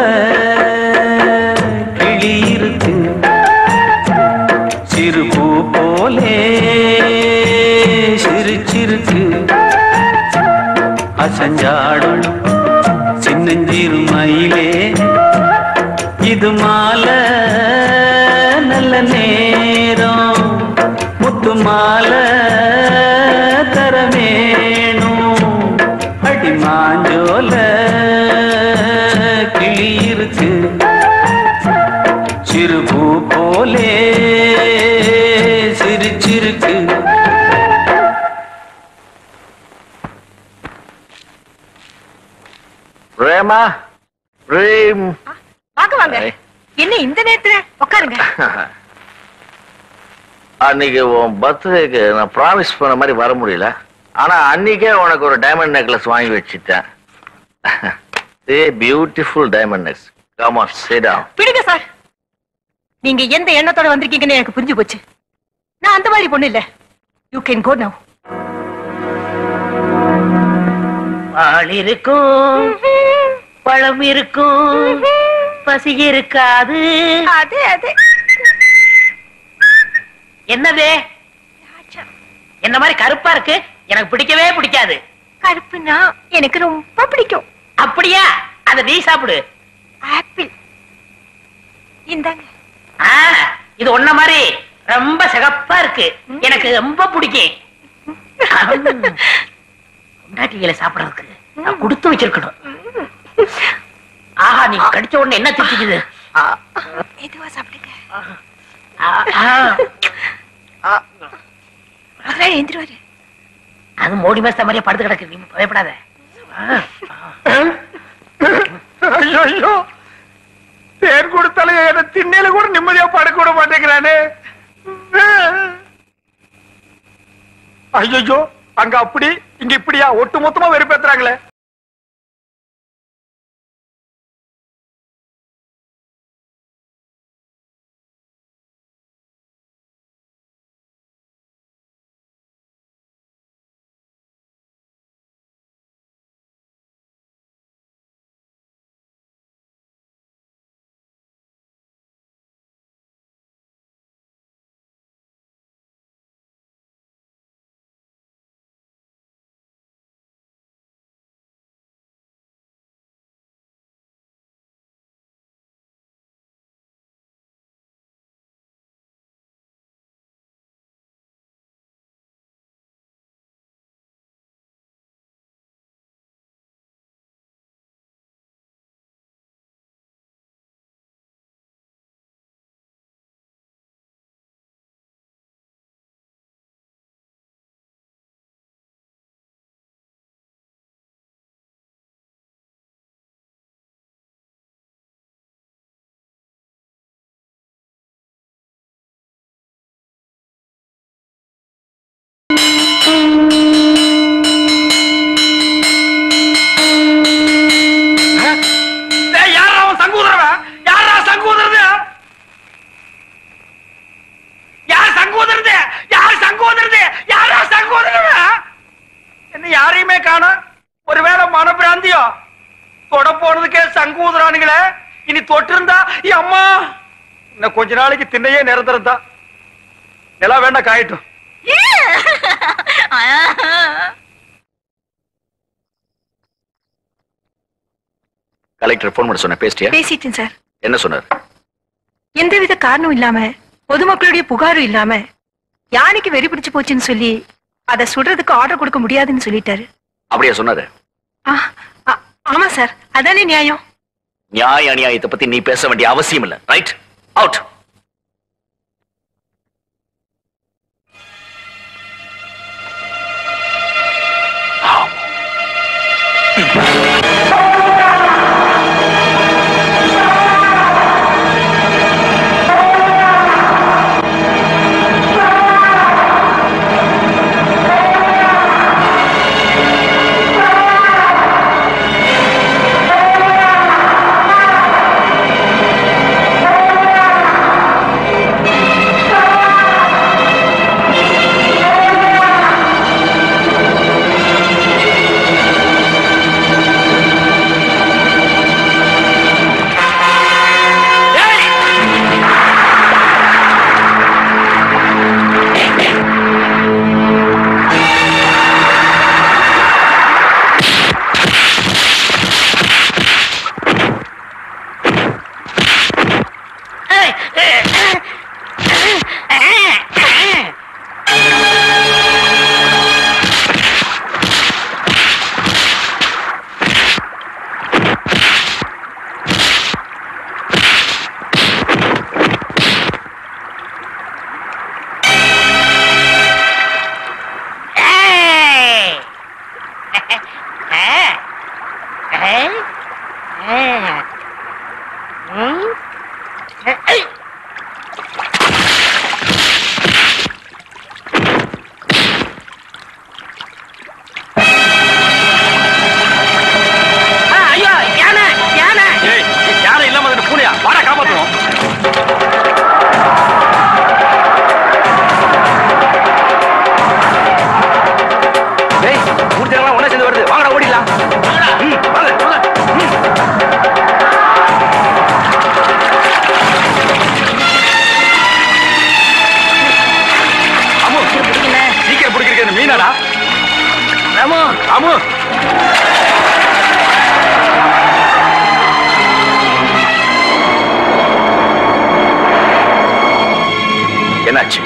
கிளி இருக்கு சிறு பூ போலே சிரிச்சிருக்கு அசஞ்சாடும் சின்னஞ்சிறு மயிலே இது மாலை நல்ல நேரம் முத்து மாலை தர வேணும் அடி மாஞ்சோல கிளி இருக்கு சிறு பூ போலே சிரிச்சிருக்கு பிரேமா பிரேம் வாங்க வாங்க என்ன இந்த நேரத்துல உட்காருங்க அன்னைக்கு உன் பர்த்டேக்கு நான் ப்ராமிஸ் பண்ண மாதிரி வர முடியல ஆனா அன்னைக்கே உனக்கு ஒரு டைமண்ட் நெக்லஸ் வாங்கி வச்சுட்டேன் beautiful diamond necklace come on sit down விடுங்க சார் நீங்க எந்த எண்ணத்தோட வந்திருக்கீங்கன்னு எனக்கு புரிஞ்சு போச்சு நான் அந்த மாதிரி பொண்ணு இல்ல யூ கேன் கோ நவ பால் இருக்கும் பழம் இருக்கும் பசி இருக்காது அது அது என்னது என்ன மாதிரி கருப்பா இருக்கு எனக்கு பிடிக்கவே பிடிக்காது கருப்புனா எனக்கு ரொம்ப பிடிக்கும் அப்படியா அத நீ சாப்பிடு ஆப்பிள் இந்தாங்க இது ஒன்ன மாதிரி ரொம்ப சிகப்பா இருக்கு எனக்கு ரொம்ப பிடிக்கும் பொண்டாட்டிகளை சாப்பிடறதுக்கு நான் கொடுத்து வச்சிருக்கணும் ஆஹா நீ கடிச்ச உடனே என்ன திட்டிக்குது மெதுவா சாப்பிடுங்க எந்திருவாரு அது மோடி மாச மாதிரியே படுத்து கிடக்கு நீ பயப்படாத ஐயோ, தேன் கொடுத்தாலும் என்ன திண்ணையில கூட நிம்மதியா படுக்க விட மாட்டேங்கிறானே. ஐயோ, அங்க அப்படி இங்க இப்படியா ஒட்டு மொத்தமா வெறுப்பேத்துறாங்களே. யாரையுமே காணா. ஒருவேளை மனப்பிராந்தியோ தொட போனதுக்கே சங்கூதுறானுங்களே. இனி தொட்டு இருந்தா அம்மா இன்னும் கொஞ்ச நாளைக்கு திண்ணையே நிரந்தரம் தான். எல்லாம் வேண்டாம் காயட்டும். கலெக்டர் போன் பண்ண சொன்ன பேசிட்டியா? பேசிட்டேன் சார். என்ன சொன்னார்? எந்தவித காரணம் இல்லாம பொதுமக்களுடைய புகாரும் இல்லாம யானைக்கு வெறி பிடிச்சு போச்சுன்னு சொல்லி அதை சுடுறதுக்கு ஆர்டர் கொடுக்க முடியாதுன்னு சொல்லிட்டாரு. அப்படியா சொன்னாரு? ஆமா சார், அதானே நியாயம். நியாய அநியாயத்தை பத்தி நீ பேச வேண்டிய அவசியம் இல்ல. Right out. என்னாச்சு?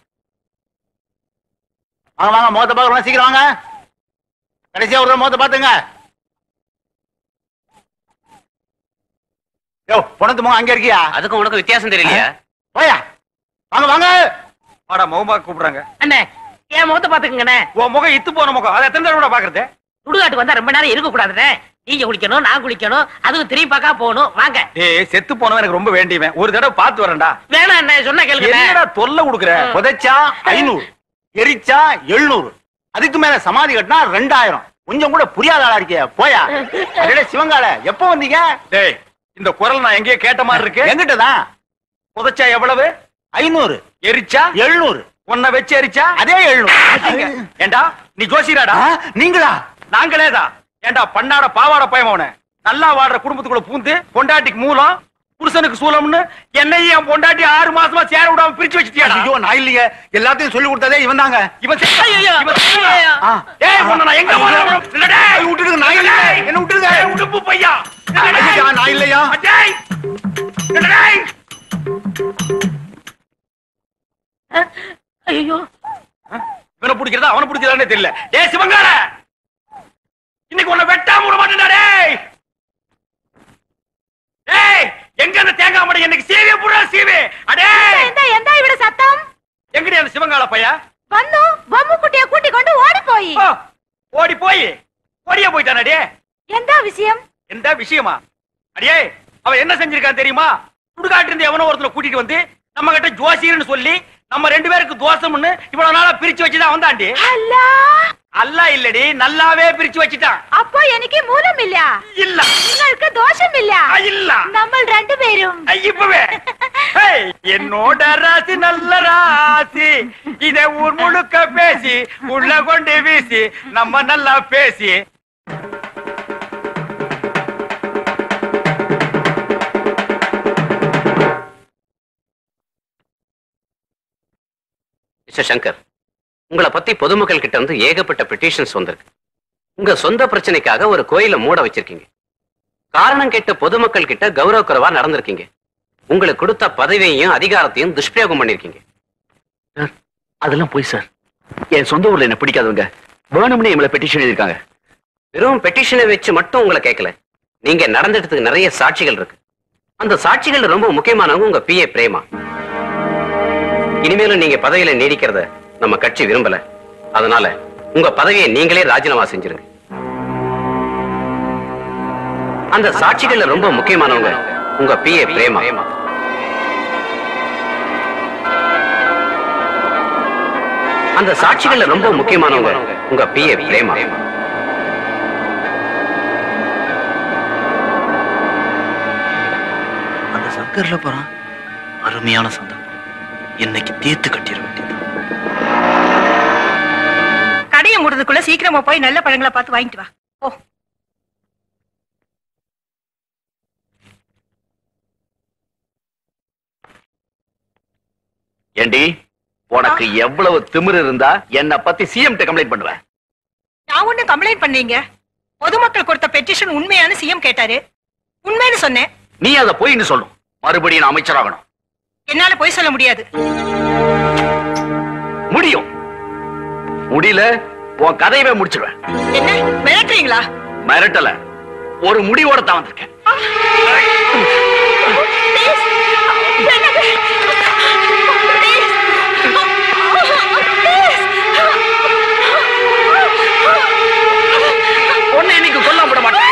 வாங்க வாங்க, மோத்த பாக்குறோம், சீக்கிரம் வாங்க. கடைசியா ஒரு மோத்த பாத்துங்க. யோ பொணத்து முகம் அங்க இருக்கியா? அதுக்கும் உனக்கு வித்தியாசம் தெரியலையா? போயா, வாங்க வாங்க. வாடா, முகமா கூப்பிடுறாங்க. அண்ணே, என் முகத்தை பாத்துக்கங்கண்ணே. உன் முகம் இத்து போன முகம், அதை எத்தனை தடவை பாக்குறது? சுடுகாட்டுக்கு வந்தா ரொம்ப நேரம் இருக்க கூடாதுனே. நீங்க குளிக்கணும், நான் குளிக்கணும், அதுவும் திரும்பி பார்க்க போகணும். வாங்க. ஏய், செத்து போனவன் எனக்கு ரொம்ப வேண்டியவன். ஒரு தடவை பார்த்து வரேன்டா. வேணாம் என்ன சொன்ன கேளுங்க. என்னடா தொல்லை கொடுக்குற? புதைச்சா 500, எரிச்சா 700, அதுக்கு மேல சமாதி கட்டினா 2000. கொஞ்சம் கூட புரியாத ஆளா இருக்கிய. போயா. அடடே சிவங்கால, எப்ப வந்தீங்க? டேய், இந்த குரல் நான் எங்கேயோ கேட்ட மாதிரி இருக்கு. எங்கிட்டதான். புதைச்சா எவ்வளவு? 500, எரிச்சா 700, உன்னை வச்சு எரிச்சா அதே 700. ஏண்டா நீ ஜோசியராடா? நீங்களா? நாங்களேதான். ஏண்டா பண்ணாட பாவாட பயமவன, நல்லா வாடுற குடும்பத்துக்குள்ள பூந்து பொண்டாட்டிக்கு மூலம் புருஷனுக்கு சூலம்னு என்னையும் என் பொண்டாட்டி 6 மாசமா சேர விடாம பிரிச்சு வச்சிட்டியாடா? ஐயோ நான் இல்லையே, எல்லாத்தையும் சொல்லி கொடுத்ததே இவன் தாங்க. இவன் நான் எங்க விட்டுடுங்க. நான் இல்ல, என்ன விட்டுருங்க. உடுப்பு பையா நான் இல்லையா? ஐயோ, இவனை பிடிக்கிறதா அவனை பிடிக்கிறதானே தெரியல. டே சிவங்கால, இன்னைக்கு உன்னை வெட்டாம விட மாட்டேன்டா. டேய், எங்க அந்த தேங்காய் மடை எனக்கு சீவே புடா சீவே. அடே எந்த இவட சத்தம்? எங்கடி அந்த சிவங்கால பையா? வந்து பொம்மை குட்டியை கூட்டி கொண்டு ஓடி போய் ஓடிய போயிட்டானே. எந்த விஷயம்? எந்த விஷயமா? அடியே, அவன் என்ன செஞ்சிருக்கான் தெரியுமா? சுடுகாட்டு இருந்து எவனோ ஒருத்தர் கூட்டிட்டு வந்து நம்ம கிட்ட ஜோசியர்னு சொல்லி நம்ம 2 பேருக்கு தோசம்னு இவ்வளவு நாளா பிரிச்சு வச்சுதான் வந்தாண்டி. அல்ல இல்லடி, நல்லாவே பிரிச்சு வச்சுட்டான். அப்போ எனக்கு மூலம் இல்ல. இல்ல. உங்களுக்கு தோஷம் இல்ல. இல்ல. நம்ம 2 பேரும் இப்பவே என்னோட ராசி நல்ல ராசி, இதை ஊர் முழுக்க பேசி உள்ள கொண்டு வீசி நம்ம நல்லா பேசி. மிஸ்டர் சங்கர், உங்களை பத்தி பொதுமக்கள் கிட்ட இருந்து ஏகப்பட்ட பெட்டிஷன்ஸ் வந்திருக்கு. உங்க சொந்த பிரச்சனைக்காக ஒரு கோயிலை மூட வச்சிருக்கீங்க. காரணம் கேட்ட பொதுமக்கள் கிட்ட கௌரவ குறைவா நடந்திருக்கீங்க. உங்களுக்கு கொடுத்த பதவியையும் அதிகாரத்தையும் துஷ்பிரயோகம் பண்ணிருக்கீங்க. அதெல்லாம் போய் சார். என் சொந்த ஊர்ல என்ன பிடிக்காதவங்க வேணும்னே எங்களை பெட்டிஷன் எழுதிருக்காங்க. வெறும் பெட்டிஷனை வச்சு மட்டும் உங்களை கேட்கல, நீங்க நடந்துட்டதுக்கு நிறைய சாட்சிகள் இருக்கு. அந்த சாட்சிகள் ரொம்ப முக்கியமானவங்க உங்க PA பிரேமா. இனிமேலும் நீங்க பதவியில நீடிக்கிறத நம்ம கட்சி விரும்பல. அதனால உங்க பதவியை நீங்களே ராஜினாமா செஞ்சிருங்க. அந்த சாட்சிகள்ல ரொம்ப முக்கியமானவங்க உங்க PA பிரேமா. அந்த சாட்சிகள்ல ரொம்ப முக்கியமானவங்க உங்க PA பிரேமா. அந்த சங்கர்ல போறான். அருமையான சந்தர்ப்பம், இன்னைக்கு தீர்த்து கட்டிட வேண்டியது. கடையை மூடுறதுக்குள்ள சீக்கிரமா போய் நல்ல பழங்களை பார்த்து வாங்கிட்டு வா. ஓ, ஏண்டி, உனக்கு எவ்வளவு திமிரு இருந்தா என்ன பத்தி சிஎம் கம்ப்ளைண்ட் பண்ற? நான் ஒண்ணு கம்ப்ளைண்ட் பண்ணீங்க. பொதுமக்கள் கொடுத்த பெட்டிஷன் உண்மையான சிஎம் கேட்டாரு, உண்மைன்னு சொன்னேன். நீ அதை போயின்னு சொல்லணும். மறுபடியும் நான் அமைச்சராகணும். என்னால போய் சொல்ல முடியாது. முடியும். முடியல, உன் கதையவே முடிச்சிருவேன். என்ன மிரட்டுறீங்களா? மிரட்டல, ஒரு முடிவோட தான் வந்திருக்கேன். ஒண்ணு இன்னைக்கு கொல்லாம விட மாட்டேன்.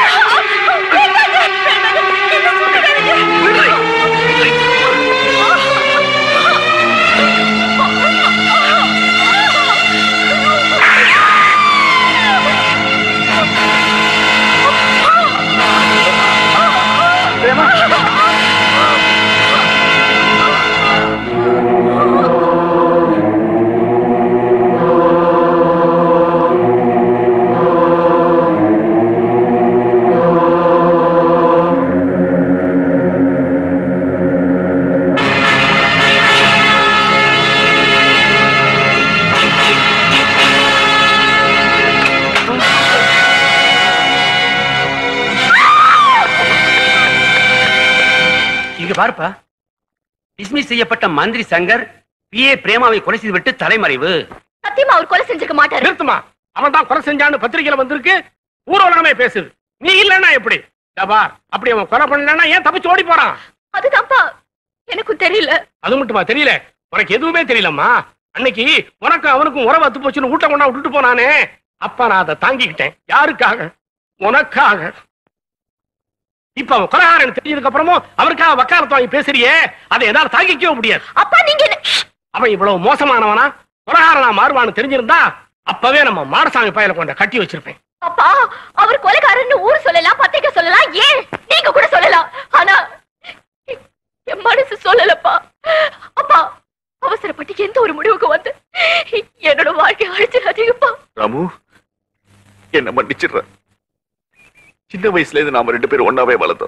பாருப்பா, டிஸ்மிஸ் செய்யப்பட்ட மந்திரி சங்கர் PA பிரேமாவை கொலை செய்து விட்டு தலைமறைவு. சத்தியமா அவர் கொலை செஞ்சிருக்க மாட்டாரு. நிறுத்துமா, அவன் தான் கொலை செஞ்சான்னு பத்திரிகையில வந்திருக்கு. ஊர்வலகமே பேசுது. நீ இல்லன்னா எப்படி? அப்படி அவன் கொலை பண்ணலன்னா ஏன் தப்பிச்சு ஓடி போறான்? அதுதான்ப்பா எனக்கு தெரியல. அது மட்டுமா தெரியல? உனக்கு எதுவுமே தெரியலம்மா. அன்னைக்கு உனக்கும் அவனுக்கும் உறவு அத்து போச்சுன்னு வீட்டை கொண்டா விட்டுட்டு போனானே, அப்ப நான் அதை தாங்கிக்கிட்டேன். யாருக்காக? உனக்காக. இப்ப அவன் கொலைகாரன் தெரிஞ்சதுக்கு அப்புறமும் அவருக்காக வக்காலத்து வாங்கி பேசுறியே, அதை என்னால தாங்கிக்கவே முடியாது. அப்பா நீங்க அவன் இவ்வளவு மோசமானவனா கொலைகாரனா மாறுவான்னு தெரிஞ்சிருந்தா அப்பவே நம்ம மாடசாமி பயல கொண்ட கட்டி வச்சிருப்பேன். அப்பா அவர் கொலைகாரன்னு ஊர் சொல்லலாம், பத்திரிக்கை சொல்லலாம், ஏன் நீங்க கூட சொல்லலாம். ஆனா என் மனசு சொல்லலப்பா. அப்பா அவசரப்பட்டு எந்த ஒரு முடிவுக்கு வந்து என்னோட வாழ்க்கை அழிச்சிடாதீங்கப்பா. ராமு, என்ன மன்னிச்சிடுற. சின்ன வயசுல இருந்து நாம 2 பேரும் ஒன்னாவே வளர்ந்தோம்.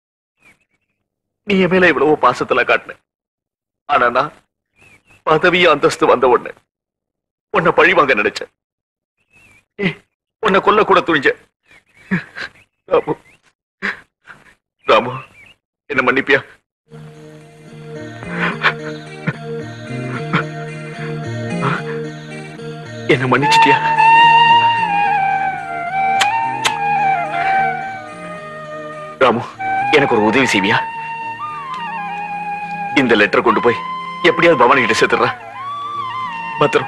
நீ என் மேல இவ்வளவு பாசத்துல காட்டின. ஆனா நான் பதவிய அந்தஸ்து வந்த உடனே உன்னை பழி வாங்க நினைச்சேன். உன்னை கொல்ல கூட துணிஞ்ச. ராமு, ராமு, என்ன மன்னிப்பியா? என்ன மன்னிச்சிட்டியா? ராமு, எனக்கு ஒரு உதவி செய்வியா? இந்த லெட்டர் கொண்டு போய் எப்படியாவது பவானி கிட்ட சேர்த்துடுற. பத்திரம்.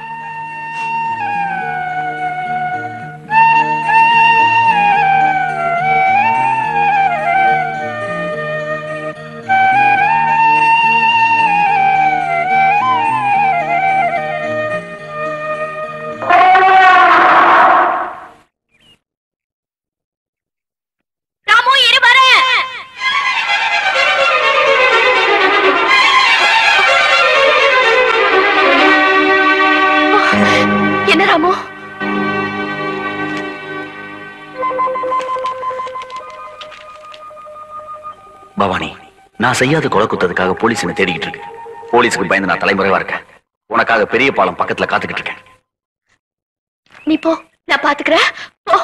பவானி, நான் செய்யாத கொலை குத்ததுக்காக போலீஸ் என்ன தேடிக்கிட்டு இருக்கு. போலீஸுக்கு பயந்து நான் தலைமுறைவா இருக்கேன். உனக்காக பெரிய பாலம் பக்கத்துல காத்துக்கிட்டு இருக்கேன். நீ போ, நான் பாத்துக்கிறேன். போ.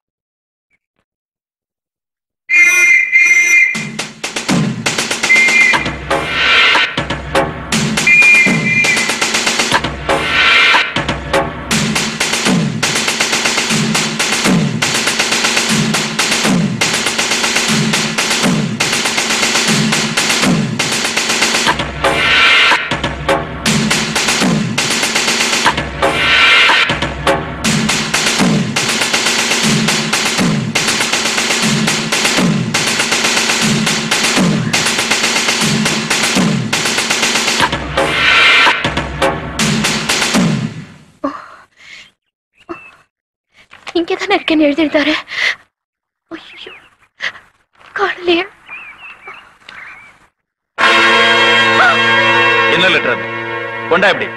இங்கேதானே இருக்கேன்னு எழுதியிருந்தாரு. காணலையே. என்ன லெட்டர் அது? கொண்டா எப்படி?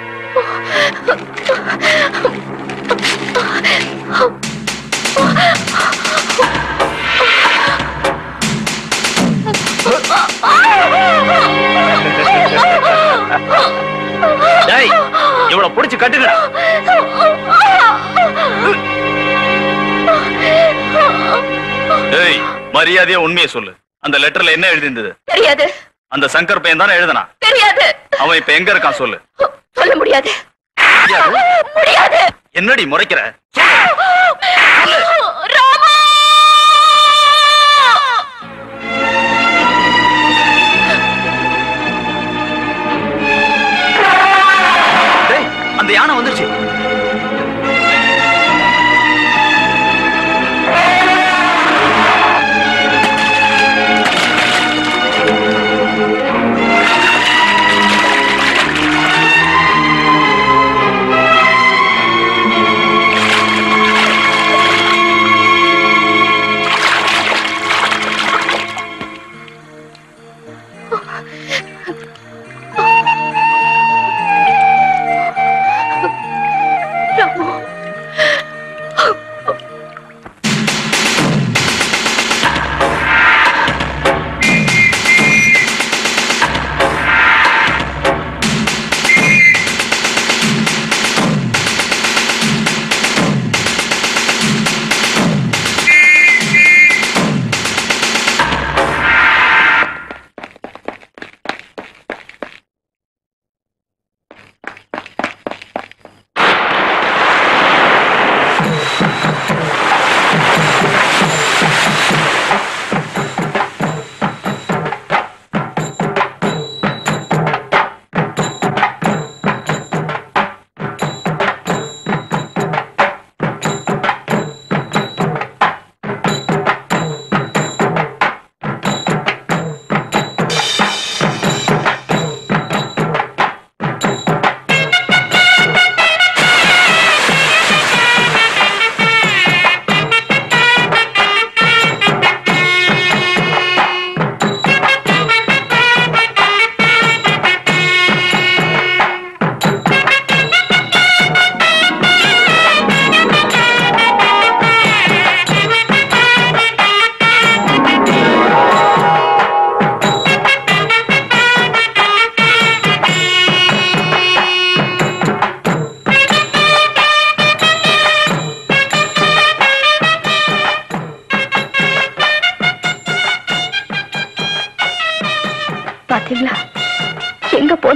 இவ்வளவு புடிச்சு கட்டுங்க. மரியாதையா உண்மையை சொல்லு. அந்த லெட்டர்ல என்ன எழுதிருந்தது? தெரியாது. அந்த சங்கர் பையன் தானே எழுதுனா? தெரியாது. அவன் இப்ப எங்க இருக்கான் சொல்லு. சொல்ல முடியாது. முடியாது. என்னடி முறைக்கிற? அந்த யானை வந்துருச்சு.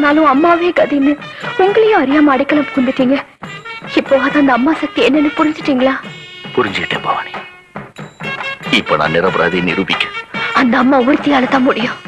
போனாலும் அம்மாவே கதின்னு உங்களையும் அறியாம அடைக்கலம் புகுந்துட்டீங்க. இப்போ அந்த அம்மா சக்தி என்னன்னு புரிஞ்சுட்டீங்களா? புரிஞ்சுக்கிட்டேன் பவானி. இப்ப நான் நிரபராதி நிரூபிக்க அந்த அம்மா உறுதியால தான் முடியும்.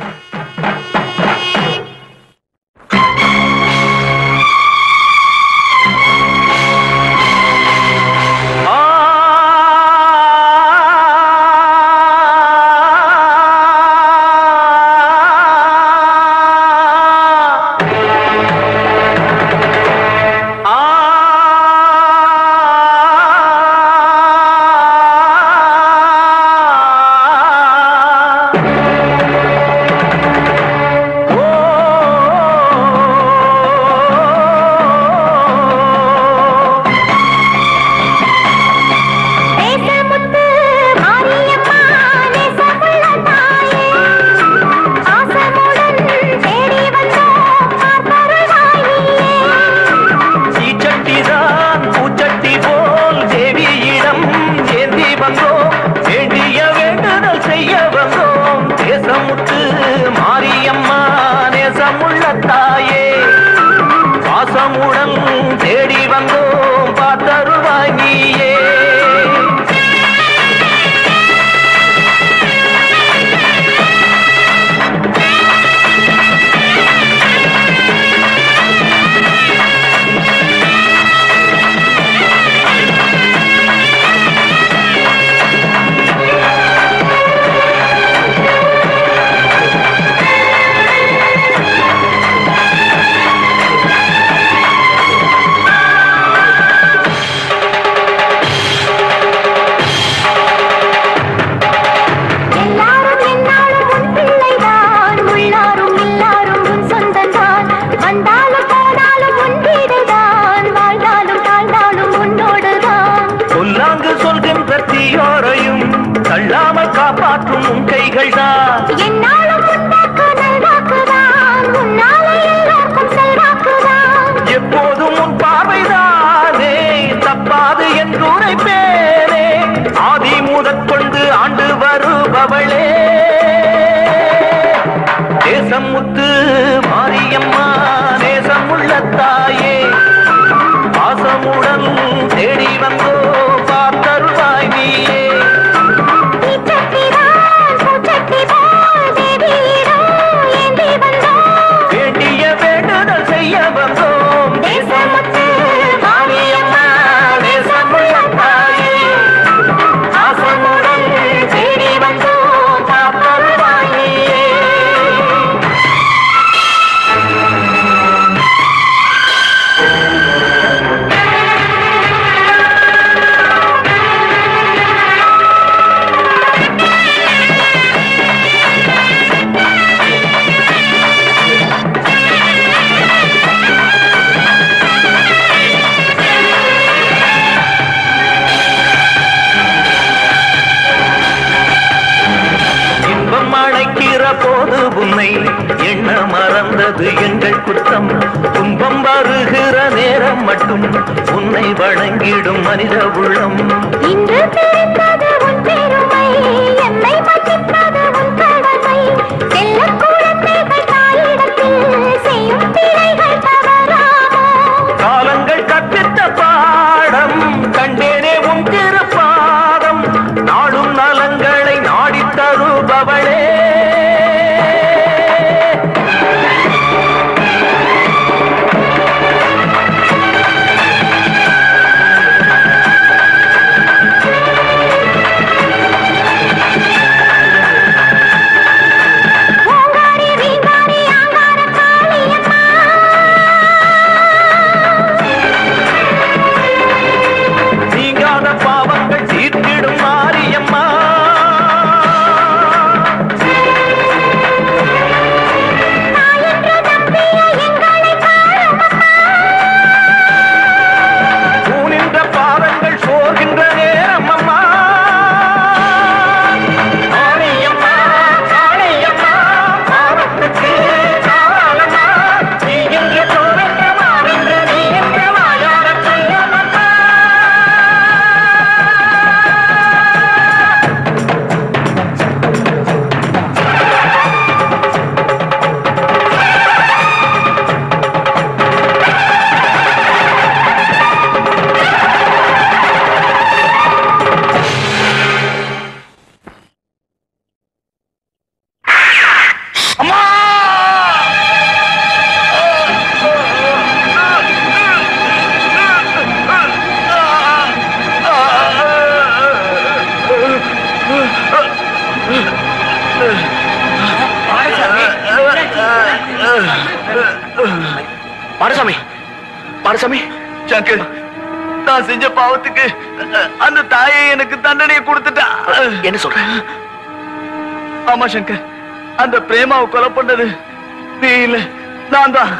மாடசாமி, சங்கர், நான் செஞ்ச பாவத்துக்கு அந்த தாயை எனக்கு தண்டனையை கொடுத்துட்டா. என்ன சொல்ற? ஆமா சங்கர், அந்த பிரேமாவை கொலை பண்ணது நீ இல்ல, நான் தான்.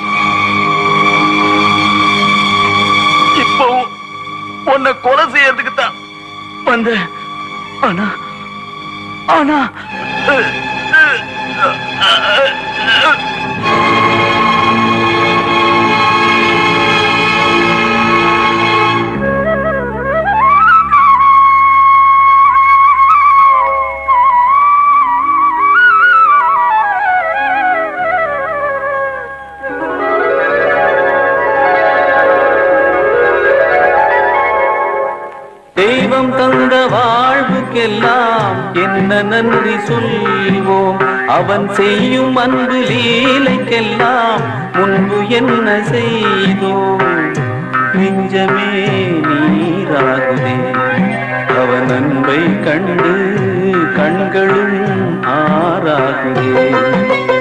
இப்பவும் உன்னை கொலை செய்யறதுக்கு தான் வந்த. ஆனா ஆனா தெய்வம் தந்த வாழ்வுக்கெல்லாம் என்ன நன்றி சொல்வோம். அவன் செய்யும் அன்பு லீலைக்கெல்லாம் முன்பு என்ன செய்தோம். நெஞ்சமே நீராகுதே, அவன் அன்பை கண்டு கண்களும் ஆறாகுதே.